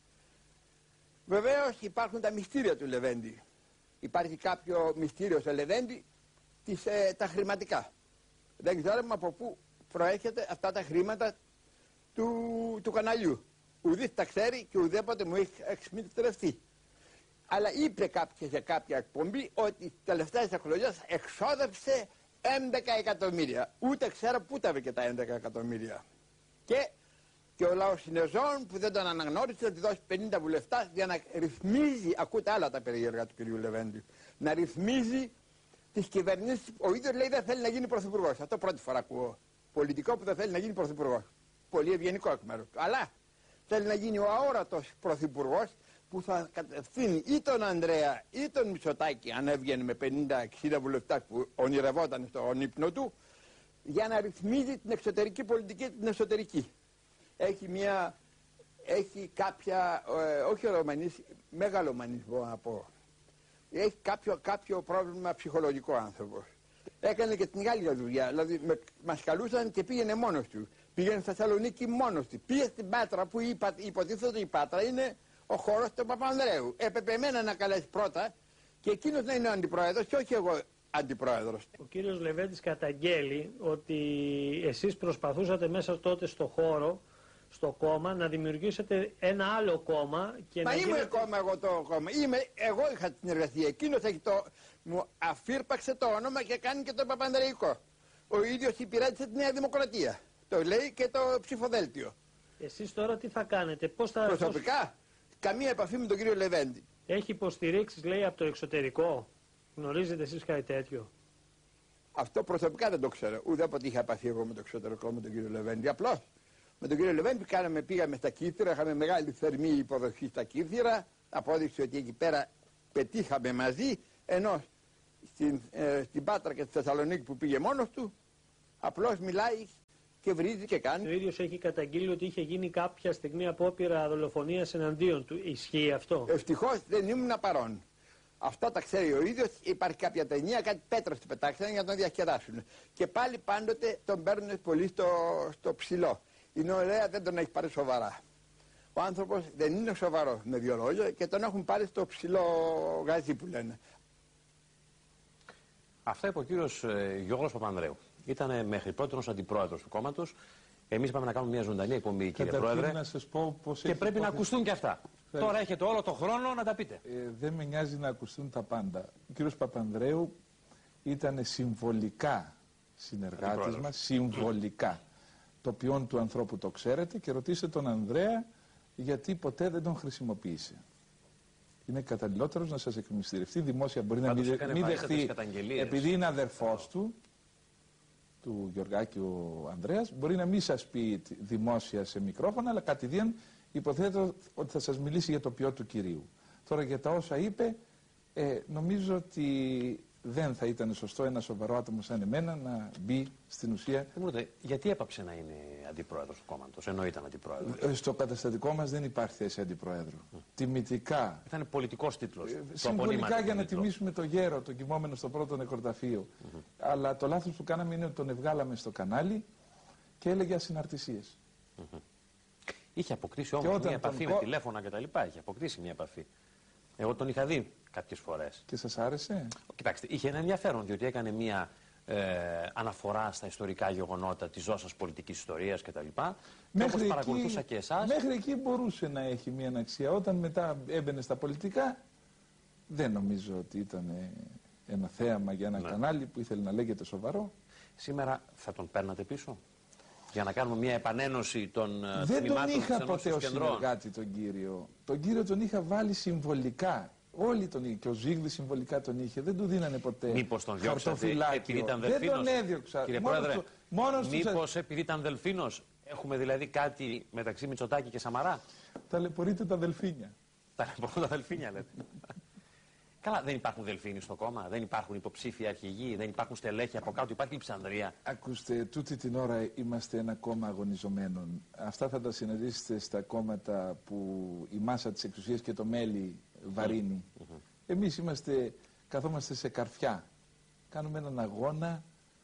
Βεβαίως υπάρχουν τα μυστήρια του Λεβέντη. Υπάρχει κάποιο μυστήριο σε Λεβέντη, τα χρηματικά. Δεν ξέρουμε από πού προέρχεται αυτά τα χρήματα του καναλιού. Ουδής τα ξέρει και ουδέποτε μου έχει εξμητρευτεί. Αλλά είπε σε κάποια εκπομπή ότι τις τελευταίες εκλογές εξόδεψε 11 εκατομμύρια. Ούτε ξέρω πού τα βρήκε τα 11 εκατομμύρια. Και ο λαός είναι ζώων που δεν τον αναγνώρισε, να τη δώσει 50 βουλευτάς για να ρυθμίζει, ακούτε άλλα τα περίεργα του κ. Λεβέντη, να ρυθμίζει τις κυβερνήσεις. Ο ίδιος λέει δεν θέλει να γίνει πρωθυπουργός. Αυτό πρώτη φορά ακούω. Πολιτικό που δεν θέλει να γίνει πρωθυπουργός. Πολύ ευγενικό εκ μέρους του. Αλλά θέλει να γίνει ο αόρατος πρωθυπουργός που θα κατευθύνει ή τον Ανδρέα ή τον Μητσοτάκη, αν έβγαινε με 50-60 βουλευτάς που ονειρευόταν στον ύπνο του, για να ρυθμίζει την εξωτερική πολιτική και την εσωτερική. Έχει κάποια, όχι μεγαλομανής μπορώ να πω, έχει κάποιο πρόβλημα ψυχολογικό άνθρωπος. Έκανε και την άλλη δουλειά, δηλαδή μας καλούσαν και πήγαινε μόνος του. Πήγαινε στη Θεσσαλονίκη μόνος του. Πήγε στην Πάτρα που υποτίθεται ότι η Πάτρα είναι ο χώρος του Παπανδρέου. Έπρεπε εμένα να καλέσει πρώτα και εκείνος να είναι ο αντιπρόεδρος και όχι εγώ αντιπρόεδρος. Ο κύριος Λεβέντης καταγγέλει ότι εσείς προσπαθούσατε μέσα τότε στο χώρο, στο κόμμα, να δημιουργήσετε ένα άλλο κόμμα και Μα να είμαι ακόμα εγώ το κόμμα. Εγώ είχα την εργασία. Εκείνος μου αφύρπαξε το όνομα και κάνει και το Παπανδρεϊκό. Ο ίδιος υπηρέτησε τη Νέα Δημοκρατία. Το λέει και το ψηφοδέλτιο. Εσείς τώρα τι θα κάνετε, πώς θα... Προσωπικά, καμία επαφή με τον κύριο Λεβέντη. Έχει υποστηρίξεις, λέει, από το εξωτερικό. Γνωρίζετε εσείς κάτι τέτοιο? Αυτό προσωπικά δεν το ξέρω. Ουδέποτε είχα επαφή εγώ με το εξωτερικό με τον κύριο Λεβέντη. Απλώς με τον κύριο Λεβέντη πήγαμε στα Κύθυρα, είχαμε μεγάλη θερμή υποδοχή στα Κύθυρα. Απόδειξε ότι εκεί πέρα πετύχαμε μαζί, ενώ στην Πάτρα και στη Θεσσαλονίκη που πήγε μόνος του, απλώς μιλάει και βρίζει και κάνει. Ο ίδιος έχει καταγγείλει ότι είχε γίνει κάποια στιγμή απόπειρα δολοφονίας εναντίον του. Ισχύει αυτό? Ευτυχώς δεν ήμουν παρόν. Αυτά τα ξέρει ο ίδιος. Υπάρχει κάποια ταινία, κάτι πέτρες του πετάξανε για να τον διασκεδάσουν. Και πάλι πάντοτε τον παίρνουν πολύ στο ψηλό. Η νεολαία δεν τον έχει πάρει σοβαρά. Ο άνθρωπος δεν είναι σοβαρός με δύο λόγια και τον έχουν πάρει στο ψηλό γάζι που λένε. Αυτά είπε ο κύριος Γιώργος Παπανδρέου. Ήταν μέχρι πρώτον ως αντιπρόεδρος του κόμματος. Εμείς πάμε να κάνουμε μια ζωντανή εκπομπή, κύριε Πρόεδρε. Να σας πω πώς και πρέπει να ακουστούν και αυτά. Τώρα έχετε όλο το χρόνο να τα πείτε. Δεν με νοιάζει να ακουστούν τα πάντα. Ο κύριος Παπανδρέου ήταν συμβολικά συνεργάτης μας, συμβολικά. Το ποιόν του ανθρώπου το ξέρετε και ρωτήστε τον Ανδρέα γιατί ποτέ δεν τον χρησιμοποίησε. Είναι καταλληλότερος να σας εκμυστηρευτεί δημόσια. Μπορεί να μην δεχθεί, επειδή είναι αδερφός του Γεωργάκη ο Ανδρέας, μπορεί να μην σας πει δημόσια σε μικρόφωνα, αλλά κατηδίαν υποθέτω ότι θα σας μιλήσει για το ποιό του κυρίου. Τώρα για τα όσα είπε, νομίζω ότι δεν θα ήταν σωστό ένα σοβαρό άτομο σαν εμένα να μπει στην ουσία. Γιατί έπαψε να είναι αντιπρόεδρος του κόμματος, ενώ ήταν αντιπρόεδρος? Στο καταστατικό μας δεν υπάρχει θέση αντιπροέδρου. Τιμητικά. Ήταν πολιτικός τίτλος. Συμβολικά για να τιμήσουμε το γέρο, τον κοιμόμενο στο πρώτο νεκροταφείο. Αλλά το λάθος που κάναμε είναι ότι τον ευγάλαμε στο κανάλι και έλεγε ασυναρτησίες. Είχε αποκτήσει όμως μια επαφή με τηλέφωνα κτλ. Είχε αποκτήσει μια επαφή. Εγώ τον είχα δει κάποιες φορές. Και σας άρεσε? Κοιτάξτε, είχε ένα ενδιαφέρον, διότι έκανε μια αναφορά στα ιστορικά γεγονότα της ζώσας πολιτικής ιστορίας κτλ. Και όπως παρακολουθούσα και εσάς. Μέχρι εκεί μπορούσε να έχει μια αξία. Όταν μετά έμπαινε στα πολιτικά, δεν νομίζω ότι ήταν ένα θέαμα για ένα κανάλι που ήθελε να λέγεται σοβαρό. Σήμερα θα τον παίρνατε πίσω? Για να κάνουμε μια επανένωση των τμήματων. Δεν τον είχα ποτέ ως συνεργάτη τον κύριο. Τον κύριο τον είχα βάλει συμβολικά. Όλοι τον είχε. Και ο Ζήγδης συμβολικά τον είχε. Δεν του δίνανε ποτέ. Μήπως τον διώξατε επειδή ήταν Δελφίνος? Δεν τον έδιωξα. Κύριε Πρόεδρε, μήπως επειδή ήταν Δελφίνος? Έχουμε δηλαδή κάτι μεταξύ Μητσοτάκη και Σαμαρά? Ταλαιπωρείτε τα Δελφίνια. Ταλαιπωρούν τα Δελφίνια, λέτε. Καλά, δεν υπάρχουν Δελφίνοι στο κόμμα, δεν υπάρχουν υποψήφοι αρχηγοί, δεν υπάρχουν στελέχοι από κάτω, υπάρχει Λειψανδρία. Ακούστε, τούτη την ώρα είμαστε ένα κόμμα αγωνιζομένων. Αυτά θα τα συναντήσετε στα κόμματα που η μάσα της εξουσίας και το μέλι βαρύνει. Εμείς καθόμαστε σε καρφιά. Κάνουμε έναν αγώνα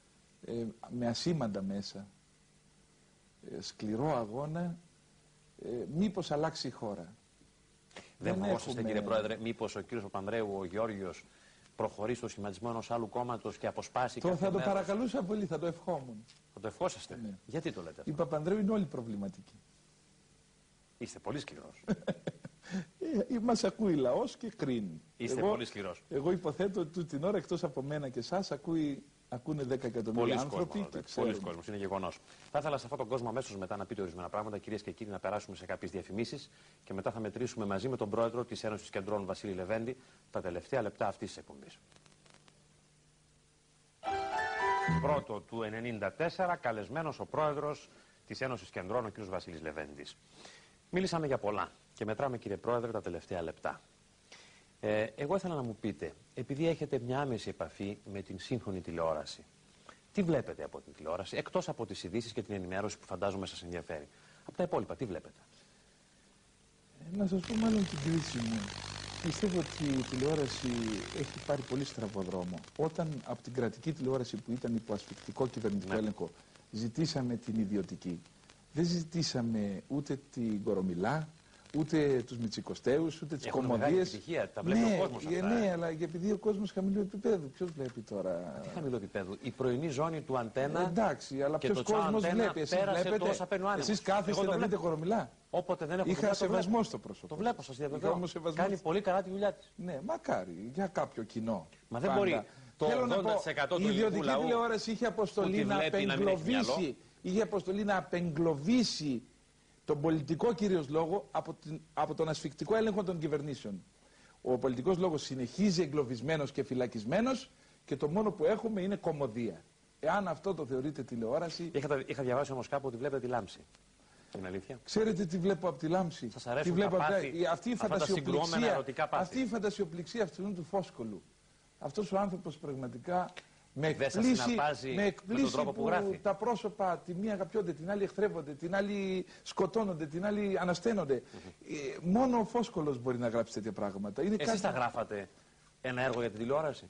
με ασήμαντα μέσα. Σκληρό αγώνα, μήπως αλλάξει η χώρα. Δεν φοβόσαστε, κύριε Πρόεδρε, μήπως ο κύριος Παπανδρέου, ο Γεώργιος, προχωρήσει στο σχηματισμό ενός άλλου κόμματος και αποσπάσει θα το παρακαλούσα πολύ, θα το ευχόμουν. Θα το ευχόσαστε? Ναι. Γιατί το λέτε αυτό? Η Παπανδρέου είναι όλοι προβληματικοί. Είστε πολύ σκληρός. Μας ακούει λαός και κρίνει. Είστε πολύ σκληρός. Εγώ υποθέτω ότι την ώρα εκτός από μένα και εσάς ακούνε 10 εκατομμύρια άνθρωποι. Πολλοί κόσμος, είναι γεγονός. Θα ήθελα σε αυτόν τον κόσμο αμέσως μετά να πείτε ορισμένα πράγματα, κυρίες και κύριοι, να περάσουμε σε κάποιες διαφημίσεις και μετά θα μετρήσουμε μαζί με τον πρόεδρο της Ένωσης Κεντρών, Βασίλη Λεβέντη, τα τελευταία λεπτά αυτής της εκπομπής. Πρώτο του 1994, καλεσμένος ο πρόεδρος της Ένωσης Κεντρών, ο κ. Βασίλης Λεβέντης. Μίλησαμε για πολλά και μετράμε, κύριε Πρόεδρε, τα τελευταία λεπτά. Εγώ ήθελα να μου πείτε, επειδή έχετε μια άμεση επαφή με την σύγχρονη τηλεόραση, τι βλέπετε από την τηλεόραση, εκτός από τις ειδήσεις και την ενημέρωση που φαντάζομαι σας ενδιαφέρει? Από τα υπόλοιπα, τι βλέπετε? Να σας πω μάλλον την κρίση μου. Πιστεύω ότι η τηλεόραση έχει πάρει πολύ στραβό δρόμο. Όταν από την κρατική τηλεόραση που ήταν υπό ασφικτικό κυβερνητικό έλεγχο ζητήσαμε την ιδιωτική, δεν ζητήσαμε ούτε την Κορομιλά, ούτε τους Μητσικοστέους, ούτε τις κομμωδίες. Τα βλέπει ο κόσμος αυτά. Ναι, αλλά επειδή ο κόσμος χαμηλού επίπεδου. Ποιος βλέπει τώρα? Τι χαμηλού επίπεδου? Η πρωινή ζώνη του Αντένα. Εντάξει, αλλά ποιος κόσμος βλέπει? Εσείς κάθεστε να δείτε Κορομιλά? Όποτε δεν έχω Είχα σεβασμό στο πρόσωπο. Το βλέπω, σας διαβεβαιώ. Κάνει πολύ καλά τη δουλειά της. Ναι, μακάρι, για κάποιο κοινό. Μα δεν μπορεί. Το 80% του η ιδιωτική τηλεόραση είχε αποστολή να απεγκλωβίσει. Είχε αποστολή να απεγκλωβίσει τον πολιτικό κυρίως λόγο από τον ασφικτικό έλεγχο των κυβερνήσεων. Ο πολιτικός λόγος συνεχίζει εγκλωβισμένος και φυλακισμένος και το μόνο που έχουμε είναι κομμωδία. Εάν αυτό το θεωρείτε τηλεόραση... Είχα διαβάσει όμως κάπου ότι βλέπετε τη Λάμψη. Είναι αλήθεια? Ξέρετε τι βλέπω από τη Λάμψη? Σας αρέσουν τα πάθη, αυτή η φαντασιοπληξία αυτού του Φόσκολου. Αυτός ο άνθρωπος πραγματικά με εκπλήσει που τα πρόσωπα τη μία αγαπιόνται, την άλλη εχθρεύονται, την άλλη σκοτώνονται, την άλλη ανασταίνονται. Μόνο ο Φόσκολος μπορεί να γράψει τέτοια πράγματα. Εσείς θα γράφατε ένα έργο για την τηλεόραση?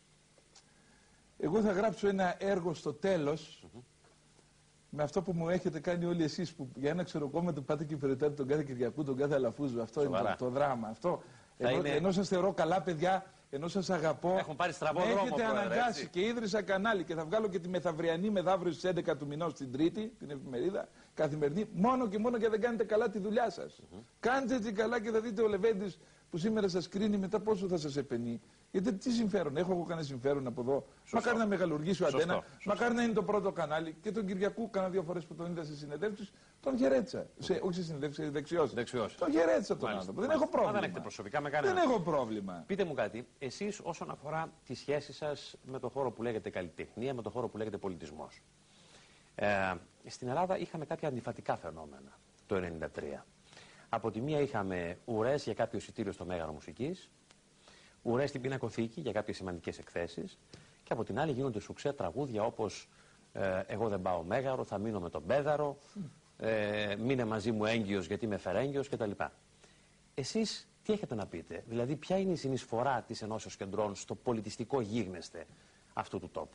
Εγώ θα γράψω ένα έργο στο τέλος με αυτό που μου έχετε κάνει όλοι εσείς, που για ένα ξεροκόμμα του πάτε και υπηρετάτε τον κάθε Κυριακού, τον κάθε Αλαφούζο. Αυτό είναι το δράμα. Αυτό. Ενώ σας θεωρώ καλά παιδιά, ενώ σας αγαπώ, έχουν πάρει στραβό με δρόμο, έχετε αναγκάσει έτσι. Και ίδρυσα κανάλι και θα βγάλω και τη μεθαυριανή μεθαύριο στις 11 του μηνός την Τρίτη, την εφημερίδα, καθημερινή, μόνο και μόνο γιατί δεν κάνετε καλά τη δουλειά σας. Κάντε τη καλά και θα δείτε ο Λεβέντης που σήμερα σας κρίνει μετά πόσο θα σας επενεί. Γιατί τι συμφέρον, έχω εγώ κανένα συμφέρον από εδώ. Σωστό. Μακάρι να μεγαλουργήσει ο Αντένα, μακάρι να είναι το πρώτο κανάλι. Και τον Κυριακού, κάνα 2 φορές που τον είδα σε συνεντεύξεις, τον χαιρέτησα. Όχι σε συνεντεύξεις, δεξιός. Τον χαιρέτησα τον άνθρωπο. Δεν έχω πρόβλημα. Δεν έχετε προσωπικά με κανένα. Δεν έχω πρόβλημα. Πείτε μου κάτι, εσείς όσον αφορά τη σχέση σας με το χώρο που λέγεται καλλιτεχνία, με το χώρο που λέγεται πολιτισμός. Στην Ελλάδα είχαμε κάποια αντιφατικά φαινόμενα το 1993. Από τη μία είχαμε ουρές για κάποιο εισιτήριο στο Μέγαρο Μουσικής, ουρές στην πινακοθήκη για κάποιες σημαντικές εκθέσεις και από την άλλη γίνονται σουξέ τραγούδια όπως «Εγώ δεν πάω μέγαρο, θα μείνω με τον Πέδαρο», «Μείνε μαζί μου έγκυος γιατί είμαι φερέγγιος» κτλ. Εσείς τι έχετε να πείτε, δηλαδή ποια είναι η συνεισφορά της Ενώσεως Κεντρών στο πολιτιστικό γίγνεσθε αυτού του τόπου?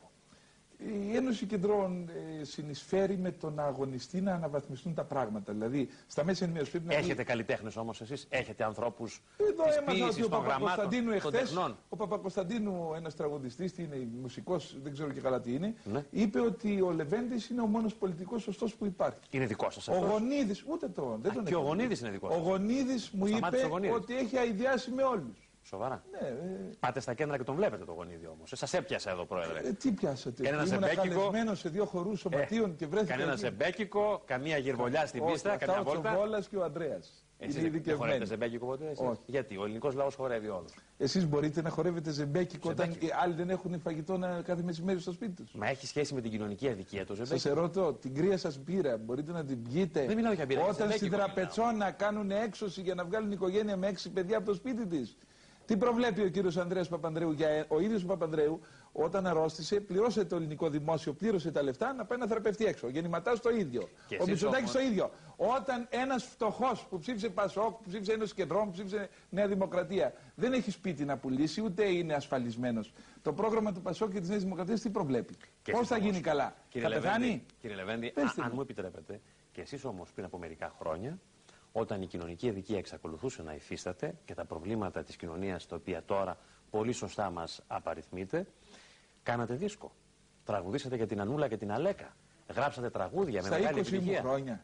Η Ένωση Κεντρών συνεισφέρει με το να αγωνιστεί να αναβαθμιστούν τα πράγματα. Δηλαδή, στα μέσα ενημέρωσης πρέπει να. Έχετε καλλιτέχνες όμως εσείς, έχετε ανθρώπους της ποίησης, των γραμμάτων, των τεχνών. Ο Παπακοσταντίνου, ένας τραγουδιστής, τι είναι, μουσικός, δεν ξέρω και καλά τι είναι, είπε ότι ο Λεβέντης είναι ο μόνος πολιτικός σωστός που υπάρχει. Είναι δικός σας αυτός? Ο Γονίδης, ούτε τον. Δεν τον και ο Γονίδης είναι δικός σας. Ο Γονίδης μου είπε ότι έχει αηδιάσει με όλους. Σοβαρά. Ναι, πάτε στα κέντρα και τον βλέπετε το Γονίδι όμως. Σας έπιασε εδώ, Πρόεδρε. Τι πιάσατε? Ήμουν καλεσμένος σε 2 χορούς σωματείων και βρέθηκα. Κανένα ζεμπέκικο, καμία γυρβολιά στην πίστα, καμιά βόλτα. Ο Τσοβόλας και ο Ανδρέας. Δεν χορεύετε ζεμπέκικο ποτέ? Γιατί? Ο ελληνικός λαός χορεύει όλους. Εσείς μπορείτε να χορεύετε ζεμπέκικο όταν οι άλλοι δεν έχουν φαγητό κάθε μεσημέρι στο σπίτι τους? Μα έχει σχέση με την κοινωνική αδικία το ζεμπέκικο? Σας ερωτώ, την κρύα σας μπύρα μπορείτε να την πιείτε? Δεν μιλάω για μπύρα. Όταν στην Τραπετσόνα κάνουν έξωση για να βγάλουν οικογένεια με 6 παιδιά από το σπίτι της? Τι προβλέπει ο κύριος Ανδρέας Παπανδρέου? Ο ίδιος ο Παπανδρέου, όταν αρρώστησε, πληρώσε το ελληνικό δημόσιο, πλήρωσε τα λεφτά να πάει να θεραπευτεί έξω. Ο Γεννηματάς το ίδιο. Ο Μητσοτάκης το ίδιο. Όταν ένας φτωχός που ψήφισε Πασόκ, που ψήφισε Ένωση Κεντρών, που ψήφισε Νέα Δημοκρατία, δεν έχει σπίτι να πουλήσει, ούτε είναι ασφαλισμένος. Το πρόγραμμα του Πασόκ και της Νέας Δημοκρατίας τι προβλέπει? Πώς θα γίνει καλά? Θα πεθάνει? Κύριε Λεβέντη, αν μου επιτρέπετε, και εσείς όμως πριν από μερικά χρόνια, όταν η κοινωνική αδικία εξακολουθούσε να υφίσταται και τα προβλήματα της κοινωνίας, τα οποία τώρα πολύ σωστά μας απαριθμείτε, κάνατε δίσκο. Τραγουδήσατε για την Ανούλα και την Αλέκα. Γράψατε τραγούδια με μεγάλη επιτυχία. Στα 20 χρόνια.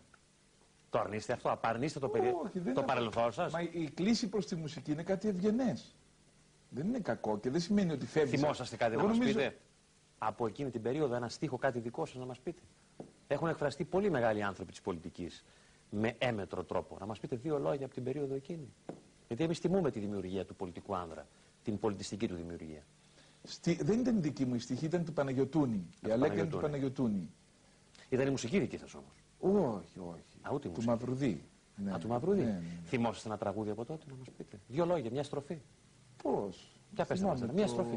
Το αρνείστε αυτό? Απαρνείστε το παρελθόν σας? Μα η κλίση προς τη μουσική είναι κάτι ευγενές. Δεν είναι κακό και δεν σημαίνει ότι φεύγει. Θυμόσαστε κάτι να μας πείτε? Από εκείνη την περίοδο ένα στίχο, κάτι δικό σας να μας πείτε? Έχουν εκφραστεί πολύ μεγάλοι άνθρωποι της πολιτικής με έμετρο τρόπο. Να μας πείτε 2 λόγια από την περίοδο εκείνη? Γιατί εμείς τιμούμε τη δημιουργία του πολιτικού άνδρα, την πολιτιστική του δημιουργία. Δεν ήταν δική μου η στοιχή, ήταν του Παναγιωτούνη. Η Αλέκα είναι του Παναγιωτούνη. Ήταν η μουσική δική σας όμως? Όχι, όχι. Ούτε του Μαυρουδί. Ναι. Του Μαυρουδί. Ναι. Θυμόσαστε ένα τραγούδι από τότε να μας πείτε? 2 λόγια, μια στροφή. Πώς? Για πέστε μας, μια στροφή.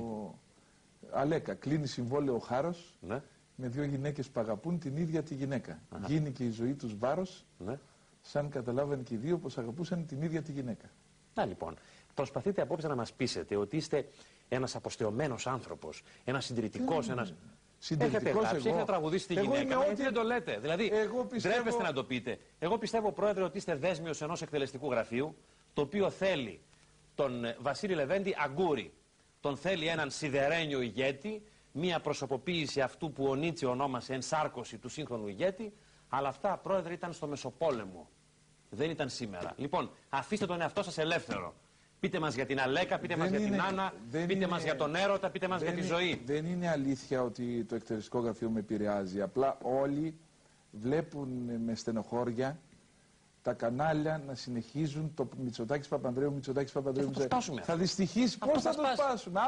Αλέκα, κλείνει συμβόλαιο ο Χάρος. Ναι. Με 2 γυναίκες που αγαπούν την ίδια τη γυναίκα. Γίνει και η ζωή τους βάρος, σαν καταλάβαν και οι 2 πως αγαπούσαν την ίδια τη γυναίκα. Να λοιπόν, προσπαθείτε απόψε να μας πείσετε ότι είστε ένας αποστεωμένος άνθρωπος, ένας συντηρητικός, ένας... Συντηρητικός έχετε τραγουδήσει τη γυναίκα, γιατί δεν το λέτε? Δηλαδή, ντρέπεστε να το πείτε. Εγώ πιστεύω, Πρόεδρε, ότι είστε δέσμιος ενός εκτελεστικού γραφείου, το οποίο θέλει τον Βασίλη Λεβέντη αγκούρι. Τον θέλει έναν σιδερένιο ηγέτη, μία προσωποποίηση αυτού που ο Νίτσε ονόμασε ενσάρκωση του σύγχρονου ηγέτη, αλλά αυτά, Πρόεδρε, ήταν στο Μεσοπόλεμο. Δεν ήταν σήμερα. Λοιπόν, αφήστε τον εαυτό σας ελεύθερο. Πείτε μας για την Αλέκα, πείτε μας για την Άννα, πείτε μας για τον έρωτα, πείτε μας για τη ζωή. Δεν είναι αλήθεια ότι το εκτελεστικό γραφείο με επηρεάζει. Απλά όλοι βλέπουν με στενοχώρια τα κανάλια να συνεχίζουν το Μητσοτάκης Παπανδρέου, Μητσοτάκης Παπανδρέου. Θα δυστυχήσει. Πώς θα το σπάσουμε?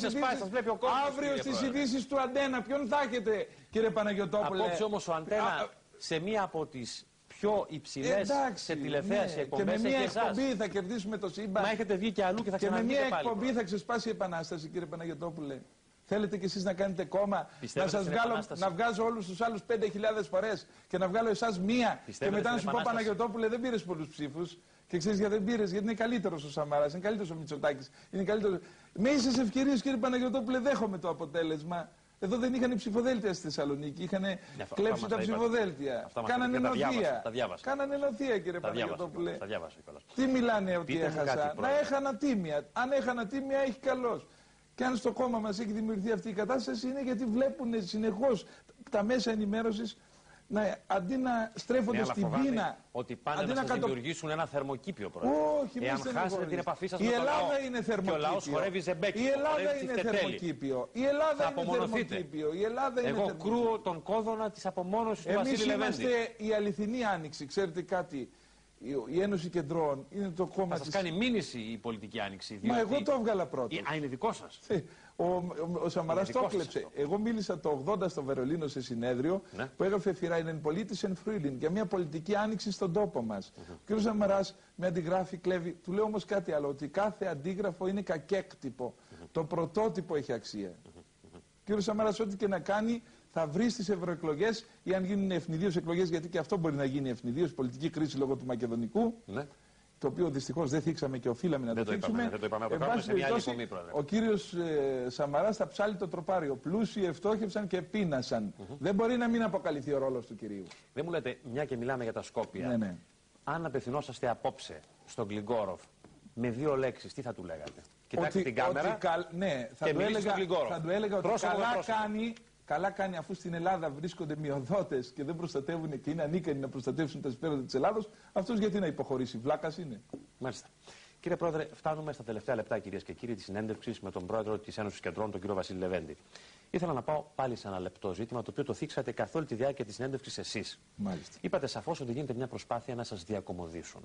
Αύριο στις ειδήσεις του Αντένα, ποιον θα έχετε, κύριε Παναγιωτόπουλε? Απόψε όμως ο Αντένα σε μία από τις πιο υψηλές σε τηλεθέαση εκπομπές. Και με μία εκπομπή θα κερδίσουμε το σύμπαν. Μα έχετε βγει και αλλού και θα ξαναβγείτε πάλι. Και με μία εκπομπή θα ξεσπάσει η Επανάσταση, κύριε Παναγιωτόπουλε. Θέλετε κι εσείς να κάνετε κόμμα, να βγάζω όλους τους άλλους 5.000 φορές και να βγάλω εσάς μία και μετά να σου πω, Παναγιωτόπουλε, δεν πήρες πολλούς ψήφους? Και ξέρεις γιατί δεν πήρες? Γιατί είναι καλύτερος ο Σαμαράς, είναι καλύτερος ο Μητσοτάκης, είναι καλύτερος. Με ίσες ευκαιρίες, κύριε Παναγιωτόπουλε, δέχομαι το αποτέλεσμα. Εδώ δεν είχαν ψηφοδέλτια στη Θεσσαλονίκη, είχαν κλέψει τα ψηφοδέλτια. Κάνανε νοθεία. Κάνανε νοθεία, κύριε Παναγιωτόπουλε. Τι μιλάνε ότι έχασα? Να έχανα τίμια. Αν έχανα τίμια, έχει καλώς. Και αν στο κόμμα μας έχει δημιουργηθεί αυτή η κατάσταση, είναι γιατί βλέπουν συνεχώς τα μέσα ενημέρωσης αντί να στρέφονται στην πείνα. Ότι πάνε να σας δημιουργήσουν ένα θερμοκήπιο, Πρόεδρε. Όχι, εάν χάσετε την επαφή σας με τον λαό. Είναι θερμοκήπιο. Και ο λαός χορεύει ζεμπέκι. Η Ελλάδα είναι θερμοκήπιο. Η Ελλάδα είναι θερμοκήπιο. Εγώ κρούω τον κόδωνα της απομόνωσης του Βασίλη Λεβέντη. Εμείς είμαστε η αληθινή άνοιξη. Ξέρετε κάτι? η Ένωση Κεντρών είναι το κόμμα. Θα σας κάνει μήνυση η πολιτική άνοιξη. Διότι... Μα εγώ το έβγαλα πρώτο. Είναι δικό σας. Ο Σαμαράς το έκλεψε. Εγώ μίλησα το 80 στο Βερολίνο σε συνέδριο που έγραφε Φιράινεν πολίτης εν Φρούιλιν για μια πολιτική άνοιξη στον τόπο μας. Ο κ. Σαμαράς με αντιγράφει, κλέβει. Του λέω όμως κάτι άλλο, ότι κάθε αντίγραφο είναι κακέκτυπο. Το πρωτότυπο έχει αξία. Ο κ. Σαμαράς ό,τι και να κάνει θα βρει στις ευρωεκλογές ή αν γίνουν ευνηδίως εκλογές, γιατί και αυτό μπορεί να γίνει ευνηδίως, πολιτική κρίση λόγω του μακεδονικού. Το οποίο δυστυχώς δεν θίξαμε και οφείλαμε να το θίξουμε. Δεν το είπαμε από κάτω, σε μια άλλη εκπομπή, πρόεδρε. Ο κύριος Σαμαράς θα ψάλει το τροπάριο. Πλούσιοι ευτόχευσαν και πείνασαν. Δεν μπορεί να μην αποκαλυφθεί ο ρόλος του κυρίου. Δεν μου λέτε, μια και μιλάμε για τα Σκόπια. Ναι. Αν απευθυνόσαστε απόψε στον Γκλιγκόροφ με 2 λέξεις, τι θα του λέγατε? Κοιτάξτε την κάμερα θα του έλεγα ότι καλά κάνει αφού στην Ελλάδα βρίσκονται μειοδότες και δεν προστατεύουν και είναι ανίκανοι να προστατεύσουν τα συμφέροντα της Ελλάδος, αυτός γιατί να υποχωρήσει? Βλάκας είναι. Μάλιστα. Κύριε Πρόεδρε, φτάνουμε στα τελευταία λεπτά, κυρίες και κύριοι, της συνέντευξης με τον πρόεδρο της Ένωσης Κεντρών, τον κύριο Βασίλη Λεβέντη. Ήθελα να πάω πάλι σε ένα λεπτό ζήτημα, το οποίο το θίξατε καθ' όλη τη διάρκεια της συνέντευξης εσείς. Μάλιστα. Είπατε σαφώς ότι γίνεται μια προσπάθεια να σας διακομωδήσουν.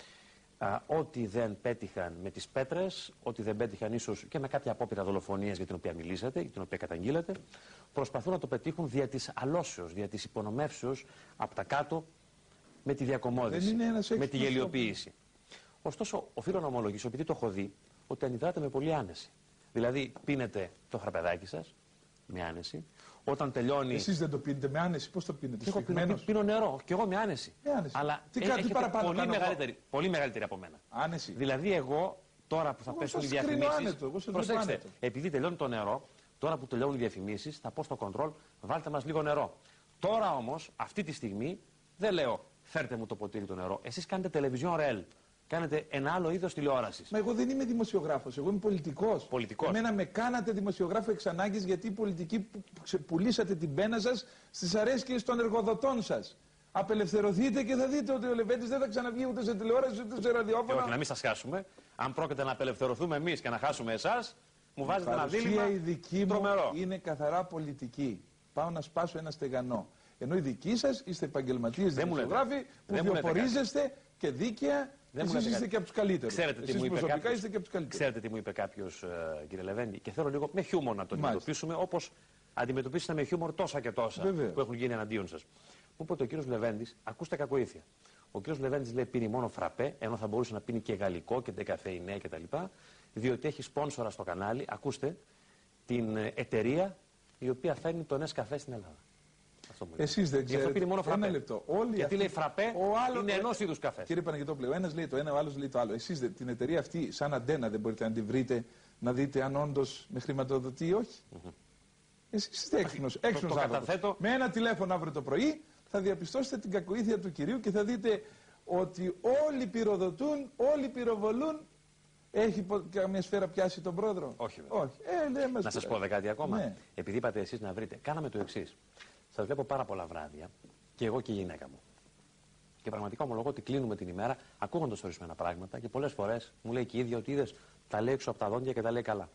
Ό,τι δεν πέτυχαν με τις πέτρες, ό,τι δεν πέτυχαν ίσως και με κάποια απόπειρα δολοφονίας για την οποία μιλήσατε, για την οποία καταγγείλατε, προσπαθούν να το πετύχουν δια της αλώσεως, δια της υπονομεύσεως από τα κάτω με τη διακομώδηση, με τη γελιοποίηση. Ωστόσο, οφείλω να ομολογήσω, επειδή το έχω δει, ότι αντιδράτε με πολύ άνεση. Δηλαδή, πίνετε το χαρπεδάκι σας με άνεση. Όταν τελειώνει. Εσείς δεν το πίνετε με άνεση, πώς το πίνετε? Πίνω νερό και εγώ με άνεση. Αλλά τι παραπάνω πολύ μεγαλύτερη από μένα. Άνεση. Δηλαδή, εγώ τώρα που θα πέσουν οι διαφημίσεις. Προσέξτε, επειδή τελειώνει το νερό, τώρα που τελειώνουν οι διαφημίσεις, θα πω στο κοντρόλ, βάλτε μας λίγο νερό. Τώρα όμως, αυτή τη στιγμή, δεν λέω φέρτε μου το ποτήρι το νερό. Εσείς κάνετε τελεβιζιόν ρεέλ. Κάνετε ένα άλλο είδος τηλεόρασης. Μα εγώ δεν είμαι δημοσιογράφος, εγώ είμαι πολιτικός. Εμένα με κάνατε δημοσιογράφο εξ ανάγκης, γιατί οι πολιτικοί που πουλήσατε την πένα σας στις αρέσκειες των εργοδοτών σας. Απελευθερωθείτε και θα δείτε ότι ο Λεβέντης δεν θα ξαναβγεί ούτε σε τηλεόραση ούτε σε ραδιόφωνο. Και όχι, να μην σας χάσουμε. Αν πρόκειται να απελευθερωθούμε εμείς και να χάσουμε εσάς, μου βάζετε ένα δίλημμα. Η δική μου είναι καθαρά πολιτική. Πάω να σπάσω ένα στεγανό. Ενώ οι δικοί σας είστε επαγγελματίες δημοσιογράφοι που βιοπορίζεστε και δίκαια. Εσείς είστε και από τους καλύτερους. Ξέρετε τι μου είπε κάποιος, κύριε Λεβέντη, και θέλω λίγο με χιούμορ να το αντιμετωπίσουμε, όπως αντιμετωπίσετε με χιούμορ τόσα και τόσα που έχουν γίνει εναντίον σας. Μου είπε ότι ο κύριος Λεβέντης, ακούστε κακοήθεια. Ο κύριος Λεβέντης λέει πίνει μόνο φραπέ, ενώ θα μπορούσε να πίνει και γαλλικό και ντεκαφεϊνέ κτλ. Διότι έχει σπόνσορα στο κανάλι, ακούστε, την εταιρεία η οποία φέρνει το Νεσκαφέ στην Ελλάδα. Εσείς δεν ξέρετε. Πίνει μόνο φραπέ. Ένα λεπτό. Γιατί λέει φραπέ είναι ενός είδους καφέ. Κύριε Παναγιτόπουλε, ο ένας λέει το ένα, ο άλλος λέει το άλλο. Εσείς την εταιρεία αυτή, σαν αντένα, δεν μπορείτε να την βρείτε, να δείτε αν όντως με χρηματοδοτεί ή όχι? Εσείς είστε έξυπνος άνθρωπος. Με ένα τηλέφωνο αύριο το πρωί θα διαπιστώσετε την κακοήθεια του κυρίου και θα δείτε ότι όλοι πυροδοτούν, όλοι πυροβολούν. Έχει καμία σφαίρα πιάσει τον πρόεδρο? Όχι. Να σας πω κάτι ακόμα. Ναι. Επειδή είπατε εσείς να βρείτε, κάναμε το εξής. Σας βλέπω πάρα πολλά βράδια και εγώ και η γυναίκα μου. Και πραγματικά ομολογώ ότι κλείνουμε την ημέρα ακούγοντας ορισμένα πράγματα και πολλές φορές μου λέει και η ίδια ότι είδες, τα λέει έξω από τα δόντια και τα λέει καλά.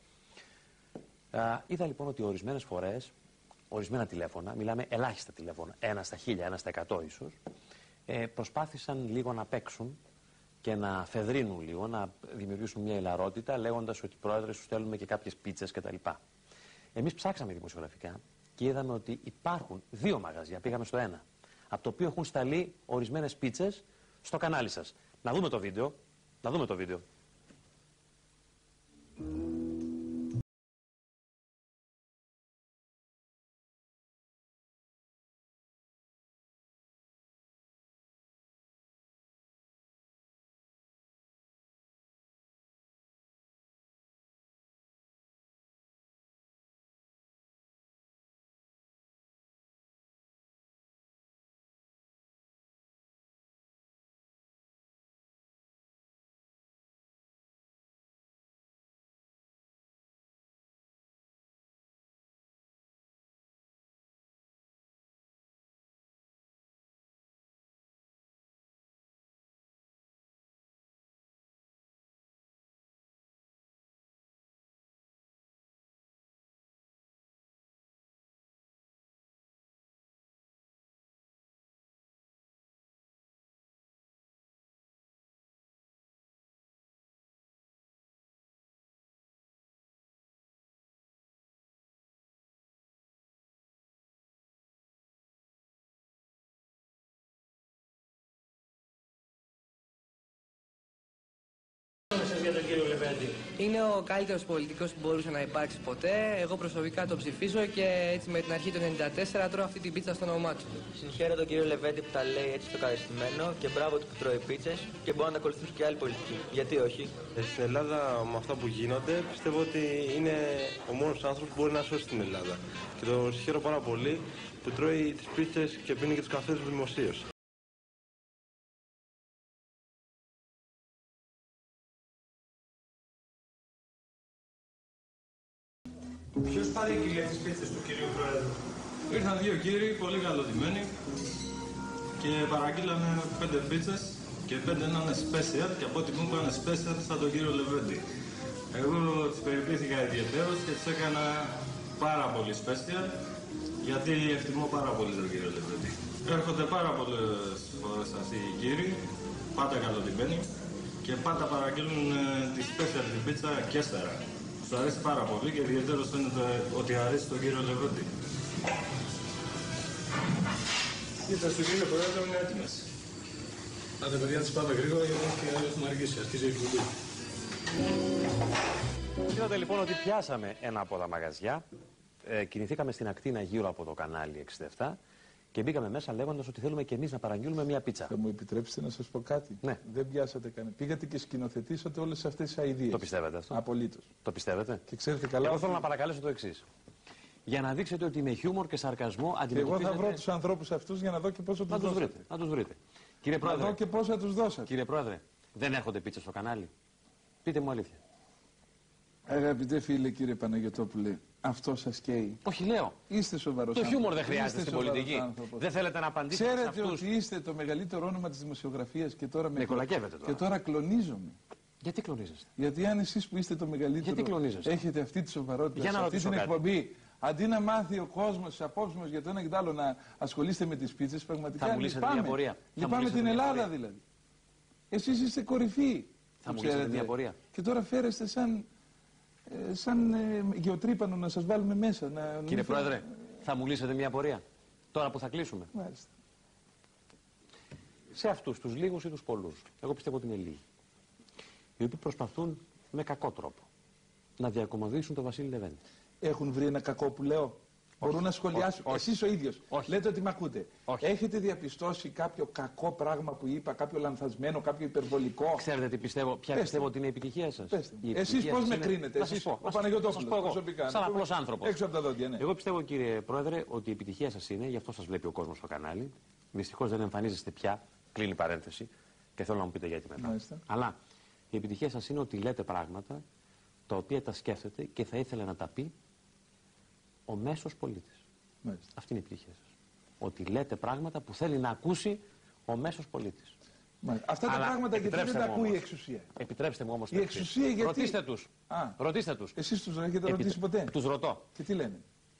Είδα λοιπόν ότι ορισμένες φορές, ορισμένα τηλέφωνα, μιλάμε ελάχιστα τηλέφωνα, 1 στα 1000, 1 στα 100 ίσως, προσπάθησαν λίγο να παίξουν και να φεδρίνουν λίγο, να δημιουργήσουν μια ηλαρότητα, λέγοντας ότι πρόεδρε, σου στέλνουμε και κάποιες πίτσες κτλ. Εμείς ψάξαμε δημοσιογραφικά και είδαμε ότι υπάρχουν 2 μαγαζιά, πήγαμε στο 1, από το οποίο έχουν σταλεί ορισμένες πίτσες στο κανάλι σας. Να δούμε το βίντεο. εσείς για τον κύριο Λεβέντη? Είναι ο καλύτερος πολιτικός που μπορούσε να υπάρξει ποτέ. Εγώ προσωπικά τον ψηφίζω και έτσι με την αρχή του 1994 τρώω αυτή την πίτσα στο όνομά του. Συγχαίρω τον κύριο Λεβέντη που τα λέει έτσι στο κατεστημένο και μπράβο του που τρώει πίτσες και μπορεί να τα ακολουθήσουν και άλλοι πολιτικοί. Γιατί όχι? Στην Ελλάδα με αυτά που γίνονται πιστεύω ότι είναι ο μόνος άνθρωπος που μπορεί να σώσει την Ελλάδα. Και το συγχαίρω πάρα πολύ που τρώει τις πίτσες και πίνει και τους καφές του δημοσίως. Ποιος παρήγγειλε τις πίτσες του κυρίου Πρόεδρου? Ήρθαν δύο κύριοι πολύ καλοδημένοι και παραγγείλανε 5 πίτσες και 5 να είναι special και από ό,τι μου είπαν special σαν τον κύριο Λεβέντη. Εγώ τις περιποιήθηκα ιδιαιτέρως και τις έκανα πάρα πολύ special γιατί εκτιμώ πάρα πολύ τον κύριο Λεβέντη. Έρχονται πάρα πολλές φορές αυτοί οι κύριοι, πάντα καλοδημένοι και πάντα παραγγείλουν τη special την πίτσα Κέστερα. Του αρέσει πάρα πολύ και ιδιαίτερως φαίνεται ότι αρέσει τον κύριο Λεβέντη. Κοίτα, στον κύριο Πρόεδρο είναι έτοιμες. Άντε παιδιά, τις πάμε γρήγορα γιατί έχουμε αργήσει. Αρχίζει η εκπομπή. Είδατε λοιπόν ότι πιάσαμε ένα από τα μαγαζιά, κινηθήκαμε στην ακτίνα γύρω από το κανάλι 67 και μπήκαμε μέσα λέγοντας ότι θέλουμε και εμείς να παραγγείλουμε μια πίτσα. Θα μου επιτρέψετε να σας πω κάτι? Ναι. Δεν πιάσατε κανένα. Πήγατε και σκηνοθετήσατε όλες αυτές τις αηδίες. Το πιστεύετε αυτό? Απολύτως. Το πιστεύετε? Και ξέρετε καλά. Εγώ θέλω να παρακαλέσω το εξής. Για να δείξετε ότι με χιούμορ και σαρκασμό αντιμετωπίζετε. Εγώ θα βρω τους ανθρώπους αυτούς για να δω και πόσο τους δώσατε. Να τους βρείτε. Κύριε Πρόεδρε, να δω και πόσα τους δώσατε. Κύριε Πρόεδρε, δεν έρχονται πίτσα στο κανάλι? Πείτε μου αλήθεια. Αγαπητέ φίλε, κύριε Παναγιωτόπουλε, αυτό σας καίει? Όχι, λέω. Είστε σοβαρός. Το χιούμορ δεν χρειάζεται στην πολιτική. Άνθρωπος. Δεν θέλετε να απαντήσετε. Ξέρετε σε αυτούς. ότι είστε το μεγαλύτερο όνομα της δημοσιογραφίας και τώρα με κολακεύετε τώρα. Και τώρα κλονίζομαι. Γιατί κλονίζεστε? Γιατί αν εσείς που είστε το μεγαλύτερο έχετε αυτή τη σοβαρότητα, σε αυτή την εκπομπή, αντί να μάθει ο κόσμος τις απόψεις μας για το ένα και το άλλο να ασχολείστε με τις πίτσες, πραγματικά θα μου λύσετε μια πορεία. Λυπάμαι την Ελλάδα δηλαδή. Εσείς είστε κορυφή. Θα μου λύσετε μια πορεία. Και τώρα φέρεστε σαν γεωτρύπανο να σας βάλουμε μέσα. Κύριε Πρόεδρε, θα μου λύσετε μια πορεία τώρα που θα κλείσουμε? Μάλιστα. Σε αυτούς τους λίγους ή τους πολλούς, εγώ πιστεύω ότι είναι λίγοι, οι οποίοι προσπαθούν με κακό τρόπο να διακομωδήσουν τον Βασίλη Λεβέντη. Έχουν βρει ένα κακό που λέω? Μπορούν να σχολιάσουν? Εσείς ο ίδιος λέτε ότι με ακούτε. Έχετε διαπιστώσει κάποιο κακό πράγμα που είπα, κάποιο λανθασμένο, κάποιο υπερβολικό? Ξέρετε τι πιστεύω, ποια πιστεύω ότι είναι η επιτυχία σας? Εσείς πώς με κρίνετε? Εσείς, ο Παναγιωτόπουλος προσωπικά. Σαν απλός άνθρωπος. Έξω από τα δόντια, ναι. Εγώ πιστεύω, κύριε Πρόεδρε, ότι η επιτυχία σας είναι, γι' αυτό σας βλέπει ο κόσμος στο κανάλι. Δυστυχώς δεν εμφανίζεστε πια, κλείνει η παρένθεση και θέλω να μου πείτε γιατί μετά. Μάλιστα. Αλλά η επιτυχία σας είναι ότι λέτε πράγματα τα οποία τα σκέφτεται και θα ήθελε να τα πει ο μέσος πολίτης. Μάλιστα. Αυτή είναι η επιτυχία σας. Ότι λέτε πράγματα που θέλει να ακούσει ο μέσος πολίτης. Αυτά τα πράγματα γιατί δεν τα ακούει η εξουσία? Επιτρέψτε μου όμως. Η εξουσία γιατί? Ρωτήστε τους. Ρωτήστε τους. Εσείς τους έχετε ρωτήσει ποτέ? Τους ρωτώ. Και τι λένε?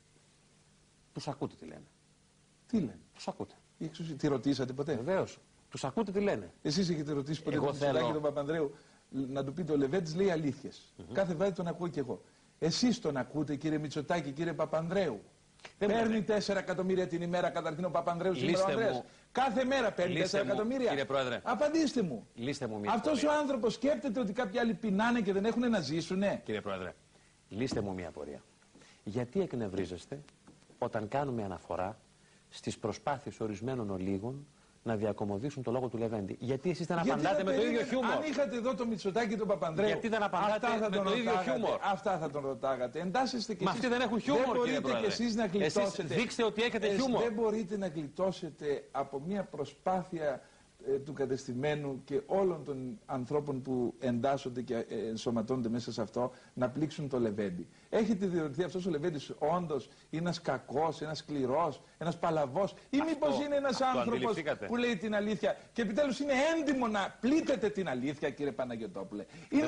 Τους ακούτε τι λένε. Τι λένε? Τους ακούτε. Η εξουσία. Τι ρωτήσατε ποτέ? Βεβαίως. Τους ακούτε τι λένε. Εσείς έχετε ρωτήσει ποτέ τον Μητσοτάκη τον Παπανδρέου να του πείτε ο Λεβέντης λέει αλήθειες? Κάθε βράδυ τον ακούω κι εγώ. Εσείς τον ακούτε κύριε Μητσοτάκη, κύριε Παπανδρέου? Παίρνει 4 εκατομμύρια την ημέρα καταρχήν ο Παπανδρέου σήμερα ο Ανδρέας. Κάθε μέρα παίρνει 4 εκατομμύρια. Κύριε Πρόεδρε. Απαντήστε μου. Λύστε μου μια αυτός πορεία. ο άνθρωπος σκέπτεται ότι κάποιοι άλλοι πεινάνε και δεν έχουν να ζήσουνε? Κύριε Πρόεδρε, λύστε μου μια πορεία. Γιατί εκνευρίζεστε όταν κάνουμε αναφορά στις προσπάθειες ορισμένων ολίγων να διακομωδήσουν το λόγο του Λεβέντη? Γιατί εσείς δεν απαντάτε με το ίδιο χιούμορ? Αν είχατε εδώ το Μητσοτάκη τον Παπανδρέου, γιατί δεν απαντάτε με το ίδιο χιούμορ? Αυτά θα τον ρωτάγατε. Εντάσσεστε και εσείς. Μα αυτοί δεν έχουν χιούμορ, κύριε Πρόεδρε. Και εσείς να γλιτώσετε. Εσείς δείξτε ότι έχετε χιούμορ. Δεν μπορείτε να γλιτώσετε από μια προσπάθεια του κατεστημένου και όλων των ανθρώπων που εντάσσονται και ενσωματώνται μέσα σε αυτό να πλήξουν το Λεβέντη. Έχετε διερωτηθεί αυτός ο Λεβέντης όντως είναι ένας κακός, ένας σκληρός, ένας παλαβός ή μήπως είναι ένας άνθρωπος που λέει την αλήθεια και επιτέλους είναι έντιμο να πλήττετε την αλήθεια, κύριε Παναγιωτόπουλε? Είναι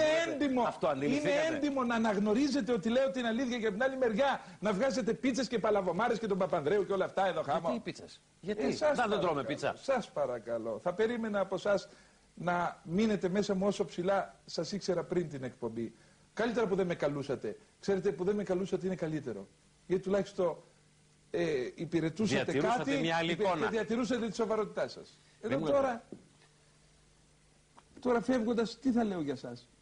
έντιμο να αναγνωρίζετε ότι λέω την αλήθεια και από την άλλη μεριά να βγάζετε πίτσες και παλαβομάρες και τον Παπανδρέου και όλα αυτά εδώ χάμα? Γιατί πίτσες? Γιατί δεν τρώμε πίτσα? Σας παρακαλώ. Θα περίμενα από εσάς να μείνετε μέσα μου όσο ψηλά σας ήξερα πριν την εκπομπή. Καλύτερα που δεν με καλούσατε. Ξέρετε, που δεν με καλούσατε είναι καλύτερο. Γιατί τουλάχιστον υπηρετούσατε κάτι και διατηρούσατε τη σοβαρότητά σας. Εδώ τώρα φεύγοντας, τι θα λέω για σας?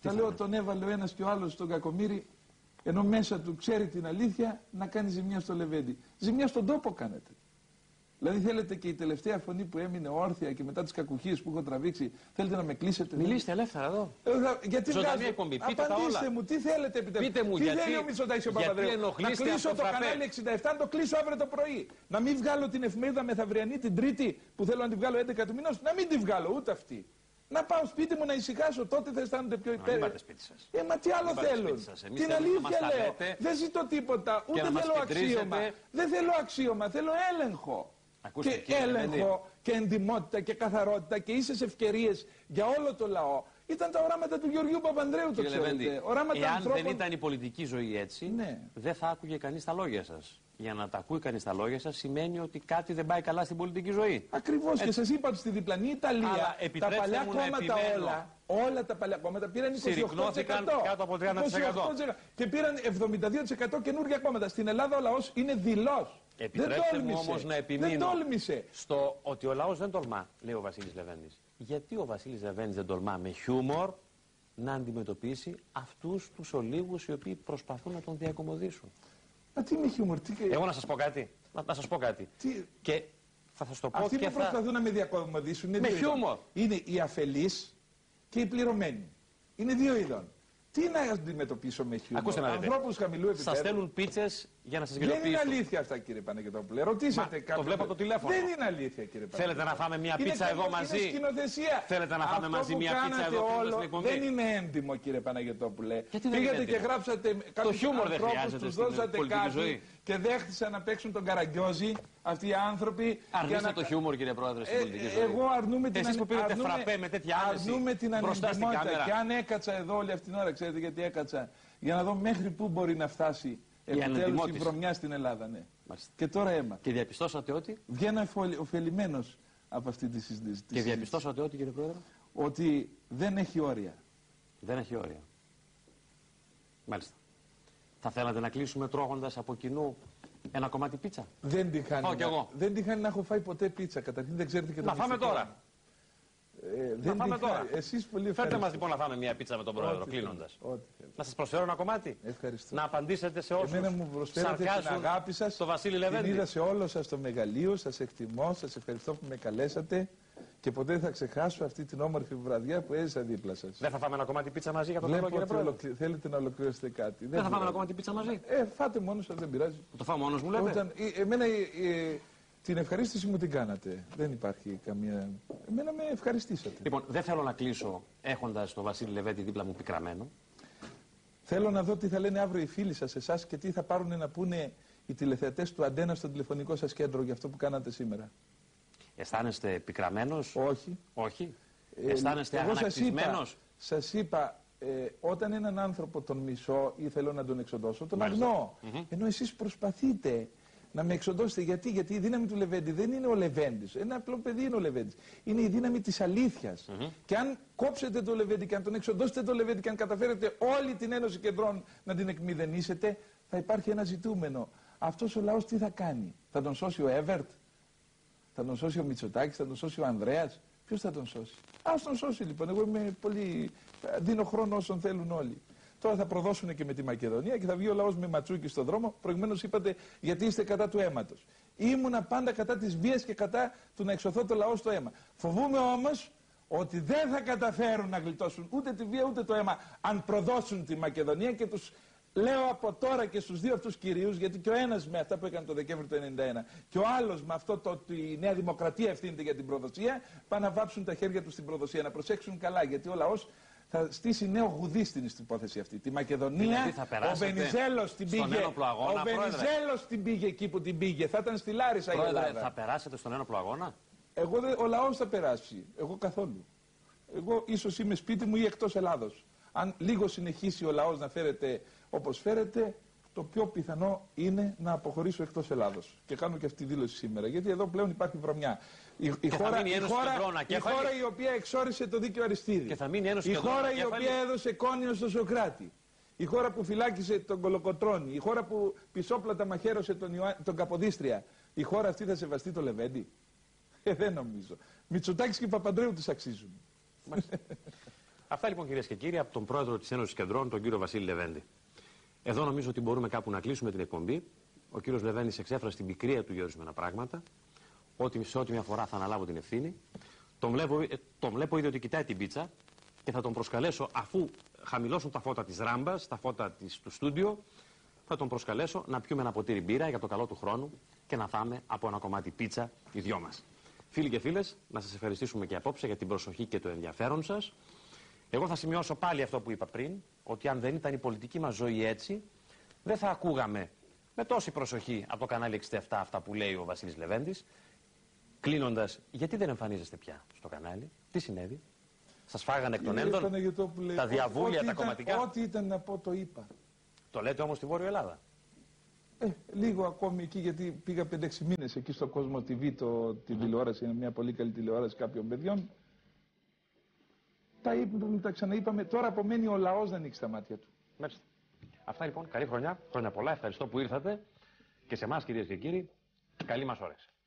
Θα λέω τον έβαλε ο ένας και ο άλλος στον Κακομοίρη, ενώ μέσα του ξέρει την αλήθεια, να κάνει ζημιά στο Λεβέντη. Ζημιά στον τόπο κάνετε. Δηλαδή θέλετε και η τελευταία φωνή που έμεινε όρθια και μετά τις κακουχίες που έχω τραβήξει, θέλετε να με κλείσετε? Μιλήστε ελεύθερα εδώ. Γιατί ζωντανή εκπομπή, πείτε τα όλα. Απαντήστε μου, τι θέλετε επιτέλους? Πείτε μου, τι γιατί, θέλει ο Μητσοτάκης ο Παπανδρέου? Να κλείσω το κανάλι 67, να το κλείσω αύριο το πρωί. Να μην βγάλω την εφημερίδα Μεθαυριανή την Τρίτη που θέλω να τη βγάλω 11 του μηνός, να μην τη βγάλω ούτε αυτή. Να πάω σπίτι μου να ησυχάσω, τότε θα αισθάνονται πιο υπέρ. Μην πάτε σπίτι σας. Μα τι άλλο θέλουν? Την αλήθεια λέω. Δεν ζητώ τίποτα, ούτε θέλω αξίωμα. Δεν θέλω αξίωμα, θέλω έλεγχο. Ακούστε, και έλεγχο και εντιμότητα και καθαρότητα και ίσες ευκαιρίες για όλο το λαό. Ήταν τα οράματα του Γεωργίου Παπανδρέου, το ξέρετε. Εάν ανθρώπων... δεν ήταν η πολιτική ζωή έτσι, ναι, δεν θα άκουγε κανείς τα λόγια σας. Για να τα ακούει κανείς τα λόγια σας σημαίνει ότι κάτι δεν πάει καλά στην πολιτική ζωή. Ακριβώς, και σας είπα ότι στη διπλανή Ιταλία τα παλιά κόμματα όλα τα παλιά κόμματα πήραν 28% κάτω από 30% και πήραν 72% καινούργια κόμματα. Στην Ελλάδα ο λαός είναι δειλός. Επιτρέψτε μου όμως να επιμείνω τόλμησε στο ότι ο λαός δεν τολμά, λέει ο Βασίλης Λεβέντης. Γιατί ο Βασίλης Λεβέντης δεν τολμά με χιούμορ να αντιμετωπίσει αυτούς τους ολίγους οι οποίοι προσπαθούν να τον διακομωδήσουν? Μα τι με χιούμορ, Εγώ να σας πω κάτι. Να σας πω κάτι. Και θα σας το πω. Αυτοί που προσπαθούν να με διακομωδήσουν είναι με δύο χιούμορ. Είναι οι αφελείς και οι πληρωμένοι. Είναι δύο είδων. Τι να αντιμετωπίσω με χιούμορ? Ακούστε να δείτε. Ανθρώπους χαμηλού επίπεδου. Σας στέλνουν πίτσες για να σας γελιοποιήσουν. Δεν είναι αλήθεια αυτά, κύριε Παναγιωτόπουλε. Ρωτήσατε κάποιον. Το βλέπω από το τηλέφωνο. Δεν είναι αλήθεια, κύριε Παναγιωτόπουλε. Θέλετε να φάμε μια πίτσα εδώ μαζί? Είναι σκηνοθεσία. Θέλετε να φάμε μαζί μια πίτσα εδώ στην εκπομπή? Δεν είναι έντιμο, κύριε Παναγιωτόπουλε. Πήγατε και γράψατε κάποιους ανθρώπους, τους δώσατε κάτι και δέχτησαν να παίξουν τον Καραγκιόζη αυτοί οι άνθρωποι. Αρνείστε το χιούμορ, κύριε Πρόεδρε, στην πολιτική ζωή. Εγώ αρνούμαι την ανεκτιμότητα. Και αν έκατσα εδώ όλη αυτή την ώρα, ξέρετε γιατί έκατσα? Για να δω μέχρι πού μπορεί να φτάσει επιτέλους η βρωμιά στην Ελλάδα. Ναι. Και τώρα έμαθα. Και διαπιστώσατε ότι? Βγαίνω ωφελημένος από αυτή τη συζήτηση. Και διαπιστώσατε ότι, κύριε Πρόεδρε? Ότι δεν έχει όρια. Δεν έχει όρια. Μάλιστα. Θα θέλατε να κλείσουμε τρώγοντας από κοινού ένα κομμάτι πίτσα? Δεν τυχάνει να έχω φάει ποτέ πίτσα. Καταρχήν δεν ξέρετε και το να φάμε τώρα. Να φάμε τώρα. Εσείς πολύ φέρτε μας λοιπόν να φάμε μια πίτσα με τον Πρόεδρο, κλείνοντας. Να σας προσφέρω ένα κομμάτι. Ευχαριστώ. Να απαντήσετε σε όσους μου προσφέρετε την αγάπη σας. Στο Βασίλη Λεβέντη. Την είδα σε όλο σας το μεγαλείο. Σας εκτιμώ. Σας ευχαριστώ που με καλέσατε. Και ποτέ δεν θα ξεχάσω αυτή την όμορφη βραδιά που έζησα δίπλα σας. Δεν θα φάμε ένα κομμάτι πίτσα μαζί για τον λόγο, κύριε Πρόεδρε? Θέλετε να ολοκληρώσετε κάτι? Δεν θα φάμε ένα κομμάτι πίτσα μαζί? Φάτε μόνος σας, δεν πειράζει. Το φάω μόνος μου, λέτε? Εμένα την ευχαρίστηση μου την κάνατε. Δεν υπάρχει καμία. Εμένα με ευχαριστήσατε. Λοιπόν, δεν θέλω να κλείσω έχοντας τον Βασίλη Λεβέντη δίπλα μου πικραμένο. Θέλω να δω τι θα λένε αύριο οι φίλοι σας, εσάς, και τι θα πάρουν να πούνε οι τηλεθεατές του Αντένα στο τηλεφωνικό σας κέντρο για αυτό που κάνατε σήμερα. Αισθάνεστε πικραμένος? Όχι. Όχι. Αισθάνεστε αγανακτισμένος? Σας είπα, όταν έναν άνθρωπο τον μισώ ή θέλω να τον εξοντώσω, τον αγνώ. Ενώ εσείς προσπαθείτε να με εξοντώσετε. Γιατί η δύναμη του Λεβέντη δεν είναι ο Λεβέντης. Ένα απλό παιδί είναι ο Λεβέντης. Είναι η δύναμη της αλήθειας. Και αν κόψετε το Λεβέντη και αν τον εξοντώσετε το Λεβέντη και αν καταφέρετε όλη την Ένωση Κεντρών να την εκμηδενήσετε, θα υπάρχει ένα ζητούμενο. Αυτός ο λαός τι θα κάνει? Θα τον σώσει ο Εύερτ? Θα τον σώσει ο Μητσοτάκης? Θα τον σώσει ο Ανδρέας? Ποιος θα τον σώσει? Ας τον σώσει λοιπόν. Εγώ είμαι πολύ. Δίνω χρόνο όσων θέλουν όλοι. Τώρα θα προδώσουν και με τη Μακεδονία και θα βγει ο λαός με ματσούκι στον δρόμο. Προηγουμένως είπατε γιατί είστε κατά του αίματος. Ήμουνα πάντα κατά της βίας και κατά του να εξωθώ το λαό στο αίμα. Φοβούμαι όμως ότι δεν θα καταφέρουν να γλιτώσουν ούτε τη βία ούτε το αίμα αν προδώσουν τη Μακεδονία, και τους λέω από τώρα και στους δύο αυτούς κυρίους, γιατί και ο ένας με αυτά που έκανε το Δεκέμβριο του 1991 και ο άλλος με αυτό το ότι η Νέα Δημοκρατία ευθύνεται για την προδοσία, πάνε να βάψουν τα χέρια τους στην προδοσία. Να προσέξουν καλά, γιατί ο λαός θα στήσει νέο γουδί στην υπόθεση αυτή. Τη Μακεδονία, ο Βενιζέλος την πήγε. Ο Βενιζέλος την πήγε εκεί που την πήγε. Θα ήταν στη Λάρισα η Ελλάδα. Θα περάσετε στον ένοπλο αγώνα? Ο λαός θα περάσει. Εγώ καθόλου. Εγώ ίσως είμαι σπίτι μου ή εκτός Ελλάδος. Αν λίγο συνεχίσει ο λαός να φέρεται όπως φέρεται, το πιο πιθανό είναι να αποχωρήσω εκτός Ελλάδος. Και κάνω και αυτή τη δήλωση σήμερα. Γιατί εδώ πλέον υπάρχει βρωμιά. Η χώρα η οποία εξόρισε το δίκαιο Αριστίδη. Η χώρα η οποία έδωσε κόνιο στο Σοκράτη. Η χώρα που φυλάκισε τον Κολοκοτρώνη. Η χώρα που πισόπλατα μαχαίρωσε τον Καποδίστρια. Η χώρα αυτή θα σεβαστεί το Λεβέντη? Δεν νομίζω. Μητσοτάκης και Παπανδρέου τους αξίζουν. Αυτά λοιπόν, κυρίες και κύριοι, από τον πρόεδρο της Ένωσης Κεντρών, τον κύριο Βασίλη Λεβέντη. Εδώ νομίζω ότι μπορούμε κάπου να κλείσουμε την εκπομπή. Ο κύριος Λεβέντης εξέφρασε την πικρία του για ορισμένα πράγματα. Ότι σε ό,τι μια φορά θα αναλάβω την ευθύνη. Τον βλέπω ήδη ότι κοιτάει την πίτσα και θα τον προσκαλέσω, αφού χαμηλώσουν τα φώτα της ράμπας, τα φώτα του στούντιο, θα τον προσκαλέσω να πιούμε ένα ποτήρι μπύρα για το καλό του χρόνου και να φάμε από ένα κομμάτι πίτσα οι δυο μας. Φίλοι και φίλες, να σας ευχαριστήσουμε και απόψε για την προσοχή και το ενδιαφέρον σας. Εγώ θα σημειώσω πάλι αυτό που είπα πριν, ότι αν δεν ήταν η πολιτική μας ζωή έτσι, δεν θα ακούγαμε με τόση προσοχή από το κανάλι 67 αυτά που λέει ο Βασίλης Λεβέντης. Κλείνοντας, γιατί δεν εμφανίζεστε πια στο κανάλι, τι συνέβη, σας φάγανε εκ των έντων, τα διαβούλια, τα κομματικά. Ό,τι ήταν να πω το είπα. Το λέτε όμως στη Βόρειο Ελλάδα. Λίγο ακόμη εκεί, γιατί πήγα 5-6 μήνες εκεί στο Κόσμο TV, την τηλεόραση, είναι μια πολύ καλή τηλεόραση κάποιων παιδιών. Τα ξαναείπαμε, τώρα απομένει ο λαός να ανοίξει τα μάτια του. Μάλιστα. Αυτά λοιπόν, καλή χρονιά, χρόνια πολλά, ευχαριστώ που ήρθατε και σε εμάς κυρίες και κύριοι, καλή μας όρεξη.